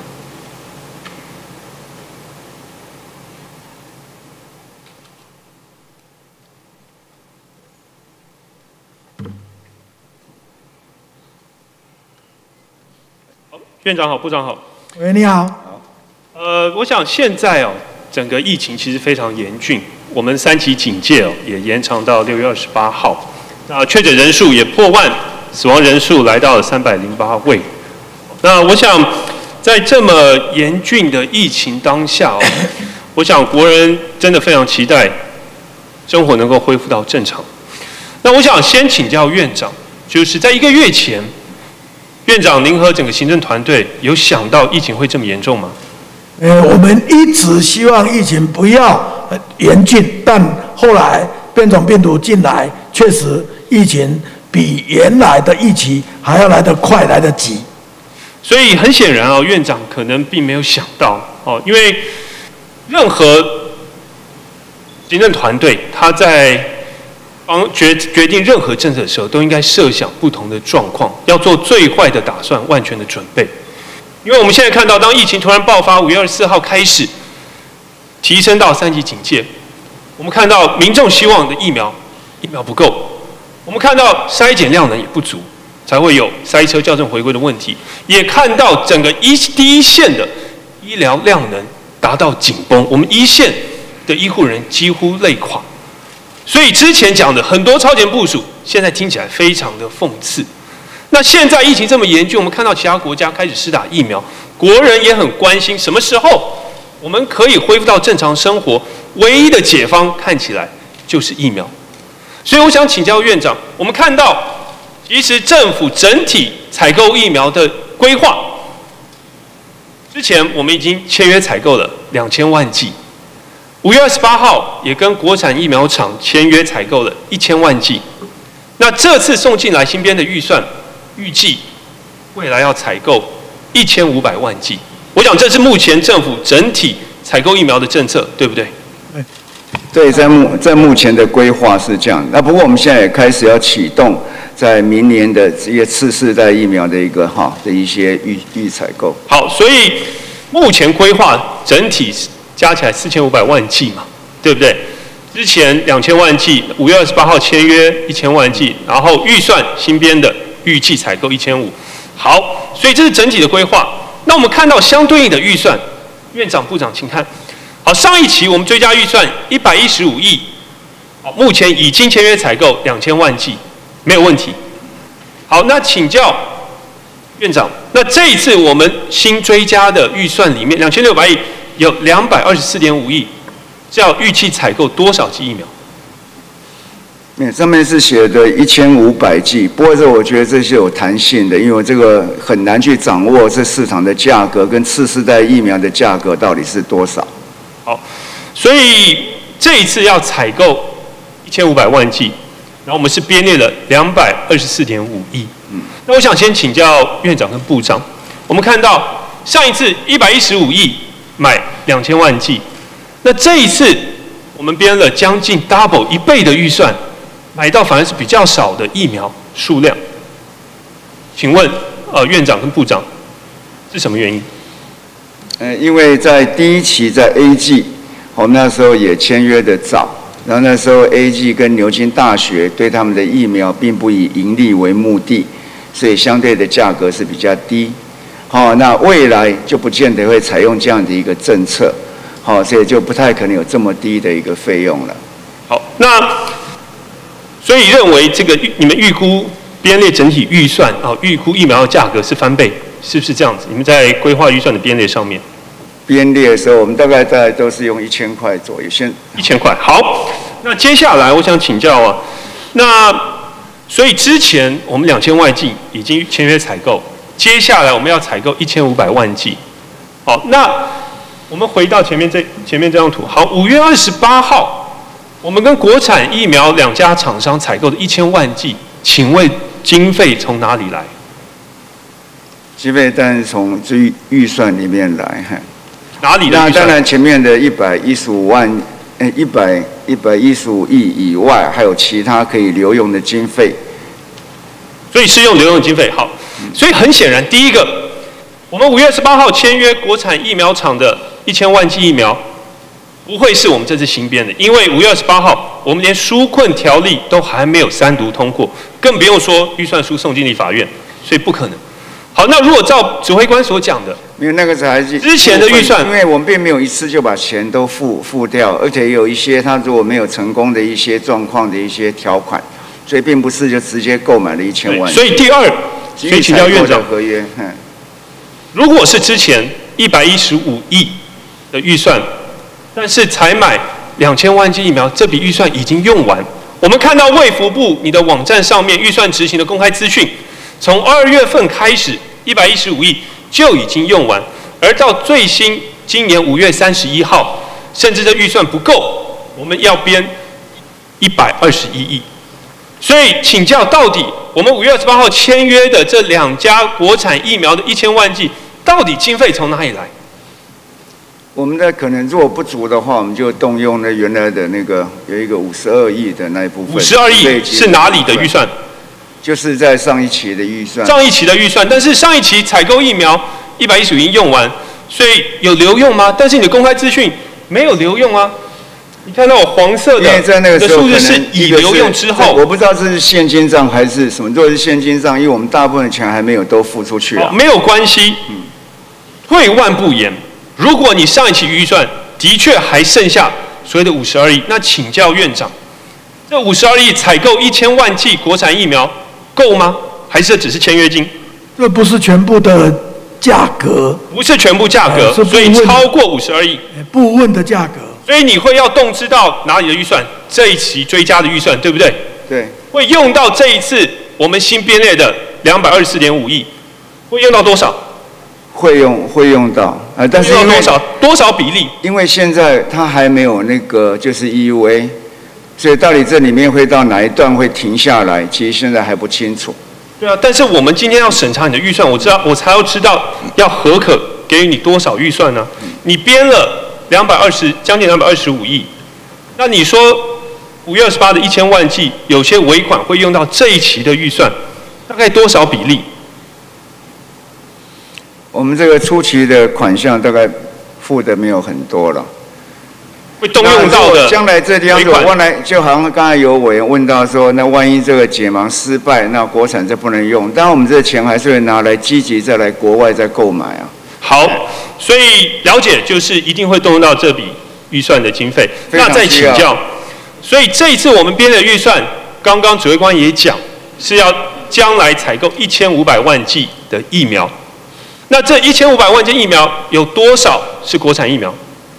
院长好，部长好。 喂，你好。 呃，我想现在哦，整个疫情其实非常严峻，我们三级警戒哦也延长到六月二十八号。那确诊人数也破万，死亡人数来到了三百零八位。那我想，在这么严峻的疫情当下哦，我想国人真的非常期待生活能够恢复到正常。那我想先请教院长，就是在一个月前。院长，您和整个行政团队有想到疫情会这么严重吗？ 呃，我们一直希望疫情不要严峻，但后来变种病毒进来，确实疫情比原来的预期还要来得快，来得急。 所以很显然啊，院长可能并没有想到哦，因为任何行政团队他在帮决决定任何政策的时候，都应该设想不同的状况，要做最坏的打算，万全的准备。因为我们现在看到，当疫情突然爆发，五月二十四号开始提升到三级警戒，我们看到民众希望的疫苗，疫苗不够，我们看到筛检量能也不足，才会有塞车、校正回归的问题，也看到整个一第一线的医疗量能达到紧绷，我们一线的医护人几乎累垮。所以之前讲的很多超前部署，现在听起来非常的讽刺。那现在疫情这么严峻，我们看到其他国家开始施打疫苗，国人也很关心什么时候我们可以恢复到正常生活。唯一的解方看起来就是疫苗。所以我想请教院长，我们看到其实政府整体采购疫苗的规划，之前我们已经签约采购了两千万剂，五月二十八号也跟国产疫苗厂签约采购了一千万剂。那这次送进来新编的预算，预计未来要采购一千五百万剂。我想这是目前政府整体采购疫苗的政策，对不对？ 对，在目在目前的规划是这样。那不过我们现在也开始要启动，在明年的这些次世代疫苗的一个哈的一些预预采购。 好，所以目前规划整体加起来四千五百万剂嘛，对不对？之前两千万剂，五月二十八号签约一千万剂，然后预算新编的预计采购一千五。好，所以这是整体的规划。那我们看到相对应的预算，院长、部长，请看。好，上一期我们追加预算一百一十五亿，好，目前已经签约采购两千万剂，没有问题。好，那请教院长，那这一次我们新追加的预算里面，两千六百亿有两百二十四点五亿，是要预期采购多少剂疫苗？ 嗯，上面是写的一千五百剂，不过这我觉得这是有弹性的，因为这个很难去掌握这市场的价格跟次世代疫苗的价格到底是多少。 好，所以这一次要采购一千五百万剂，然后我们是编列了两百二十四点五亿。嗯，那我想先请教院长跟部长，我们看到上一次一百一十五亿买两千万剂，那这一次我们编了将近 double 一倍的预算，买到反而是比较少的疫苗数量。请问呃院长跟部长是什么原因？ 呃，因为在第一期在 A 剂，我们那时候也签约的早，然后那时候 A 剂跟牛津大学对他们的疫苗并不以盈利为目的，所以相对的价格是比较低。好，那未来就不见得会采用这样的一个政策，好，所以就不太可能有这么低的一个费用了。 好，那所以认为这个你们预估编列整体预算啊，预估疫苗的价格是翻倍，是不是这样子？你们在规划预算的编列上面？ 编列的时候，我们大概在都是用一千块左右，先一千块。好，那接下来我想请教啊，那所以之前我们两千万剂已经签约采购，接下来我们要采购一千五百万剂。好，那我们回到前面这前面这张图。好，五月二十八号，我们跟国产疫苗两家厂商采购的一千万剂，请问经费从哪里来？ 经费当然从这预预算里面来，哈。 哪里的预算？ 那当然，前面的一百一十五万，呃，一百一百一十五亿以外，还有其他可以留用的经费。 所以是用留用经费。好，所以很显然，第一个，我们五月十八号签约国产疫苗厂的一千万剂疫苗，不会是我们这次新编的，因为五月二十八号，我们连纾困条例都还没有三读通过，更不用说预算书送进立法院，所以不可能。好，那如果照指挥官所讲的， 因为那个才是之前的预算， 因为我们并没有一次就把钱都付付掉，而且有一些他如果没有成功的一些状况的一些条款，所以并不是就直接购买了一千万。 所以第二，所以请教院长， 合约， 如果是之前一百一十五亿的预算，但是才买两千万剂疫苗，这笔预算已经用完。我们看到卫福部你的网站上面预算执行的公开资讯，从二月份开始，一百一十五亿就已经用完，而到最新今年五月三十一号，甚至这预算不够，我们要编一百二十一亿。 所以请教，到底我们五月二十八号签约的这两家国产疫苗的一千万剂，到底经费从哪里来？ 我们的可能如果不足的话，我们就动用了原来的那个有一个五十二亿的那一部分。 五十二亿是哪里的预算？ 就是在上一期的预算。 上一期的预算，但是上一期采购疫苗一百一十五亿用完，所以有留用吗？但是你的公开资讯没有留用啊。你看到我黄色的， 因为在那个时候数字是已留用之后， 我不知道这是现金账还是什么。如果是现金账，因为我们大部分的钱还没有都付出去啊。 没有关系，嗯，退万步言，如果你上一期预算的确还剩下所谓的五十二亿，那请教院长，这五十二亿采购一千万剂国产疫苗够吗？还是只是签约金？ 这不是全部的价格， 不是全部价格，所以超过五十二亿， 部分的价格。 所以你会要动支到哪里的预算？这一期追加的预算，对不对？ 对。 会用到这一次我们新编列的两百二十四点五亿，会用到多少？ 会用会用到，呃，但是因为多少多少比例？ 因为现在它还没有那个就是 E U A， 所以到底这里面会到哪一段会停下来，其实现在还不清楚。 对啊，但是我们今天要审查你的预算，我知道我才要知道要核可给予你多少预算呢？你编了两百二十将近两百二十五亿，那你说五月二十八的一千万剂，有些尾款会用到这一期的预算，大概多少比例？ 我们这个初期的款项大概付的没有很多了。 会动用到的， 将来这地方，我来就好像刚才有委员问到说，那万一这个解盲失败，那国产就不能用。当然，我们这个钱还是会拿来积极再来国外再购买啊。 好，所以了解就是一定会动用到这笔预算的经费。那再请教，所以这一次我们编的预算，刚刚指挥官也讲是要将来采购一千五百万剂的疫苗。那这一千五百万剂疫苗有多少是国产疫苗？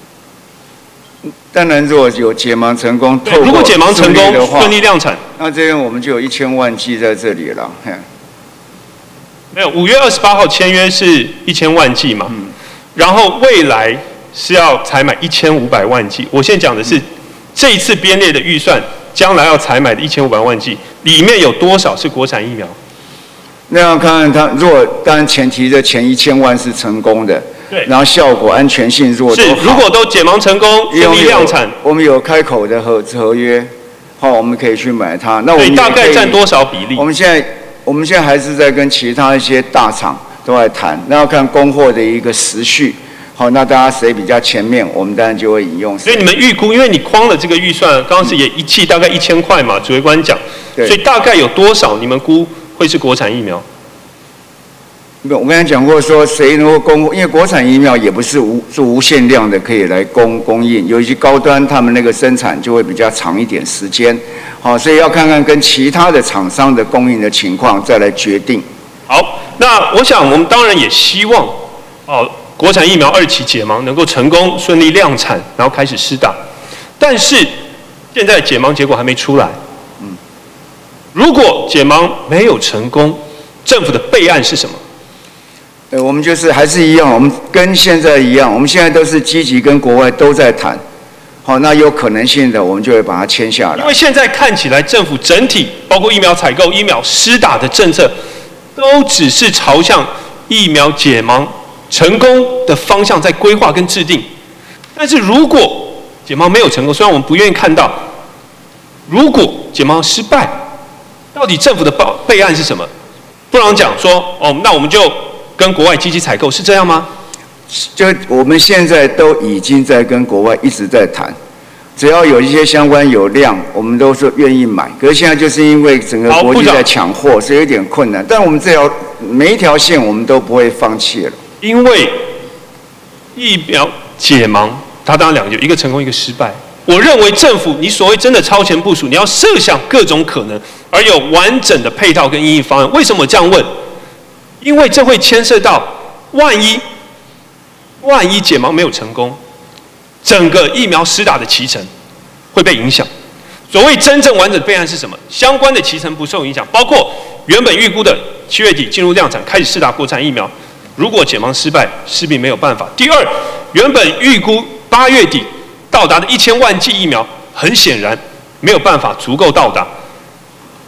当然，如果有解盲成功， 对，如果解盲成功顺利量产， 那这样我们就有一千万剂在这里了。 没有，五月二十八号签约是一千万剂嘛，嗯、然后未来是要采买一千五百万剂。我现在讲的是、嗯、这一次编列的预算，将来要采买的一千五百万剂里面有多少是国产疫苗？ 那要看看它，如果当然前提的前一千万是成功的。 对， 然后效果、安全性如果都好， 是如果都解盲成功、顺利量产， 我们有开口的合合约，好，我们可以去买它。那我们大概占多少比例？ 我们现在我们现在还是在跟其他一些大厂都在谈，那要看供货的一个时序。好，那大家谁比较前面，我们当然就会引用。 所以你们预估，因为你框了这个预算，刚刚是也一期大概一千块嘛，指挥官讲，所以大概有多少你们估会是国产疫苗？ 我刚才讲过说，谁能够供，因为国产疫苗也不是无是无限量的可以来供供应，有一些高端他们那个生产就会比较长一点时间，好，所以要看看跟其他的厂商的供应的情况再来决定。 好，那我想我们当然也希望，哦，国产疫苗二期解盲能够成功顺利量产，然后开始施打，但是现在解盲结果还没出来，嗯，如果解盲没有成功，政府的备案是什么？ 呃，我们就是还是一样，我们跟现在一样，我们现在都是积极跟国外都在谈，好，那有可能性的我们就会把它签下来。 因为现在看起来政府整体包括疫苗采购、疫苗施打的政策，都只是朝向疫苗解盲成功的方向在规划跟制定。但是如果解盲没有成功，虽然我们不愿意看到，如果解盲失败，到底政府的备备案是什么？部长讲说，哦，那我们就跟国外积极采购，是这样吗？ 就我们现在都已经在跟国外一直在谈，只要有一些相关有量，我们都是愿意买。可是现在就是因为整个国际在抢货，所以有点困难。但我们这条每一条线我们都不会放弃了。 因为疫苗解盲，它当然两个，一个成功，一个失败。我认为政府你所谓真的超前部署，你要设想各种可能，而有完整的配套跟因应方案。为什么这样问？因为这会牵涉到，万一万一解盲没有成功，整个疫苗施打的期程会被影响。所谓真正完整备案是什么？相关的期程不受影响，包括原本预估的七月底进入量产，开始施打国产疫苗。如果解盲失败，势必没有办法。第二，原本预估八月底到达的一千万剂疫苗，很显然没有办法足够到达。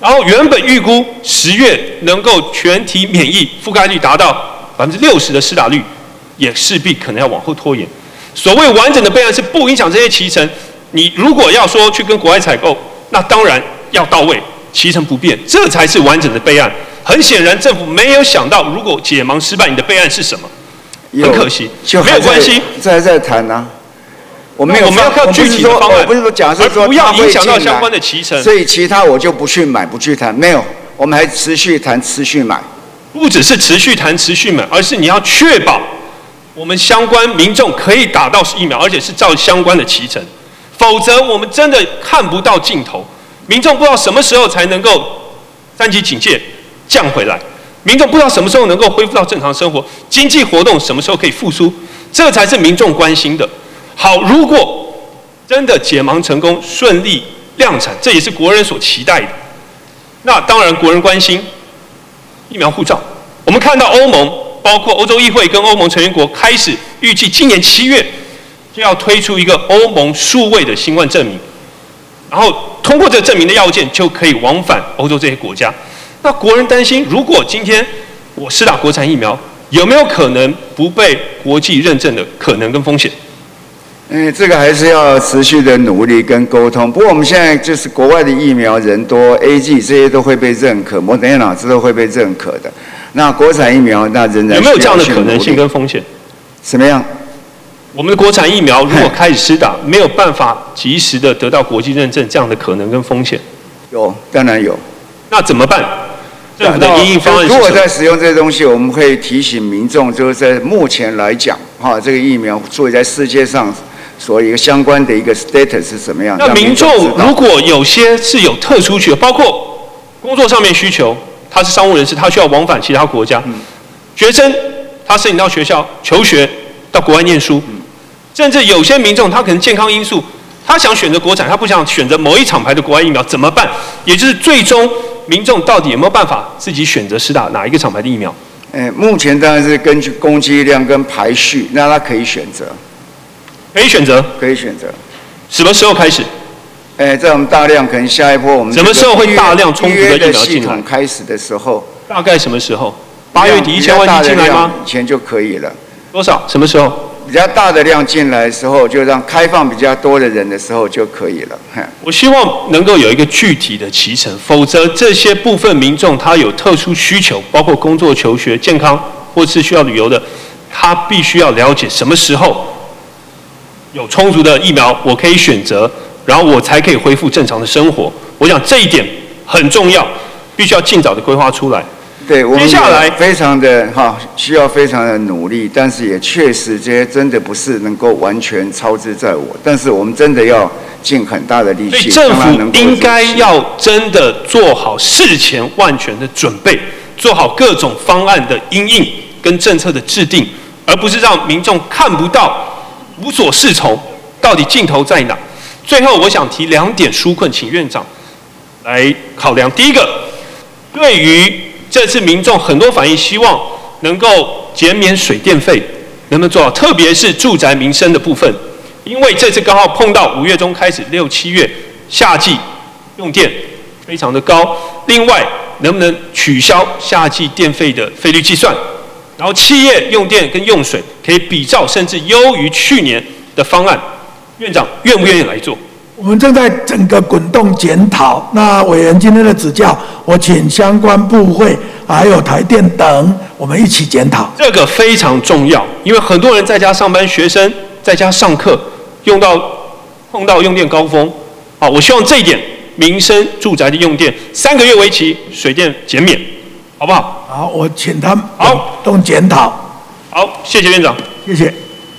然后原本预估十月能够全体免疫覆盖率达到百分之六十的施打率，也势必可能要往后拖延。所谓完整的备案是不影响这些期程。你如果要说去跟国外采购，那当然要到位，期程不变，这才是完整的备案。很显然，政府没有想到，如果解盲失败，你的备案是什么？很可惜，没有关系， 再再谈啊。我没有， 我们要靠具体的方案， 我不是说假设说不要影响到相关的期程， 所以其他我就不去买，不去谈。没有，我们还持续谈，持续买。 不只是持续谈、持续买，而是你要确保我们相关民众可以打到疫苗，而且是照相关的期程，否则我们真的看不到尽头。民众不知道什么时候才能够三级警戒降回来，民众不知道什么时候能够恢复到正常生活，经济活动什么时候可以复苏，这才是民众关心的。好，如果真的解盲成功、顺利量产，这也是国人所期待的。那当然，国人关心疫苗护照。我们看到欧盟，包括欧洲议会跟欧盟成员国开始预计今年七月就要推出一个欧盟数位的新冠证明，然后通过这个证明的要件就可以往返欧洲这些国家。那国人担心，如果今天我施打国产疫苗，有没有可能不被国际认证的可能跟风险？ 嗯，这个还是要持续的努力跟沟通。不过我们现在就是国外的疫苗人多 ，A G 这些都会被认可，莫德纳这都会被认可的。那国产疫苗那仍然有没有这样的可能性跟风险？ 什么样？ 我们的国产疫苗如果开始施打，没有办法及时的得到国际认证，这样的可能跟风险？ 有，当然有。 那怎么办？政府的因应方案是什么？ 如果在使用这些东西，我们会提醒民众，就是在目前来讲，哈，这个疫苗作为在世界上所一个相关的一个 status 是什么样？ 那民众如果有些是有特殊需求，包括工作上面需求，他是商务人士，他需要往返其他国家； 嗯、 学生他申请到学校求学，到国外念书；嗯、甚至有些民众他可能健康因素，他想选择国产，他不想选择某一厂牌的国外疫苗，怎么办？也就是最终民众到底有没有办法自己选择施打哪一个厂牌的疫苗？ 呃，目前当然是根据供给量跟排序，那他可以选择。 可以选择， 可以选择。 什么时候开始？ 哎，在我们大量可能下一波我们什么时候会大量充足的疫苗系进来？ 统开始的时候， 大概什么时候？八月底一千万剂进来吗？ 以前就可以了。 多少？什么时候？ 比较大的量进来的时候，就让开放比较多的人的时候就可以了。 我希望能够有一个具体的期程，否则这些部分民众他有特殊需求，包括工作、求学、健康或是需要旅游的，他必须要了解什么时候有充足的疫苗，我可以选择，然后我才可以恢复正常的生活。我想这一点很重要，必须要尽早的规划出来。 对，我们接下来非常的哈，需要非常的努力，但是也确实这些真的不是能够完全操之在我，但是我们真的要尽很大的力气， 所以政府应该要真的做好事前万全的准备，做好各种方案的因应跟政策的制定，而不是让民众看不到。无所适从，到底尽头在哪？最后，我想提两点纾困，请院长来考量。第一个，对于这次民众很多反映，希望能够减免水电费，能不能做好？特别是住宅民生的部分，因为这次刚好碰到五月中开始六七月夏季用电非常的高。另外，能不能取消夏季电费的费率计算？然后企业用电跟用水可以比照甚至优于去年的方案，院长愿不愿意来做？ 我们正在整个滚动检讨。那委员今天的指教，我请相关部会还有台电等，我们一起检讨。 这个非常重要，因为很多人在家上班，学生在家上课，用到碰到用电高峰。好，我希望这一点，民生住宅的用电三个月为期，水电减免。好不好？ 好，我请他们好动检讨。 好，谢谢院长。 谢谢。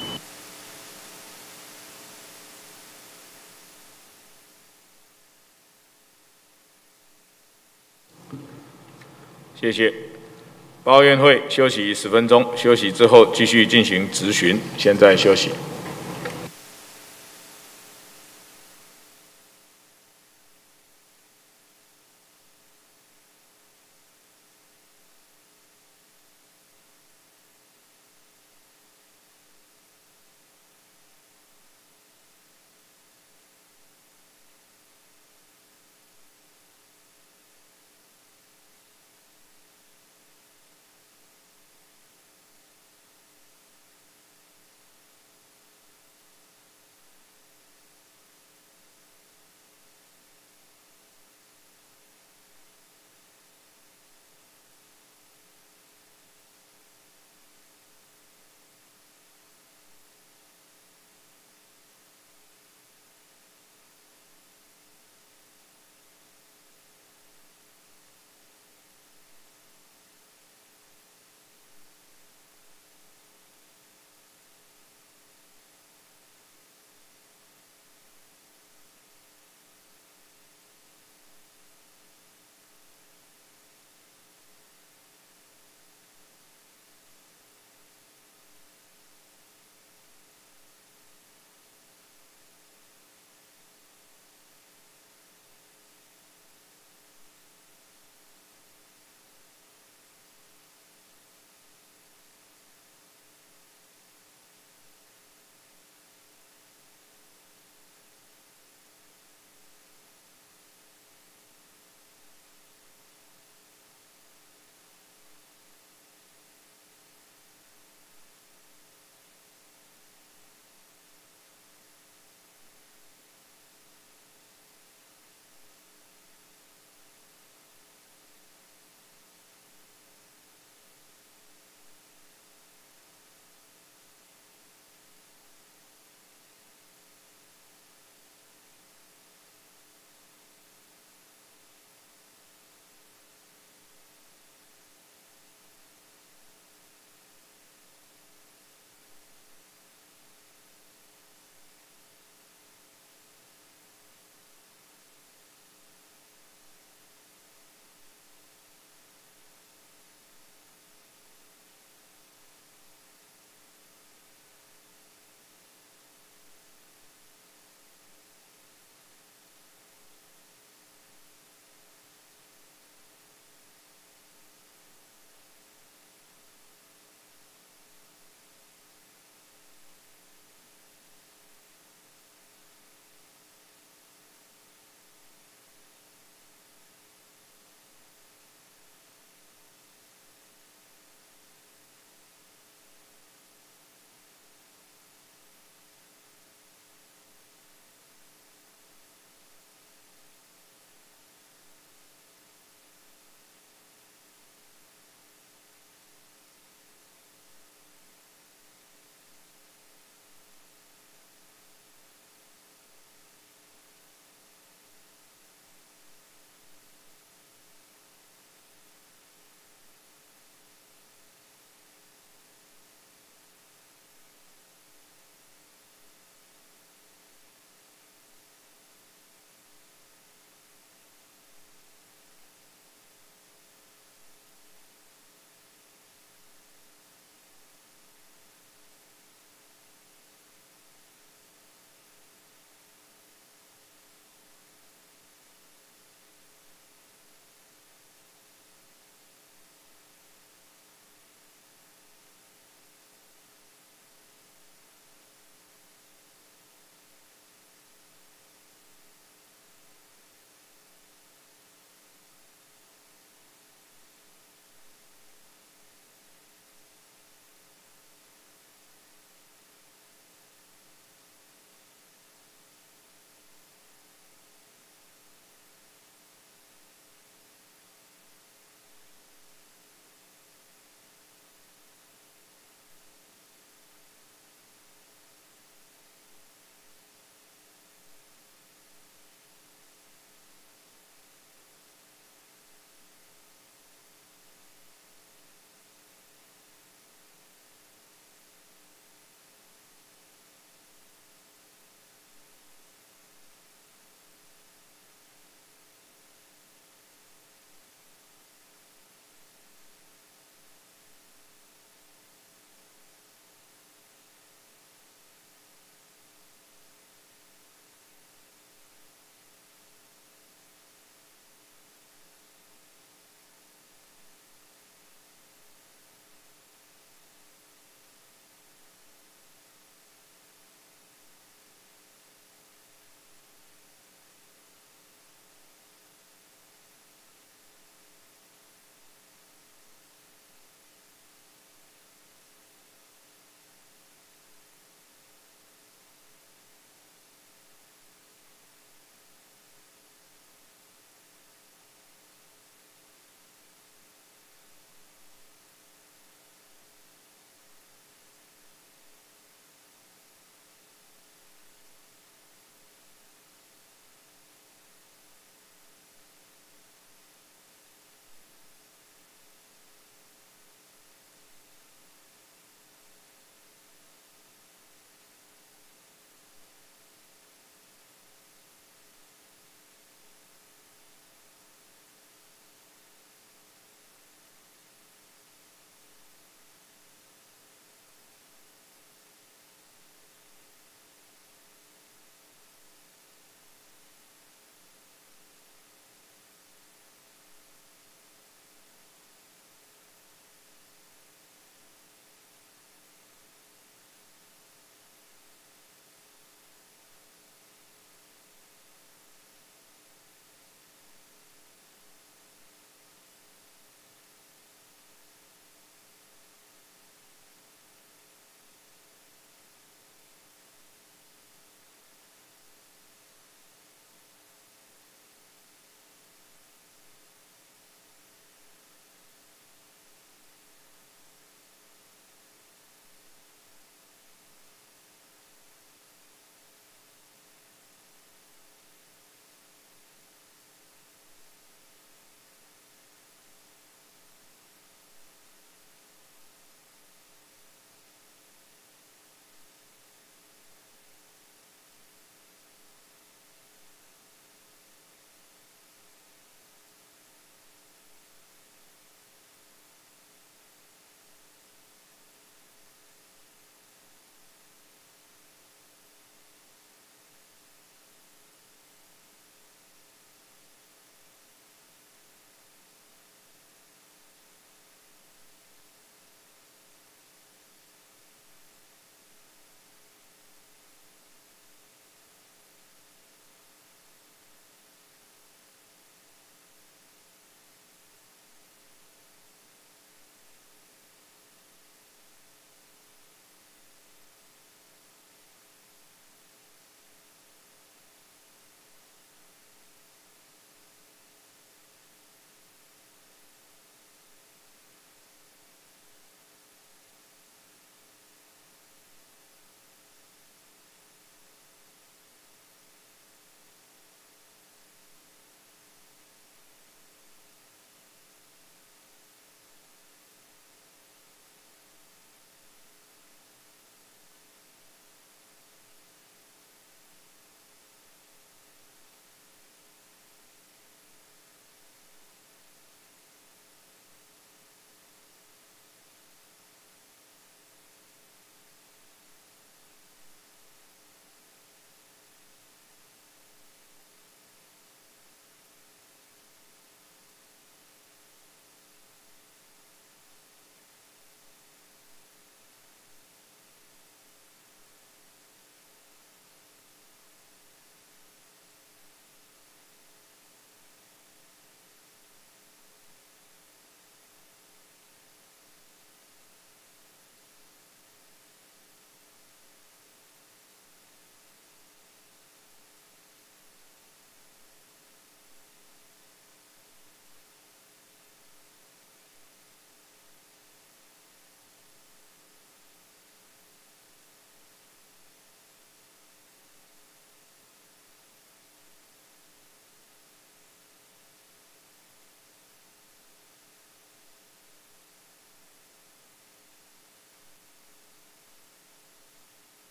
谢谢。报院会休息十分钟，休息之后继续进行质询。现在休息。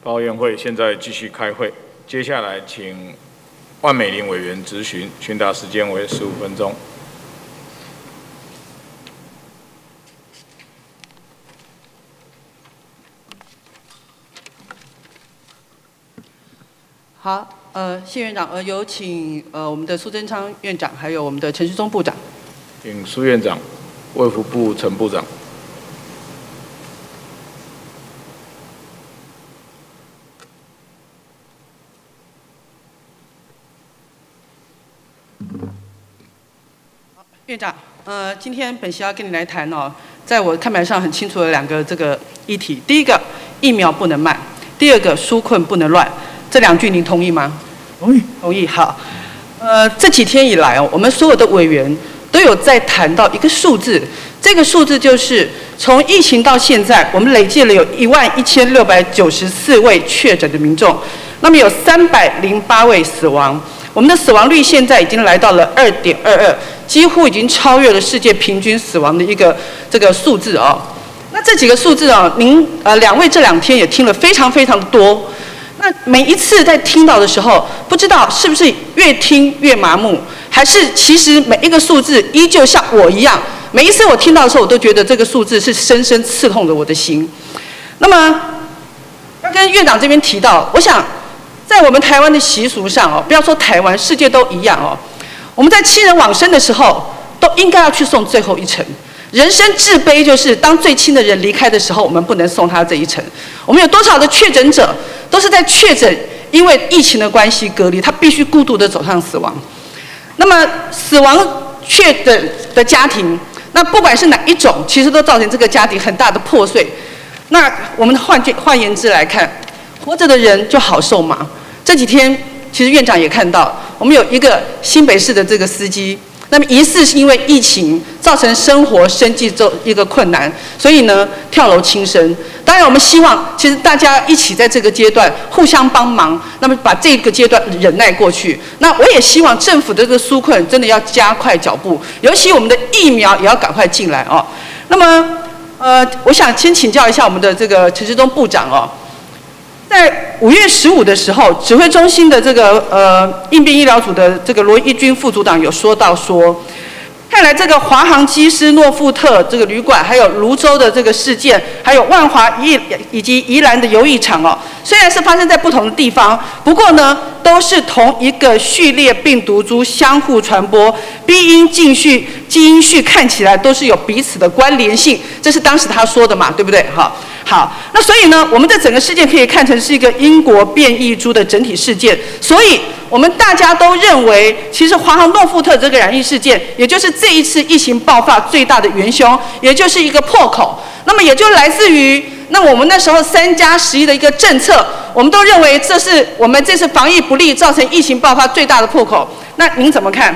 报院会现在继续开会，接下来请万美玲委员质询，询答时间为十五分钟。 好，呃，谢院长，呃，有请呃我们的苏贞昌院长，还有我们的陈时中部长。 请苏院长、卫福部陈部长。 院长，呃，今天本席要跟你来谈哦，在我看板上很清楚的两个这个议题，第一个疫苗不能慢，第二个纾困不能乱，这两句您同意吗？ 同意。 同意。好，呃，这几天以来哦，我们所有的委员都有在谈到一个数字，这个数字就是从疫情到现在，我们累计了有一万一千六百九十四位确诊的民众，那么有三百零八位死亡。我们的死亡率现在已经来到了二点二二，几乎已经超越了世界平均死亡的一个这个数字哦。那这几个数字啊，您呃两位这两天也听了非常非常多。那每一次在听到的时候，不知道是不是越听越麻木，还是其实每一个数字依旧像我一样，每一次我听到的时候，我都觉得这个数字是深深刺痛着我的心。那么要跟院长这边提到，我想。在我们台湾的习俗上哦，不要说台湾，世界都一样哦。我们在亲人往生的时候，都应该要去送最后一程。人生至悲就是当最亲的人离开的时候，我们不能送他这一程。我们有多少的确诊者，都是在确诊因为疫情的关系隔离，他必须孤独的走向死亡。那么死亡确诊的家庭，那不管是哪一种，其实都造成这个家庭很大的破碎。那我们换句换言之来看，活着的人就好受吗？这几天，其实院长也看到，我们有一个新北市的这个司机，那么疑似是因为疫情造成生活生计这一个困难，所以呢跳楼轻生。当然，我们希望其实大家一起在这个阶段互相帮忙，那么把这个阶段忍耐过去。那我也希望政府的这个纾困真的要加快脚步，尤其我们的疫苗也要赶快进来哦。那么，呃，我想先请教一下我们的这个陈时中部长哦。在五月十五的时候，指挥中心的这个呃应变医疗组的这个罗一军副组长有说到说，看来这个华航机师诺富特这个旅馆，还有泸州的这个事件，还有万华以以及宜兰的游艺场哦，虽然是发生在不同的地方，不过呢，都是同一个序列病毒株相互传播，基因进序、基因序看起来都是有彼此的关联性，这是当时他说的嘛，对不对？哈。好，那所以呢，我们的整个事件可以看成是一个英国变异株的整体事件，所以我们大家都认为，其实华航诺富特这个染疫事件，也就是这一次疫情爆发最大的元凶，也就是一个破口。那么也就来自于那我们那时候三加十一的一个政策，我们都认为这是我们这次防疫不力造成疫情爆发最大的破口。那您怎么看？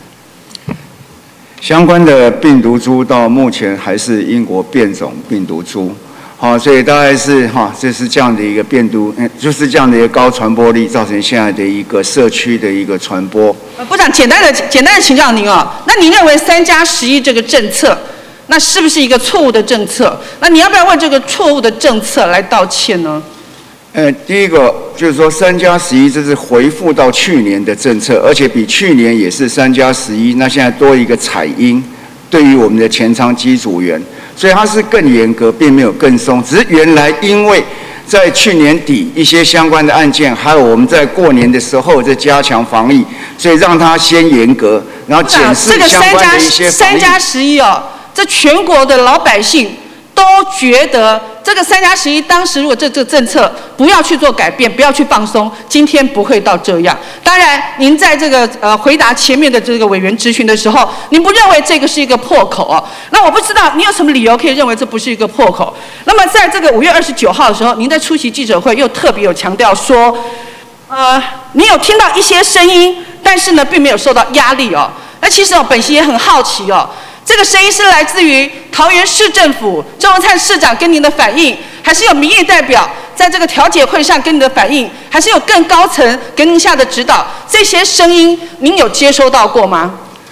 相关的病毒株到目前还是英国变种病毒株。好，所以大概是哈，这是这样的一个变毒，嗯，就是这样的一个高传播力，造成现在的一个社区的一个传播。 呃，部长，简单的简单的请教您哦，那您认为三加十一这个政策，那是不是一个错误的政策？那你要不要为这个错误的政策来道歉呢？ 呃，第一个就是说三加十一，这是回复到去年的政策，而且比去年也是三加十一，那现在多一个采阴，对于我们的前舱机组员。所以它是更严格，并没有更松，只是原来因为在去年底一些相关的案件，还有我们在过年的时候在加强防疫，所以让它先严格，然后检视相关的一些三加十一哦，这全国的老百姓都觉得这个三加十一，当时如果这这个政策不要去做改变，不要去放松，今天不会到这样。当然，您在这个呃回答前面的这个委员质询的时候，您不认为这个是一个破口哦？那我不知道你有什么理由可以认为这不是一个破口？那么在这个五月二十九号的时候，您在出席记者会又特别有强调说，呃，你有听到一些声音，但是呢，并没有受到压力哦。那其实哦，本席也很好奇哦。这个声音是来自于桃园市政府郑文灿市长跟您的反应，还是有民意代表在这个调解会上跟您的反应，还是有更高层给您下的指导？这些声音您有接收到过吗？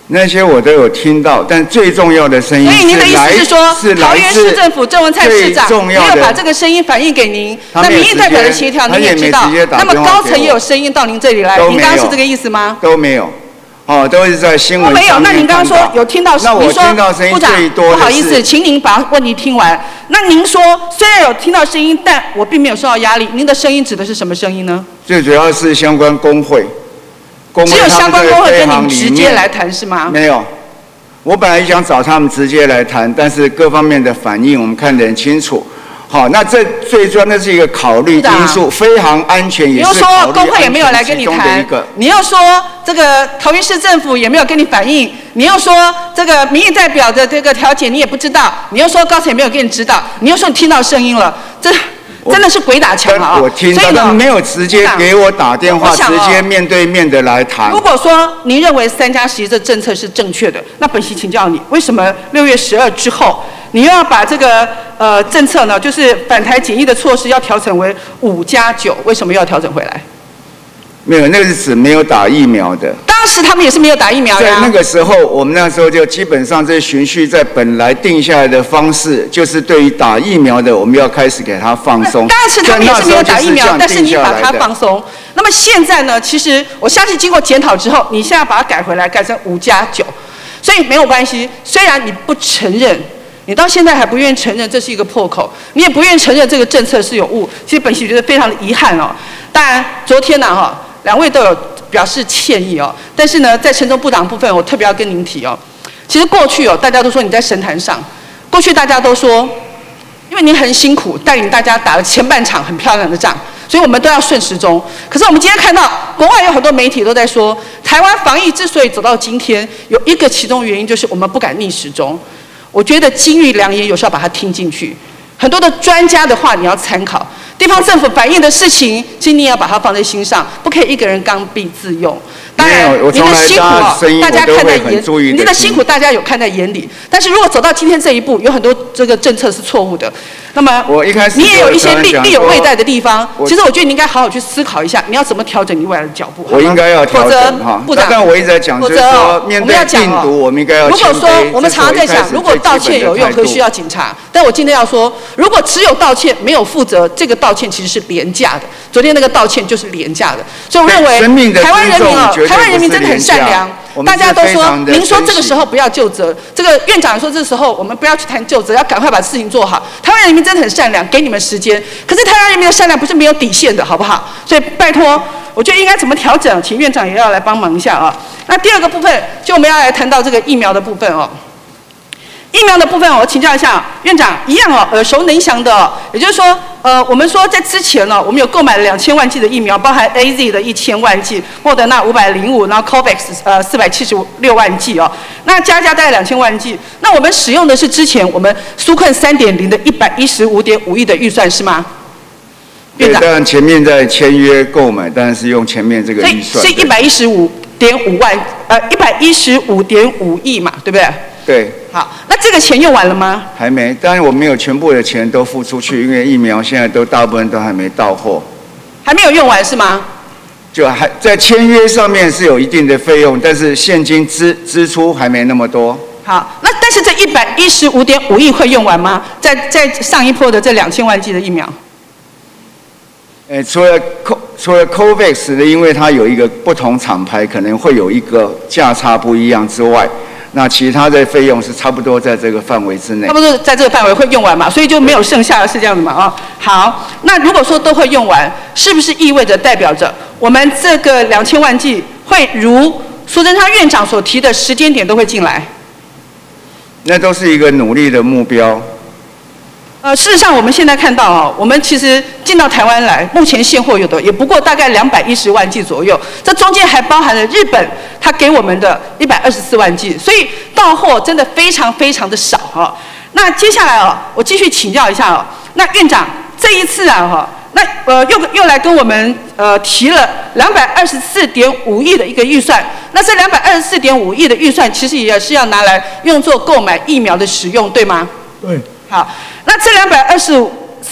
那些我都有听到，但最重要的声音所以您的意思是说， 是桃园市政府郑文灿市长没有把这个声音反映给您，那民意代表的协调您也知道，那么高层也有声音到您这里来，您刚刚是这个意思吗？ 都没有。哦，都是在新闻上面没有，那您刚刚说有听到， 那我听到声音最多的是， 不好意思，请您把问题听完。那您说虽然有听到声音，但我并没有受到压力。您的声音指的是什么声音呢？ 最主要是相关工会，工会只有相关工会跟您直接来谈是吗？ 没有，我本来想找他们直接来谈，但是各方面的反应我们看得很清楚。好，那这最主要的是一个考虑因素，飞航安全也是考虑安全其中的一个。 你又说工会也没有来跟你谈，你又说这个桃园市政府也没有跟你反映，你又说这个民意代表的这个调解你也不知道，你又说高层也没有给你指导，你又说你听到声音了，这真的是鬼打墙啊！ 我听到，但没有直接给我打电话，直接面对面的来谈。 如果说您认为三加十这政策是正确的，那本席请教你，为什么六月十二之后？你又要把这个呃政策呢，就是返台检疫的措施要调整为五加九，为什么又要调整回来？ 没有，那个是指没有打疫苗的。 当时他们也是没有打疫苗呀。 在那个时候，我们那时候就基本上这循序在本来定下来的方式，就是对于打疫苗的，我们要开始给他放松。 当时他们也是没有打疫苗，但是你把它放松。那么现在呢？其实我相信经过检讨之后，你现在把它改回来，改成五加九，所以没有关系。虽然你不承认。你到现在还不愿意承认这是一个破口，你也不愿意承认这个政策是有误，其实本席觉得非常的遗憾哦。当然，昨天呢哈，两位都有表示歉意哦，但是呢，在陈忠部长部分，我特别要跟您提哦，其实过去哦，大家都说你在神坛上，过去大家都说，因为您很辛苦，带领大家打了前半场很漂亮的仗，所以我们都要顺时钟。可是我们今天看到国外有很多媒体都在说，台湾防疫之所以走到今天，有一个其中原因就是我们不敢逆时钟。我觉得金玉良言有时候把它听进去，很多的专家的话你要参考，地方政府反映的事情，其实你也要把它放在心上，不可以一个人刚愎自用。当然，您的辛苦哦，大家看在眼，您的辛苦大家有看在眼里。但是如果走到今天这一步，有很多这个政策是错误的，那么你也有一些力力有未逮的地方。其实我觉得你应该好好去思考一下，你要怎么调整你未来的脚步。 我应该要调整哈。部长，但我一直在讲，就是说面对病毒，我们应该要。 如果说我们常常在想，如果道歉有用，何需要警察？但我今天要说，如果只有道歉没有负责，这个道歉其实是廉价的。昨天那个道歉就是廉价的，所以我认为台湾人民啊，台湾人民真的很善良。大家都说，您说这个时候不要究责，这个院长说这时候我们不要去谈究责，要赶快把事情做好。台湾人民真的很善良，给你们时间。可是台湾人民的善良不是没有底线的，好不好？所以拜托，我觉得应该怎么调整，请院长也要来帮忙一下啊。那第二个部分，就我们要来谈到这个疫苗的部分哦。疫苗的部分，我请教一下院长，一样哦，耳熟能详的、哦，也就是说，呃，我们说在之前呢、哦，我们有购买了两千万剂的疫苗，包含 A Z 的一千万剂，莫德纳五百零五，然后 COVAX 呃四百七十六万剂哦，那加加大概两千万剂。那我们使用的是之前我们纾困三点零的一百一十五点五亿的预算是吗？ 对，当然前面在签约购买，当然是用前面这个预算， 所以一百一十五点五万，呃，一百一十五点五亿嘛，对不对？ 对。 好，那这个钱用完了吗？ 还没，当然我没有全部的钱都付出去，因为疫苗现在都大部分都还没到货。 还没有用完是吗？ 就还在签约上面是有一定的费用，但是现金支支出还没那么多。 好，那但是这一百一十五点五亿会用完吗？在在上一波的这两千万剂的疫苗？ 呃，除了 Co 除了 COVAX 的，因为它有一个不同厂牌，可能会有一个价差不一样之外，那其他的费用是差不多在这个范围之内。 差不多在这个范围会用完嘛，所以就没有剩下的是这样子嘛啊、哦。好，那如果说都会用完，是不是意味着代表着我们这个两千万剂会如苏贞昌院长所提的时间点都会进来？ 那都是一个努力的目标。 呃，事实上，我们现在看到哦，我们其实进到台湾来，目前现货有的也不过大概两百一十万剂左右，这中间还包含了日本他给我们的一百二十四万剂，所以到货真的非常非常的少哈、哦。那接下来哦，我继续请教一下哦，那院长这一次啊哈、哦，那呃又又来跟我们呃提了两百二十四点五亿的一个预算，那这两百二十四点五亿的预算其实也是要拿来用作购买疫苗的使用，对吗？ 对。 好，那这两百二十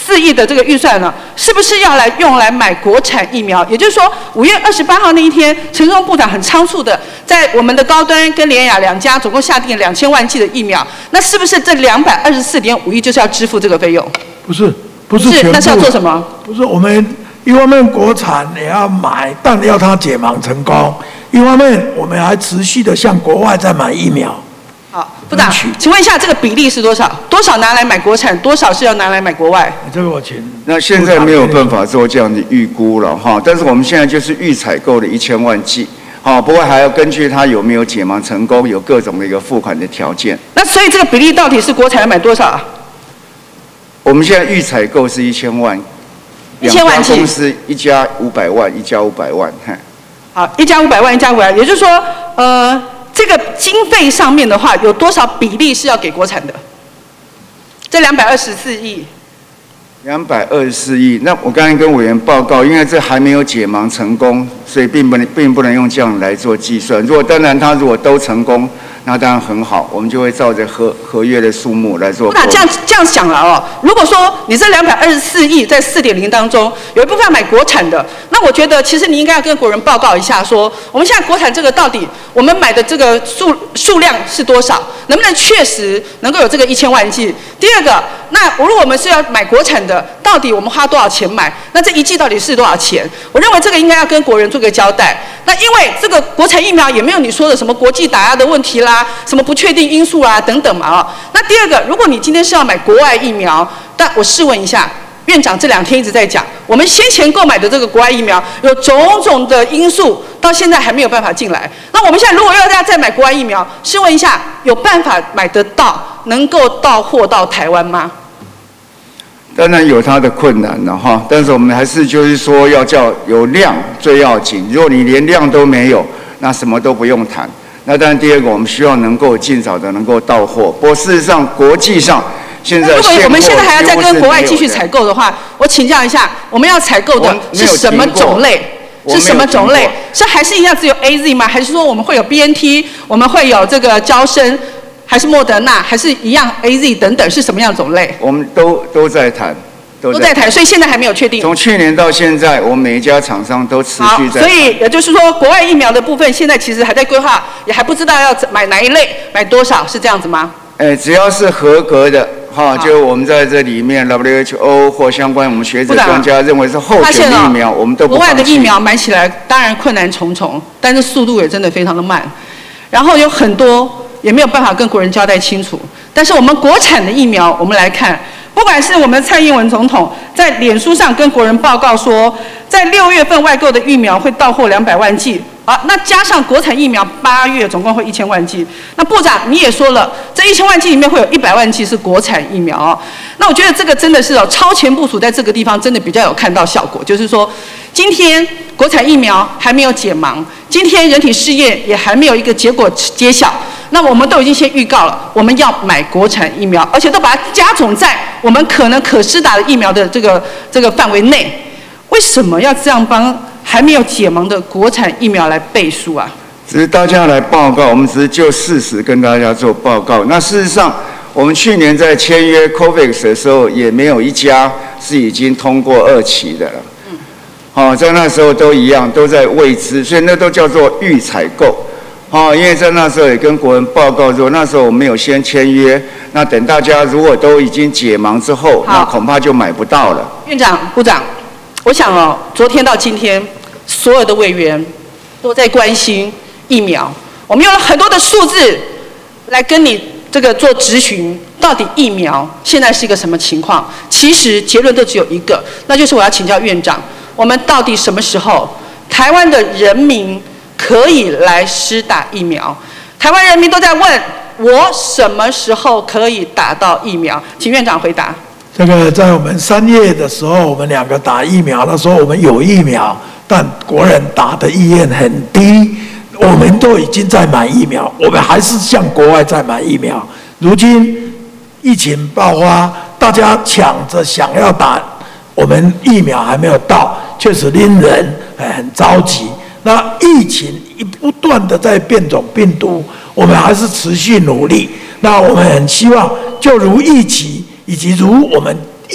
四亿的这个预算呢，是不是要来用来买国产疫苗？也就是说，五月二十八号那一天，陈时中部长很仓促的在我们的高端跟联亚两家总共下定两千万剂的疫苗，那是不是这两百二十四点五亿就是要支付这个费用？ 不是，不是全部， 那是要做什么？ 不是，我们一方面国产也要买，但要它解盲成功；一方面我们还持续的向国外在买疫苗。 好，部长，请问一下这个比例是多少？多少拿来买国产，多少是要拿来买国外？ 这个我请。 那现在没有办法做这样的预估了哈，但是我们现在就是预采购了一千万剂，好，不过还要根据它有没有解盲成功，有各种的一个付款的条件。 那所以这个比例到底是国产要买多少啊？ 我们现在预采购是一千万， 一千万剂， 公司一家五百万，一家五百万，哈。 好，一家五百万，一家五百万，也就是说，呃。这个经费上面的话，有多少比例是要给国产的？这两百二十四亿。 两百二十四亿，那我刚才跟委员报告，因为这还没有解盲成功，所以并不能并不能用这样来做计算。如果当然他如果都成功，那当然很好，我们就会照着合合约的数目来做。 那这样这样想了哦，如果说你这两百二十四亿在四点零当中有一部分要买国产的，那我觉得其实你应该要跟国人报告一下说，我们现在国产这个到底我们买的这个数数量是多少，能不能确实能够有这个一千万剂？第二个，那如果我们是要买国产的，到底我们花多少钱买？那这一剂到底是多少钱？我认为这个应该要跟国人做个交代。那因为这个国产疫苗也没有你说的什么国际打压的问题啦，什么不确定因素啦等等嘛哦。那第二个，如果你今天是要买国外疫苗，但我试问一下，院长这两天一直在讲，我们先前购买的这个国外疫苗有种种的因素，到现在还没有办法进来。那我们现在如果要大家再买国外疫苗，试问一下，有办法买得到，能够到货到台湾吗？ 当然有它的困难了哈，但是我们还是就是说要叫有量最要紧。如果你连量都没有，那什么都不用谈。那当然第二个，我们需要能够尽早的能够到货。不过事实上，国际上现在如果我们现在还要再跟国外继续采购的话，我请教一下，我们要采购的是什么种类？是什么种类？是还是一样只有 A Z 吗？还是说我们会有 B N T， 我们会有这个嬌生？还是莫德纳，还是一样 A Z 等等，是什么样的种类？ 我们都都在谈， 都在谈，所以现在还没有确定。 从去年到现在，我们每一家厂商都持续在谈。 所以也就是说，国外疫苗的部分现在其实还在规划，也还不知道要买哪一类，买多少，是这样子吗？ 哎，只要是合格的，哈，就我们在这里面 W H O 或相关我们学者专家认为是候选疫苗，我们都不放弃。 国外的疫苗买起来当然困难重重，但是速度也真的非常的慢，然后有很多。也没有办法跟国人交代清楚，但是我们国产的疫苗，我们来看，不管是我们蔡英文总统在脸书上跟国人报告说，在六月份外购的疫苗会到货两百万剂，好，那加上国产疫苗八月总共会一千万剂。那部长你也说了，这一千万剂里面会有一百万剂是国产疫苗哦。那我觉得这个真的是哦，超前部署在这个地方真的比较有看到效果，就是说，今天国产疫苗还没有解盲，今天人体试验也还没有一个结果揭晓。那我们都已经先预告了，我们要买国产疫苗，而且都把它加总在我们可能可施打的疫苗的这个这个范围内。为什么要这样帮还没有解盲的国产疫苗来背书啊？ 只是大家来报告，我们只是就事实跟大家做报告。那事实上，我们去年在签约 COVAX 的时候，也没有一家是已经通过二期的了。嗯。好，在那时候都一样，都在未知，所以那都叫做预采购。哦，因为在那时候也跟国人报告说，那时候我们有先签约，那等大家如果都已经解盲之后，那恐怕就买不到了。 院长、部长，我想哦，昨天到今天，所有的委员都在关心疫苗，我们用了很多的数字来跟你这个做质询，到底疫苗现在是一个什么情况？其实结论都只有一个，那就是我要请教院长，我们到底什么时候台湾的人民可以来施打疫苗？台湾人民都在问我什么时候可以打到疫苗？请院长回答。 这个在我们三月的时候，我们两个打疫苗的时候，我们有疫苗，但国人打的意愿很低。我们都已经在买疫苗，我们还是向国外在买疫苗。如今疫情爆发，大家抢着想要打，我们疫苗还没有到，确实令人很着急。那疫情一不断的在变种病毒，我们还是持续努力。那我们很希望，就如预期以及如我们预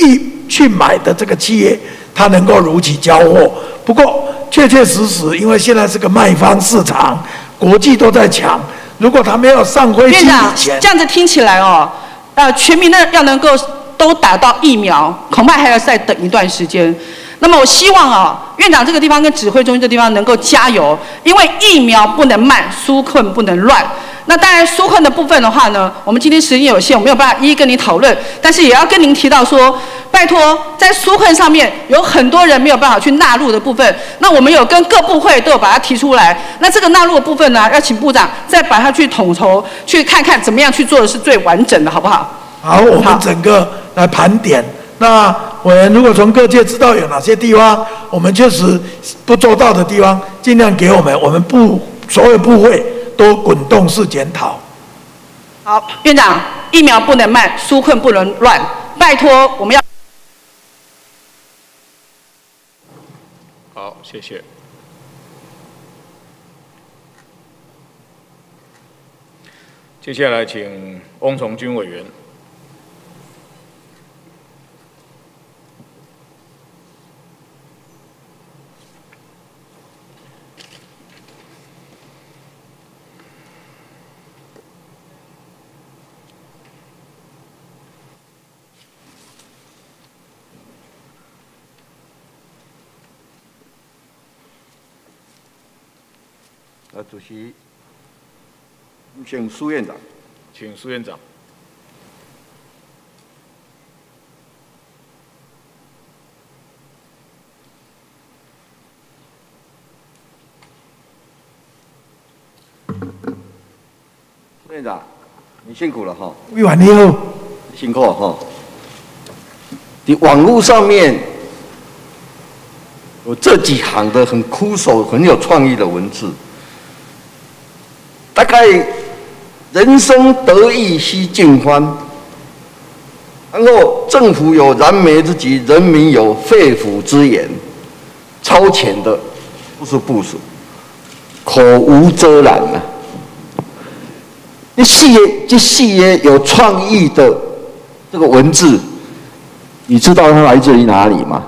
去买的这个企业，它能够如期交货。不过，确确实实，因为现在是个卖方市场，国际都在抢，如果它没有上飞机以前， 这样子听起来哦，呃，全民呢要能够都打到疫苗，恐怕还要再等一段时间。那么我希望啊，院长这个地方跟指挥中心这地方能够加油，因为疫苗不能慢，纾困不能乱。那当然，纾困的部分的话呢，我们今天时间有限，我没有办法一一跟你讨论，但是也要跟您提到说，拜托，在纾困上面有很多人没有办法去纳入的部分，那我们有跟各部会都有把它提出来。那这个纳入的部分呢，要请部长再把它去统筹，去看看怎么样去做的是最完整的，好不好？ 好，我们整个来盘点。那委员如果从各界知道有哪些地方我们确实不周到的地方，尽量给我们，我们部所有部会都滚动式检讨。 好，院长，疫苗不能慢，纾困不能乱，拜托我们要。 好，谢谢。接下来请翁崇军委员。 呃，主席，请苏院长， 请苏院长。 苏院长，你辛苦了哈。 委员你好。 辛苦哈。你网络上面有这几行的很枯手、很有创意的文字。大概人生得意须尽欢，然后政府有燃眉之急，人民有肺腑之言，超前的不是部署，口无遮拦啊！这细节，这细节有创意的这个文字，你知道它来自于哪里吗？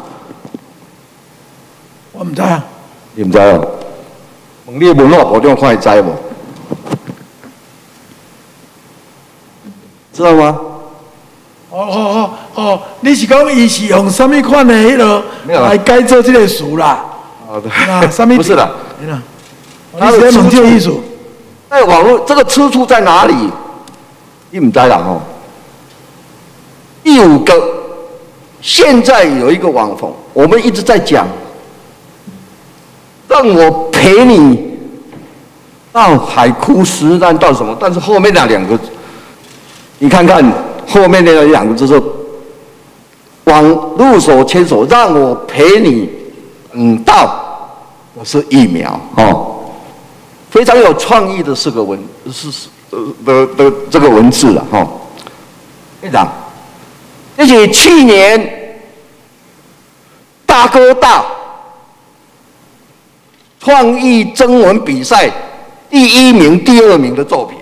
我唔知啊。 你唔知啊？问你文化部长看会知无？知道吗？ 哦哦哦哦，你是讲伊是用什么款的迄落来改做这个词啦？ 好的， 啊，什么？ 不是啦， 他的出处艺术， 在网络这个出处在哪里？你唔知啦吼。第五个，现在有一个网红，我们一直在讲，让我陪你到海枯石烂到什么？但是后面那两个。你看看后面那两个字是往路手牵手，让我陪你等到我是疫苗哦，非常有创意的四个文是呃的的这个文字了哈、哦。院长，这是去年大哥大创意征文比赛第一名、第二名的作品。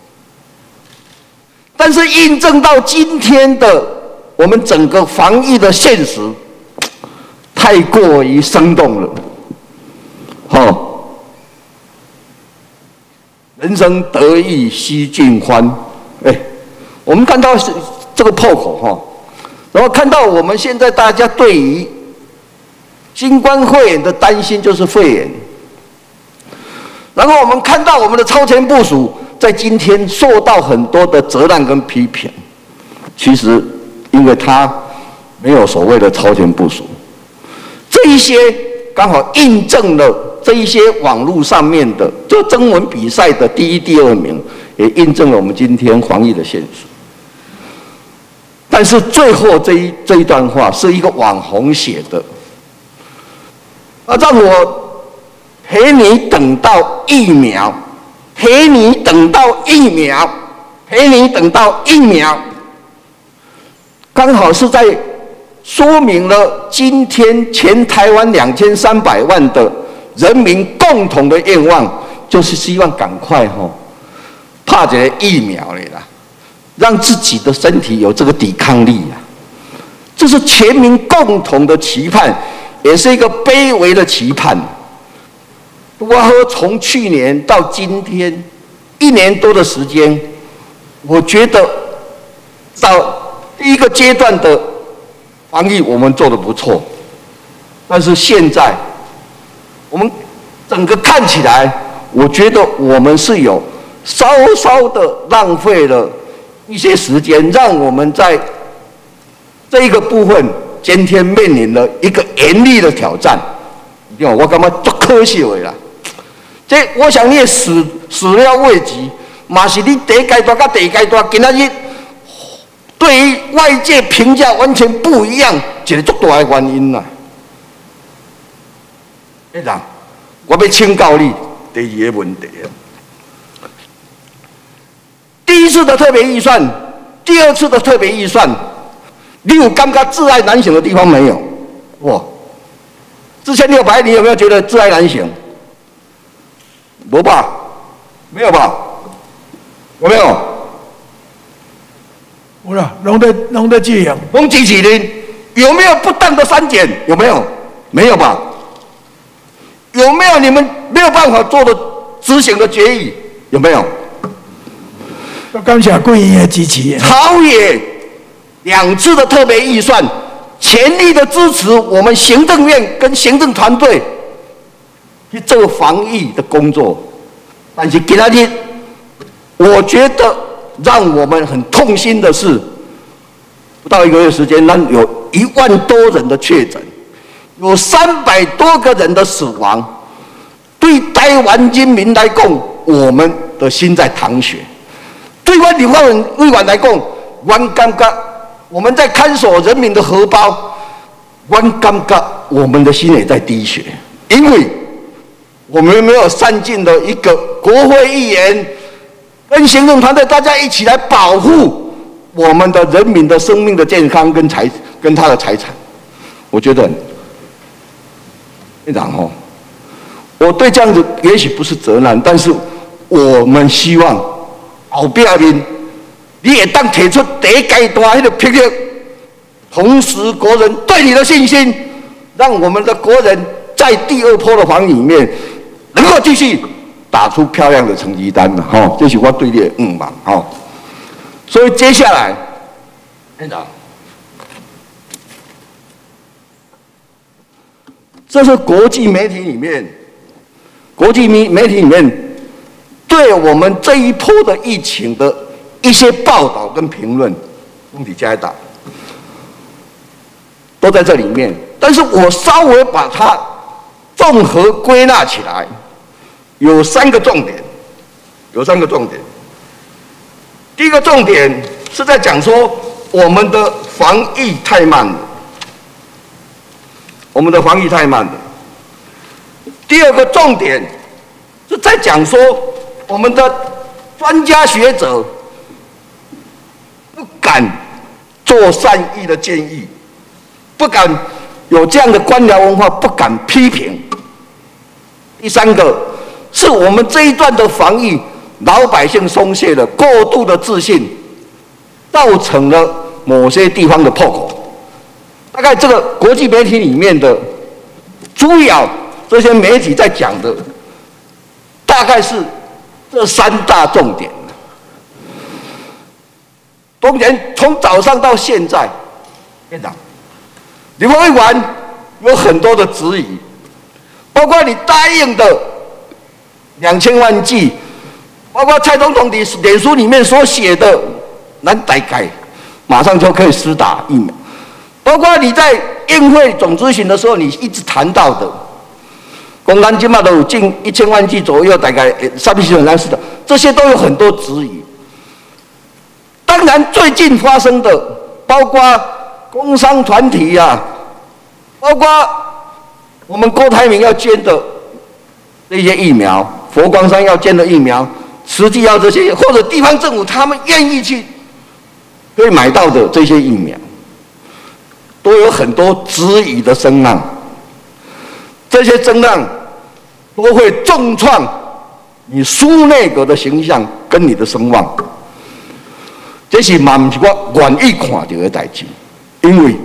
但是印证到今天的我们整个防疫的现实，太过于生动了。好、哦，人生得意须尽欢。哎，我们看到这个破口哈、哦，然后看到我们现在大家对于新冠肺炎的担心就是肺炎，然后我们看到我们的超前部署。在今天受到很多的责难跟批评，其实因为他没有所谓的超前部署，这一些刚好印证了这一些网络上面的就征文比赛的第一、第二名，也印证了我们今天防疫的现实。但是最后这一这一段话是一个网红写的，啊，让我陪你等到疫苗。陪你等到疫苗，陪你等到疫苗，刚好是在说明了今天全台湾两千三百万的人民共同的愿望，就是希望赶快吼、哦，拍这个疫苗嘞啦，让自己的身体有这个抵抗力啊。 这是全民共同的期盼，也是一个卑微的期盼。不过，从去年到今天一年多的时间，我觉得到第一个阶段的防疫我们做得不错，但是现在我们整个看起来，我觉得我们是有稍稍的浪费了一些时间，让我们在这一个部分今天面临了一个严厉的挑战。我感觉足可惜的啦。这我想你也始始料未及，嘛是你第一阶段跟第二阶段今仔日对于外界评价完全不一样，一个足大的原因啦。一人，我要请教你第二个问题啊。第一次的特别预算，第二次的特别预算，你有感觉窒碍难行的地方没有？哇，四千六百，你有没有觉得窒碍难行？没吧？没有吧？有没有？ 有啦，拢在拢在这样。 风机器人有没有不当的删减？有没有？没有吧？有没有你们没有办法做的执行的决议？有没有？ 感谢贵院的支持。 朝野两次的特别预算，全力的支持我们行政院跟行政团队去做防疫的工作。但是今天，我觉得让我们很痛心的是，不到一个月时间，让有一万多人的确诊，有三百多个人的死亡。对台湾人民来讲，我们的心在淌血。对我立法委员来讲，我感觉我们在看守人民的荷包，我感觉我们的心也在滴血，因为我们没有善尽的一个国会议员跟行政团队大家一起来保护我们的人民的生命的健康跟财跟他的财产。我觉得院长哦，我对这样子也许不是责难，但是我们希望后壁面你也当提出第一阶段那个霹雳，同时国人对你的信心，让我们的国人在第二波的防疫里面能够继续打出漂亮的成绩单了哈，这是我对你的愿望哈。所以接下来，院长，这是国际媒体里面，国际媒媒体里面对我们这一波的疫情的一些报道跟评论，问题加一打，都在这里面。但是我稍微把它综合归纳起来，有三个重点，有三个重点。第一个重点是在讲说我们的防疫太慢了，我们的防疫太慢了。第二个重点是在讲说我们的专家学者不敢做善意的建议，不敢有这样的官僚文化，不敢批评。第三个是我们这一段的防疫，老百姓松懈了，过度的自信，造成了某些地方的破口。大概这个国际媒体里面的主要这些媒体在讲的，大概是这三大重点。当然，从早上到现在，院长，立法委员有很多的质疑，包括你答应的两千万剂，包括蔡总统的脸书里面所写的，咱大概马上就可以施打疫苗，包括你在宴会总咨询的时候，你一直谈到的，公咱今嘛都有近一千万剂左右，大概三批人来施打，这些都有很多质疑。当然，最近发生的，包括工商团体啊，包括我们郭台铭要捐的这些疫苗，佛光山要捐的疫苗，实际要这些，或者地方政府他们愿意去可以买到的这些疫苗，都有很多质疑的声浪。这些声浪都会重创你苏内阁的形象跟你的声望。这是嘛不是我愿意看到的代志，因为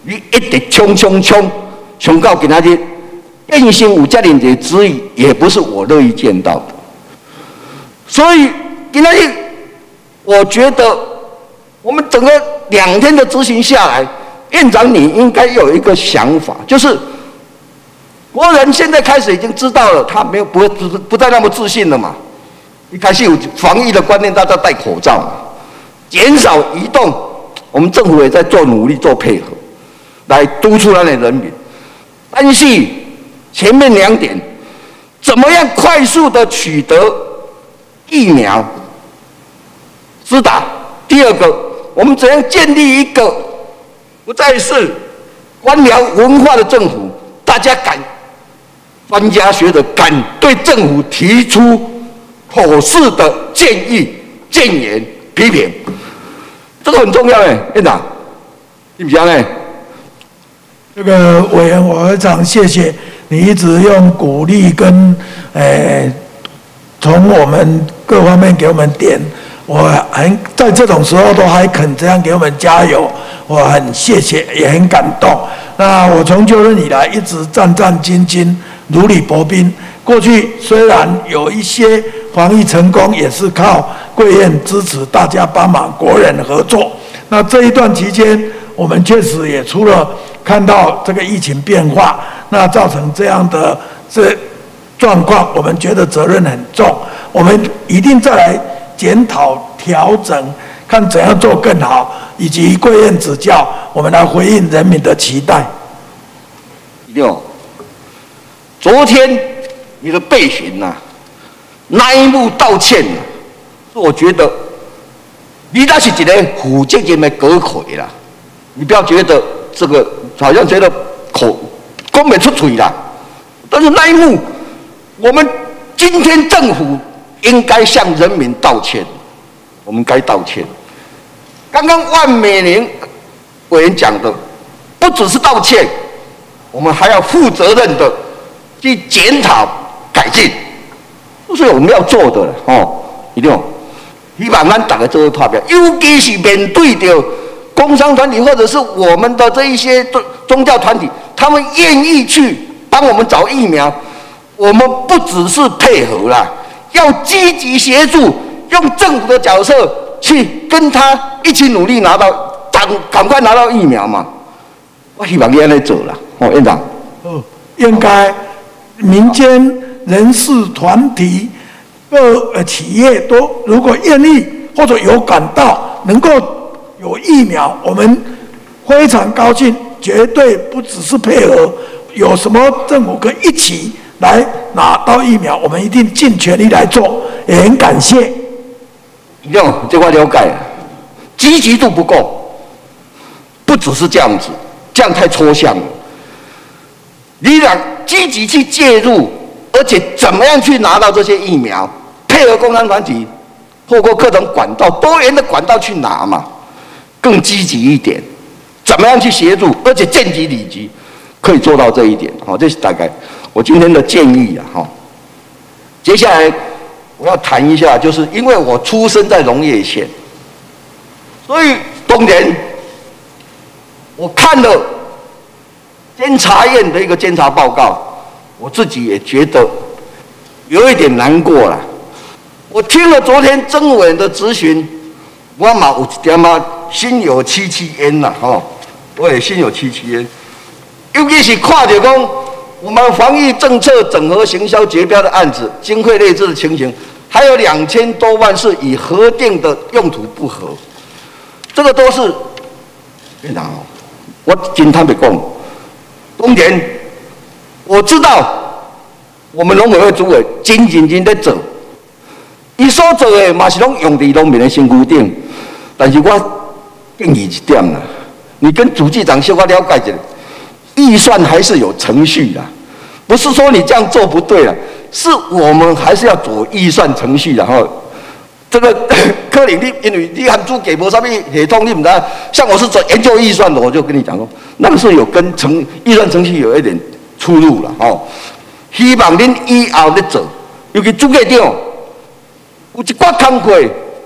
你一直冲冲冲冲到今仔日，变成有这样的质疑，也不是我乐意见到的。所以今仔日，我觉得我们整个两天的执行下来，院长你应该有一个想法，就是国人现在开始已经知道了，他没有不会不不再那么自信了嘛。一开始有防疫的观念，大家戴口罩嘛，减少移动，我们政府也在做努力做配合，来督促咱的人民。但是前面两点，怎么样快速的取得疫苗施打？第二个，我们怎样建立一个不再是官僚文化的政府？大家敢，专家学者敢对政府提出口试的建议、谏言、批评，这个很重要哎，院长，你们讲呢？ 这个委员，我非常谢谢你一直用鼓励跟诶，从我们各方面给我们点，我很在这种时候都还肯这样给我们加油，我很谢谢，也很感动。那我从就任以来一直战战兢兢、如履薄冰。过去虽然有一些防疫成功，也是靠贵院支持，大家帮忙，国人合作。那这一段期间，我们确实也除了看到这个疫情变化，那造成这样的这状况，我们觉得责任很重，我们一定再来检讨调整，看怎样做更好，以及贵院指教，我们来回应人民的期待。 六，昨天你的备询呐、啊，那一幕道歉呐、啊，我觉得你那是一个负责任的阁魁啦，你不要觉得这个好像觉得口讲不出嘴啦，但是那一幕，我们今天政府应该向人民道歉，我们该道歉。刚刚万美玲委员讲的，不只是道歉，我们还要负责任的去检讨改进，这是我们要做的哦，一定。希望咱大家做投票，尤其是面对着工商团体或者是我们的这一些宗教团体，他们愿意去帮我们找疫苗，我们不只是配合啦，要积极协助，用政府的角色去跟他一起努力拿到，赶赶快拿到疫苗嘛。我希望你安尼做啦，哦，院长。 哦，应该民间人士团体。各呃企业都如果愿意或者有感到能够有疫苗，我们非常高兴，绝对不只是配合，有什么政府可以一起来拿到疫苗，我们一定尽全力来做，也很感谢。 用这块了解，积极度不够，不只是这样子，这样太抽象了。你俩积极去介入，而且怎么样去拿到这些疫苗？配合工商团体，透过各种管道、多元的管道去拿嘛，更积极一点。怎么样去协助，而且见机理机，可以做到这一点。好，这是大概我今天的建议啊。哈，接下来我要谈一下，就是因为我出生在农业县，所以当年我看了监察院的一个监察报告，我自己也觉得有一点难过了。我听了昨天曾委员的质询，我嘛有一点啊心有戚戚焉呐，吼，我也心有戚戚焉。尤其是看到讲我们防疫政策整合行销结标的案子，经费类似的情形，还有两千多万是以核定的用途不合，这个都是院长哦，我真坦白讲，当然我知道我们农委会主委真认真在做。伊所做的嘛是拢用伫农民的身躯顶，但是我建议一点啦，你跟主计长小可了解一下，预算还是有程序啦，不是说你这样做不对啦，是我们还是要走预算程序啦吼。这个可能你因为你函主给无啥物系统，你唔知，像我是做研究预算的，我就跟你讲说，那个是有跟程预算程序有一点出入啦吼。希望恁以后咧做，尤其主计长。有一寡工课，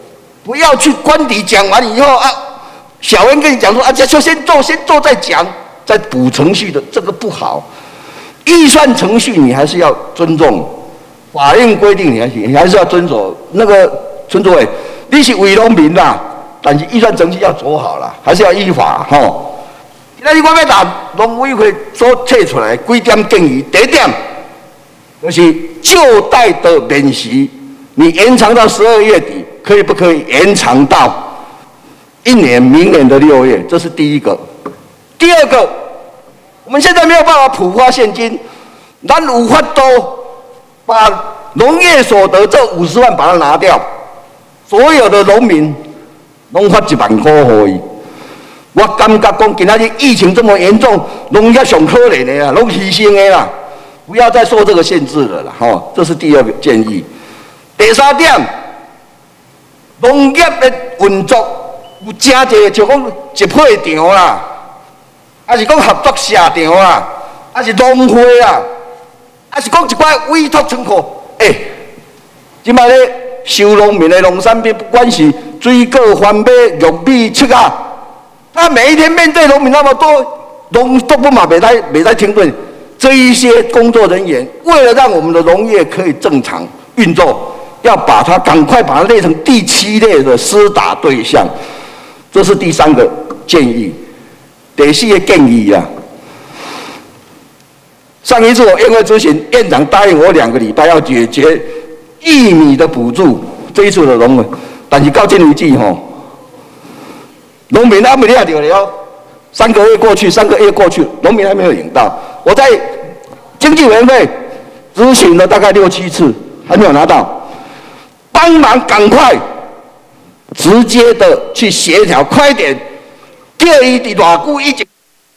不要去官邸讲完以后啊，小恩跟你讲说啊，这就先做，先做再讲， 在补程序的，这个不好。预算程序你还是要尊重，法令规定你还你还是要遵守。那个陈主委，你是为农民啦，但是预算程序要做好啦，还是要依法吼。今日我要拿农委会所提出来几点建议，第一点就是旧贷的免息，你延长到十二月底，可以不可以延长到一年，明年的六月？这是第一个。第二个，我们现在没有办法普发现金，咱有法度把农业所得这五十万把它拿掉，所有的农民拢发一万块给伊。我感觉讲，今仔日疫情这么严重，农业上可怜的啊，拢牺牲的啦，不要再受这个限制了啦，吼，这是第二个建议。第三点，农业的运作有真侪，就讲一配场啦，还是讲合作社场啦，还是农会啦，还是讲一寡委托仓库，诶、欸，即摆咧收农民的农产品，不管是水果、番麦、玉米、七啊。他每一天面对农民那么多，农都不嘛，没在没在停顿。这一些工作人员为了让我们的农业可以正常运作，要把它赶快把它列成第七类的施打对象，这是第三个建议。第四个建议啊，上一次我宴会咨询，院长答应我两个礼拜要解决玉米的补助，这一次的农民，但是到今为止吼。农民还没领到了，三个月过去，三个月过去，农民还没有领到。我在经济委员会咨询了大概六七次，还没有拿到。帮忙赶快，直接的去协调，快点。叫伊伫偌久以前。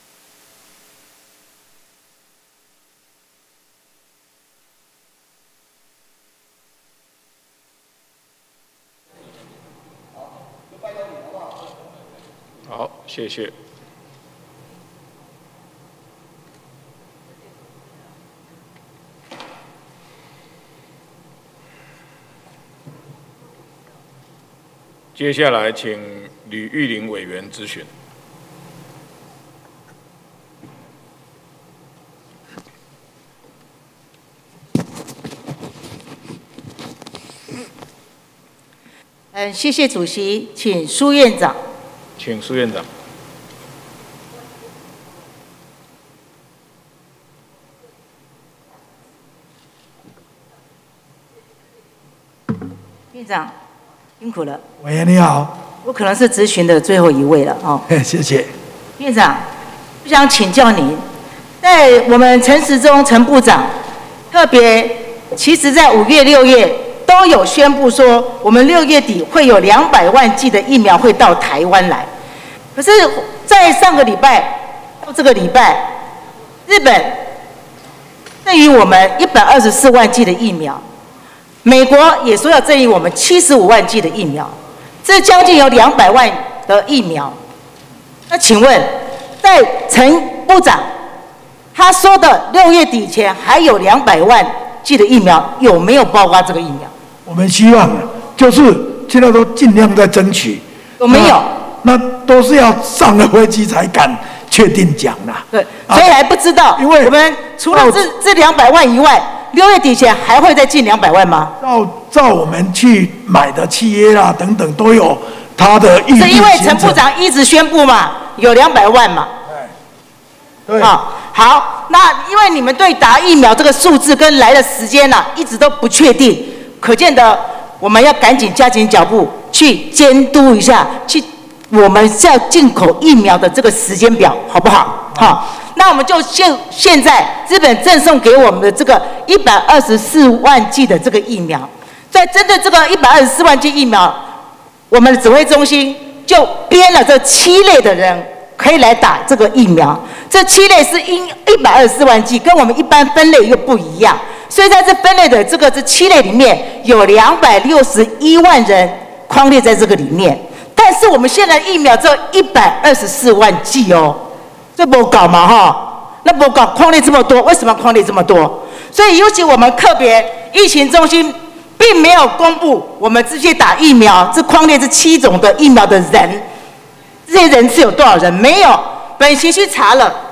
好，谢谢。接下来，请吕玉玲委员咨询。 嗯，谢谢主席，请苏院长。 请苏院长。 院长，辛苦了。 委员你好。 我可能是质询的最后一位了哦。 谢谢。 院长，我想请教您，在我们陈时中陈部长特别，其实在五月、六月都有宣布说，我们六月底会有两百万剂的疫苗会到台湾来。可是，在上个礼拜到这个礼拜，日本赠予我们一百二十四万剂的疫苗，美国也说要赠予我们七十五万剂的疫苗，这将近有两百万的疫苗。那请问，在陈部长他说的六月底前还有两百万剂的疫苗，有没有包括这个疫苗？ 我们希望就是现在都尽量在争取。 有没有？ 那都是要上了飞机才敢确定讲啦。 对，所以还不知道。因为我们除了这这两百万以外，六月底前还会再进两百万吗？ 照照我们去买的企业啦等等都有它的预定。 是因为陈部长一直宣布嘛，有两百万嘛。 对。 啊，好，那因为你们对打疫苗这个数字跟来的时间呢、啊，一直都不确定，可见的我们要赶紧加紧脚步去监督一下，去。我们是要进口疫苗的这个时间表，好不好？好，那我们就现现在日本赠送给我们的这个一百二十四万剂的这个疫苗，在针对这个一百二十四万剂疫苗，我们的指挥中心就编了这七类的人可以来打这个疫苗。这七类是因一百二十四万剂，跟我们一般分类又不一样，所以在这分类的这个这七类里面有两百六十一万人匡列在这个里面。但是我们现在疫苗只有一百二十四万剂哦，这不搞嘛哈？那不搞匡列这么多，为什么匡列这么多？所以尤其我们特别疫情中心并没有公布我们这些打疫苗这匡列这七种的疫苗的人，这些人次有多少人？没有。本席去查了，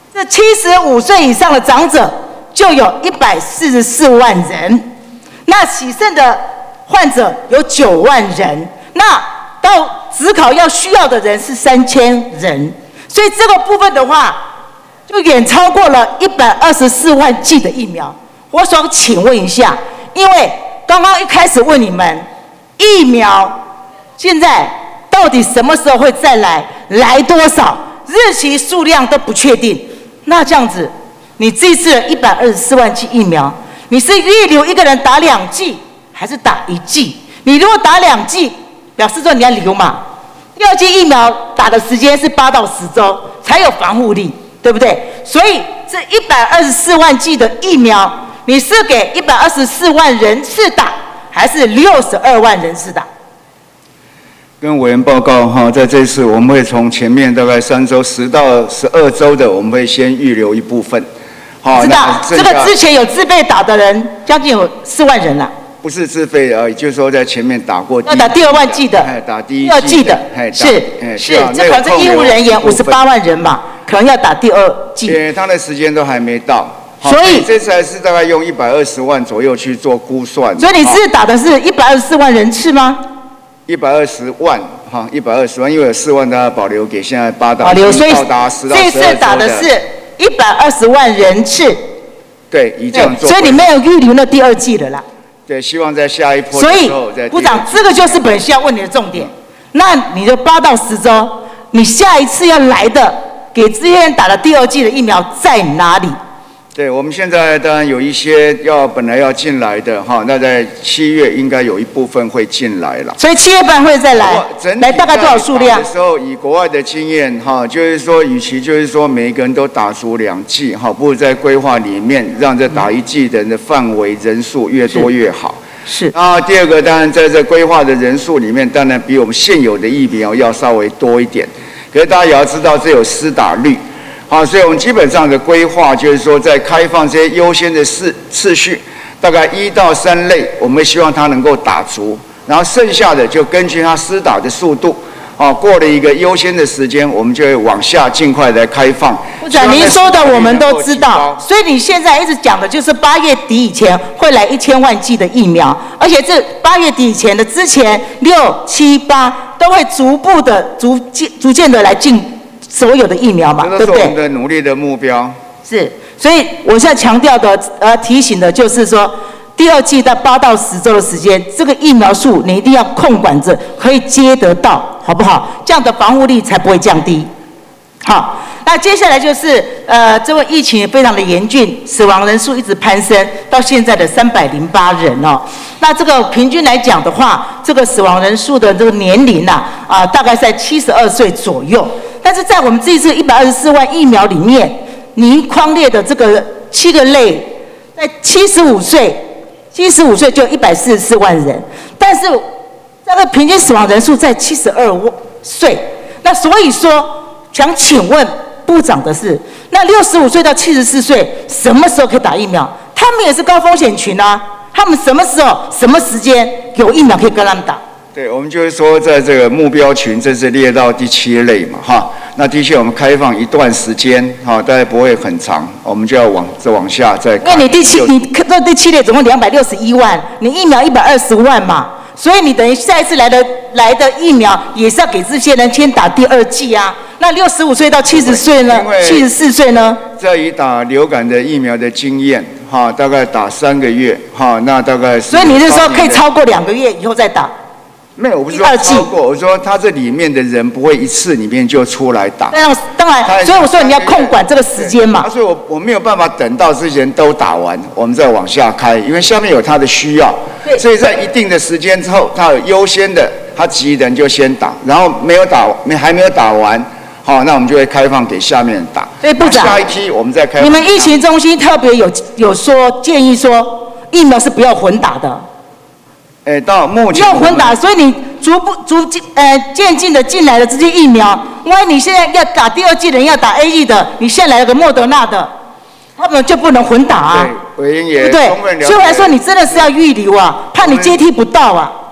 这七十五岁以上的长者就有一百四十四万人，那洗肾的患者有九万人，那到指考要需要的人是三千人，所以这个部分的话，就远超过了一百二十四万剂的疫苗。我想请问一下，因为刚刚一开始问你们，疫苗现在到底什么时候会再来，来多少，日期数量都不确定。那这样子，你这次一百二十四万剂疫苗，你是预留一个人打两剂，还是打一剂？你如果打两剂，表示说你要留嘛。第二剂疫苗打的时间是八到十周，才有防护力，对不对？所以这一百二十四万剂的疫苗，你是给一百二十四万人次打，还是六十二万人次打？ 跟委员报告哈，在这次我们会从前面大概三周、十到十二周的，我们会先预留一部分。好， 知道这个之前有自费打的人，将近有四万人了。 不是自费而已，就是说在前面打过。 要打第二万剂的， 哎，打第一第二剂的，是是，这可能是医务人员五十八万人嘛，可能要打第二剂。 对，他的时间都还没到。 所以这次还是大概用一百二十万左右去做估算。 所以你是打的是一百二十四万人次吗？ 一百二十万，哈，一百二十万，因为有四万大家保留给现在八到保留，所以到达十到十二周的。 这次打的是一百二十万人次。 对，以这样做。 所以你没有预留那第二季的啦。 对，希望在下一波的时候再。 部长，这个就是本需要问你的重点。那你的八到十周，你下一次要来的给这些人打的第二剂的疫苗在哪里？ 对，我们现在当然有一些要本来要进来的哈，那在七月应该有一部分会进来了。 所以七月半会再来，来大概多少数量？ 的时候以国外的经验哈，就是说，与其就是说每一个人都打足两剂哈，不如在规划里面让这打一剂的人的范围人数越多越好。 是。 然后第二个，当然在这规划的人数里面，当然比我们现有的疫苗要稍微多一点。可是大家也要知道，这有施打率。好，所以我们基本上的规划就是说，在开放这些优先的次次序，大概一到三类，我们希望它能够打足，然后剩下的就根据它施打的速度，啊，过了一个优先的时间，我们就会往下尽快来开放。 部长，您说的我们都知道，所以你现在一直讲的就是八月底以前会来一千万剂的疫苗，而且这八月底以前的之前六七八都会逐步的逐渐逐渐的来进。所有的疫苗嘛，对不对？ 这是我们的努力的目标。 是，所以我现在强调的、呃提醒的就是说，第二季在八到十周的时间，这个疫苗数你一定要控管着，可以接得到，好不好？这样的防护力才不会降低。好，那接下来就是呃，这位疫情也非常的严峻，死亡人数一直攀升，到现在的三百零八人哦。那这个平均来讲的话，这个死亡人数的这个年龄呐、啊，啊、呃，大概在七十二岁左右。但是在我们这一次一百二十四万疫苗里面，您匡列的这个七个类，在七十五岁，七十五岁就一百四十四万人，但是这个平均死亡人数在七十二岁。那所以说，想请问部长的是，那六十五岁到七十四岁什么时候可以打疫苗？他们也是高风险群啊，他们什么时候、什么时间有疫苗可以跟他们打？ 对，我们就是说，在这个目标群，这是列到第七类嘛，哈。那的确，我们开放一段时间，哈，大概不会很长，我们就要往再往下再看。 因为你第七，你这第七类总共两百六十一万，你疫苗一百二十万嘛，所以你等于下一次来的来的疫苗也是要给这些人先打第二剂啊。那六十五岁到七十岁呢？七十四岁呢？ 在以打流感的疫苗的经验，哈，大概打三个月，哈，那大概是。 所以你是说可以超过两个月以后再打？ 没有，我不是说超过，我说他这里面的人不会一次里面就出来打。 当然，当然，所以我说你要控管这个时间嘛。 所以我我没有办法等到这些人都打完，我们再往下开，因为下面有他的需要。所以在一定的时间之后，他有优先的，他急的人就先打，然后没有打，没还没有打完，好，那我们就会开放给下面人打。 所以部长， 下一批我们再开放。 你们疫情中心特别有有说建议说，疫苗是不要混打的。 哎，到目前要混打，所以你逐步逐进呃渐进的进来的这些疫苗，万一你现在要打第二剂的人要打 A Z 的，你现在来了个莫德纳的，他们就不能混打啊， 对，委员也对不对？所以我来说，你真的是要预留啊，怕你接替不到啊。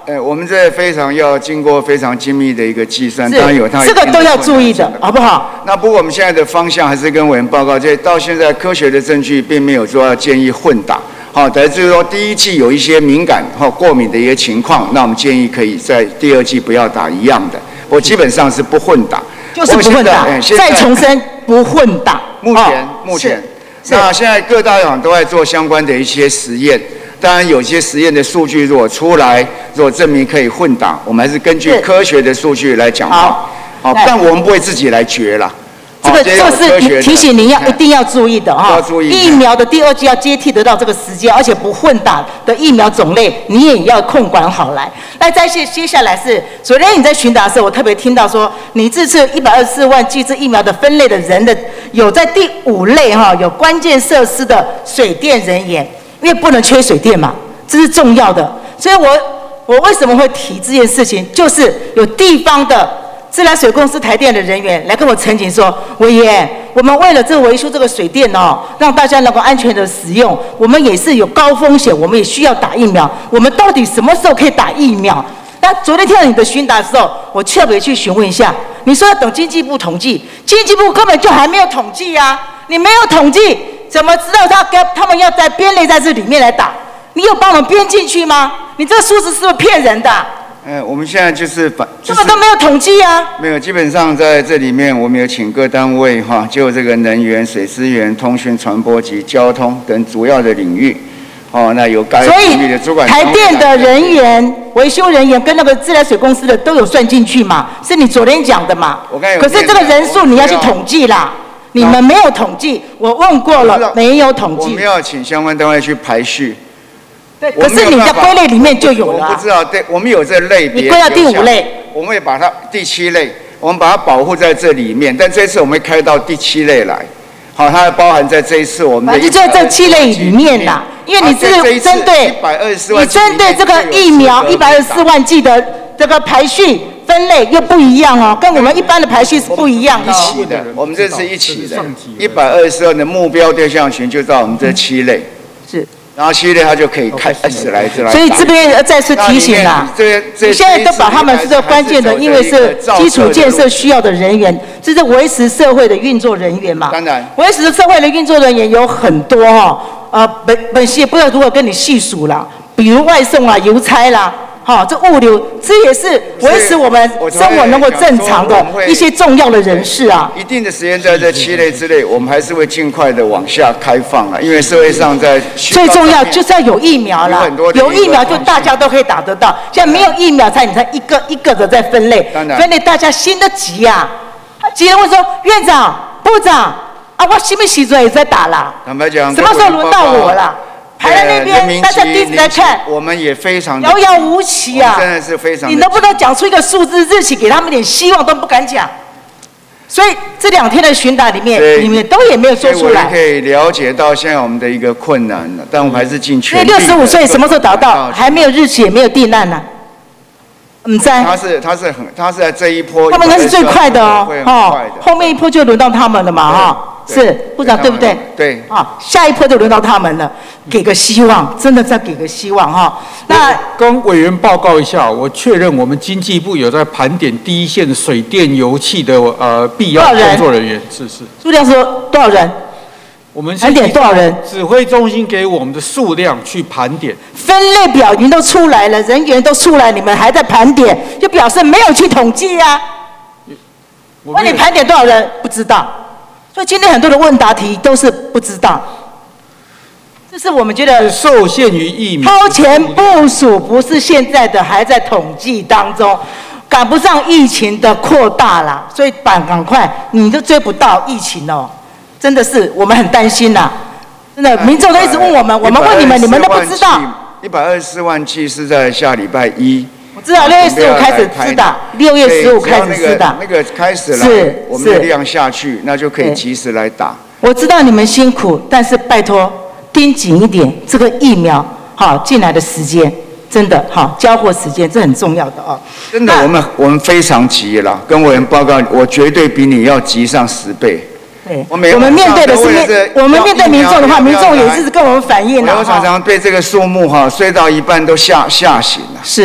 呃，我们这非常要经过非常精密的一个计算， 是当然有它这个都要注意的，好不好？ 那不过我们现在的方向还是跟委员报告，这到现在科学的证据并没有说要建议混打。好，乃至于说第一季有一些敏感或过敏的一些情况，那我们建议可以在第二季不要打一样的。我基本上是不混打， 就是不混打。再重申，不混打。 目前，目前，那现在各大厂都在做相关的一些实验。当然，有些实验的数据如果出来，如果证明可以混打，我们还是根据科学的数据来讲话。好，但我们不会自己来决啦。 这个就是提醒您要一定要注意的哈。疫苗的第二剂要接替得到这个时间，而且不混打的疫苗种类，你也要控管好来。那再接接下来是，昨天你在询答的时候，我特别听到说，你这次一百二十四万剂这疫苗的分类的人的有在第五类哈，有关键设施的水电人员。因为不能缺水电嘛，这是重要的，所以我我为什么会提这件事情，就是有地方的自来水公司台电的人员来跟我陈情说，委员，我们为了这维修这个水电哦，让大家能够安全的使用，我们也是有高风险，我们也需要打疫苗，我们到底什么时候可以打疫苗？那昨天听到你的询答的时候，我特别去询问一下，你说要等经济部统计，经济部根本就还没有统计啊，你没有统计。怎么知道他跟他们要在编类在这里面来打？你有帮我们编进去吗？你这个数字是不是骗人的？ 呃，我们现在就是反， 根本都没有统计啊。 没有，基本上在这里面，我们有请各单位哈，就这个能源、水资源、通讯、传播及交通等主要的领域，哦，那有该领域的主管。 台电的人员、维修人员跟那个自来水公司的都有算进去嘛？是你昨天讲的嘛？ 我刚才有。 可是这个人数你要去统计啦。你们没有统计，我问过了，没有统计。 我们要请相关单位去排序。 对，可是你的归类里面就有了、啊。 我不知道，对，我们有这类别。 你归到第五类， 我们也把它第七类，我们把它保护在这里面。但这次我们会开到第七类来，好，它包含在这一次我们的。 就在这七类里面啦，因为你是针对一百二十四万， 你针对这个疫苗一百二十四万剂的这个排序。分类又不一样哦，跟我们一般的排序是不一样的、哦。 一起的，我们这是一起的。一百二十四万的目标对象群就到我们这七类。 是。 然后七类它就可以开始来这来。 所以这边再次提醒啦，你现在都把他们是个关键的，因为是基础建设需要的人员，这是维持社会的运作人员嘛。 当然。 维持社会的运作人员有很多哦，呃，本本席也不知道如何跟你细数啦，比如外送啊、邮差啦。好，这物流这也是维持我们生活能够正常的一些重要的人士啊。 一定的时间在这七类之内，我们还是会尽快的往下开放了，因为社会上在最重要就是要有疫苗啦，有疫苗就大家都可以打得到。现在没有疫苗才你才一个一个的在分类，分类大家心都急呀、啊。急人会说院长、部长啊，我什么时阵也在打啦？ 坦白讲， 什么时候轮到我了？排在那边，大家盯着来看， 我们也非常遥遥无期啊！ 真的是非常。 你能不能讲出一个数字日期，给他们点希望都不敢讲？所以这两天的询答里面，你们都也没有说出来。 我可以了解到现在我们的一个困难了，但我们还是尽全力。 因为六十五岁什么时候达到？还没有日期，也没有定案呢。唔知。 他是他是很他是在这一波。 他们应该是最快的哦，哦，后面一波就轮到他们了嘛，哈。是部长对不对？ 对。 啊，下一波就轮到他们了，给个希望，真的再给个希望哈。那跟委员报告一下，我确认我们经济部有在盘点第一线水电油气的呃必要工作人员，是是。 数量说多少人？ 我们盘点多少人？ 指挥中心给我们的数量去盘点。 分类表已经都出来了，人员都出来，你们还在盘点，就表示没有去统计啊。问你盘点多少人？不知道。所以今天很多的问答题都是不知道，这是我们觉得受限于疫苗超前部署，不是现在的还在统计当中，赶不上疫情的扩大啦，所以赶赶快，你都追不到疫情哦，真的是我们很担心呐，真的民众都一直问我们，我们问你们，你们都不知道。 一百二十四万剂是在下礼拜一。 我知道六月十五开始施打，六月十五开始施打， 那个开始了， 是我们的量下去，那就可以及时来打。 我知道你们辛苦，但是拜托盯紧一点，这个疫苗好进来的时间，真的好交货时间，这很重要的哦。 真的，我们我们非常急了，跟委员报告，我绝对比你要急上十倍。 对，我们面对的是面，我们面对民众的话，民众也是跟我们反映了。 我常常被这个数目哈，睡到一半都吓吓醒了。 是。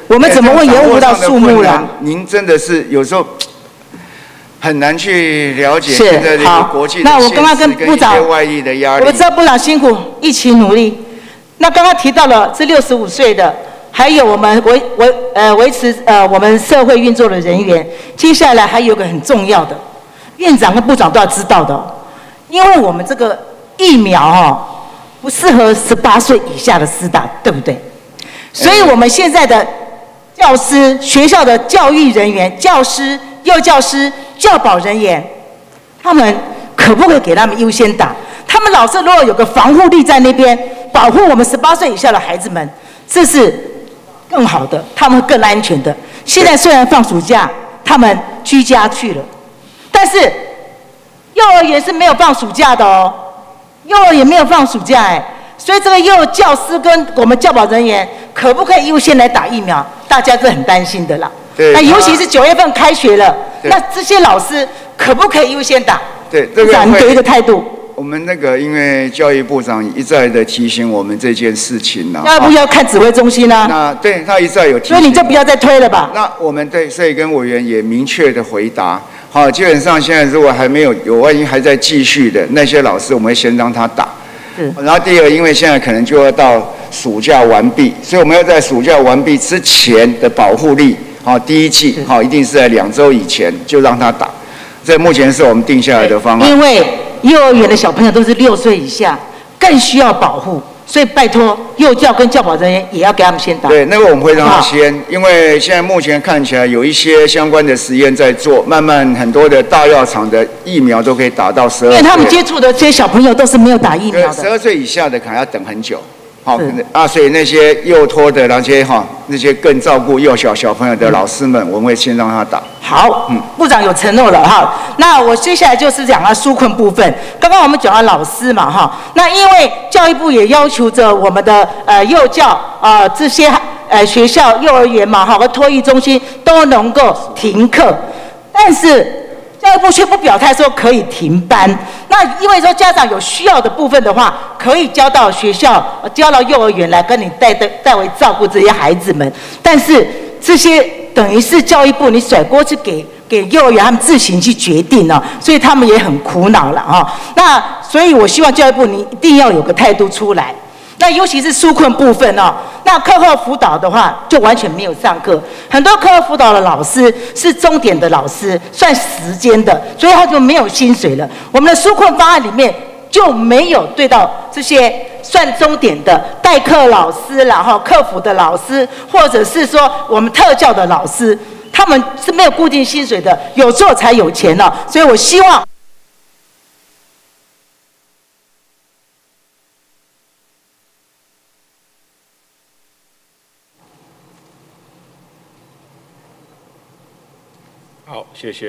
我们怎么会延误到数目了？ 您真的是有时候很难去了解是现在这个好国际的那我刚刚现实跟一跟部长些外力的压力。 我知道部长辛苦，一起努力。那刚刚提到了这六十五岁的，还有我们维维呃维持呃我们社会运作的人员，接下来还有一个很重要的，院长跟部长都要知道的、哦，因为我们这个疫苗哦不适合十八岁以下的施打，对不对？所以我们现在的教师、学校的教育人员、教师、幼教师、教保人员，他们可不可以给他们优先打？他们老师如果有个防护力在那边，保护我们十八岁以下的孩子们，这是更好的，他们会更安全的。现在虽然放暑假，他们居家去了，但是幼儿园是没有放暑假的哦，幼儿园没有放暑假哎，所以这个幼教师跟我们教保人员可不可以优先来打疫苗？大家是很担心的啦。 对， 那尤其是九月份开学了，那这些老师可不可以优先打？ 对，这个部长，你给一个态度。 我们那个，因为教育部长一再的提醒我们这件事情呢、啊， 要不要看指挥中心呢、啊？ 那对他一再有提醒， 所以你就不要再推了吧。 那我们对，所以跟委员也明确的回答，好，基本上现在如果还没有有万一还在继续的那些老师，我们会先让他打。 是。 然后第二，因为现在可能就要到暑假完毕，所以我们要在暑假完毕之前的保护力，好，第一季好一定是在两周以前就让他打，这目前是我们定下来的方案。 因为幼儿园的小朋友都是六岁以下，更需要保护，所以拜托幼教跟教保人员也要给他们先打。 对，那个我们会让他先，因为现在目前看起来有一些相关的实验在做，慢慢很多的大药厂的疫苗都可以打到十二岁。 因为他们接触的这些小朋友都是没有打疫苗的。 十二岁以下的可能要等很久。好啊，所以那些幼托的那些哈，那些更照顾幼小小朋友的老师们，我们会先让他打。 好，嗯，部长有承诺了哈。那我接下来就是讲到纾困部分。刚刚我们讲到老师嘛哈，那因为教育部也要求着我们的呃幼教啊、呃、这些呃学校幼儿园嘛哈和托育中心都能够停课，但是教育部却不表态说可以停班。那因为说家长有需要的部分的话，可以交到学校、交到幼儿园来跟你代代代为照顾这些孩子们。但是这些等于是教育部你甩锅去给给幼儿园他们自行去决定哦，所以他们也很苦恼了哈、哦。那所以我希望教育部你一定要有个态度出来。那尤其是纾困部分哦，那课后辅导的话就完全没有上课，很多课后辅导的老师是钟点的老师，算时间的，所以他就没有薪水了。我们的纾困方案里面就没有对到这些算钟点的代课老师，然后客服的老师，或者是说我们特教的老师，他们是没有固定薪水的，有做才有钱哦。所以我希望。 好，谢谢。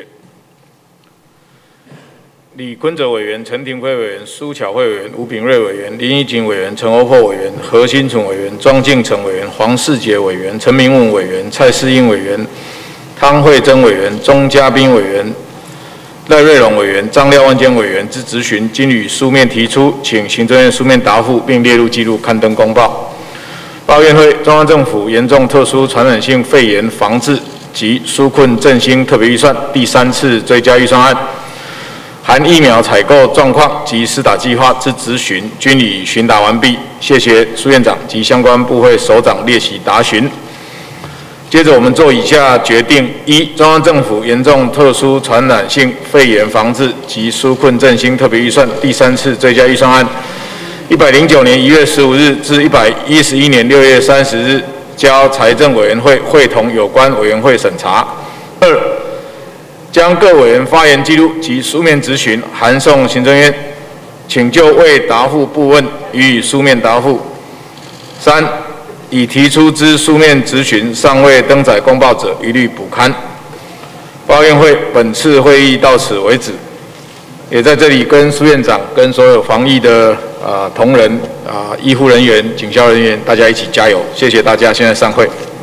李坤哲委员、陈廷辉委员、苏巧慧委员、吴炳瑞委员、林义景委员、陈欧珀委员、何新存委员、庄敬诚委员、黄世杰委员、陈明文委员、蔡世英委员、汤慧珍委员、钟嘉宾委员、赖瑞龙委员、张廖万坚委员之质询，经予书面提出，请行政院书面答复，并列入记录刊登公报。报院会中央政府严重特殊传染性肺炎防治及纾困振兴特别预算第三次追加预算案，含疫苗采购状况及施打计划之质询，均已询答完毕。谢谢苏院长及相关部会首长列席答询。接着我们做以下决定：一、中央政府严重特殊传染性肺炎防治及纾困振兴特别预算第三次追加预算案，一百零九年一月十五日至一百一十一年六月三十日。交财政委员会会同有关委员会审查。二、将各委员发言记录及书面质询函送行政院，请就未答复部分予以书面答复。三、已提出之书面质询尚未登载公报者，一律补刊。报院会本次会议到此为止，也在这里跟苏院长、跟所有防疫的呃同仁、啊、呃、医护人员、警消人员，大家一起加油！谢谢大家，现在散会。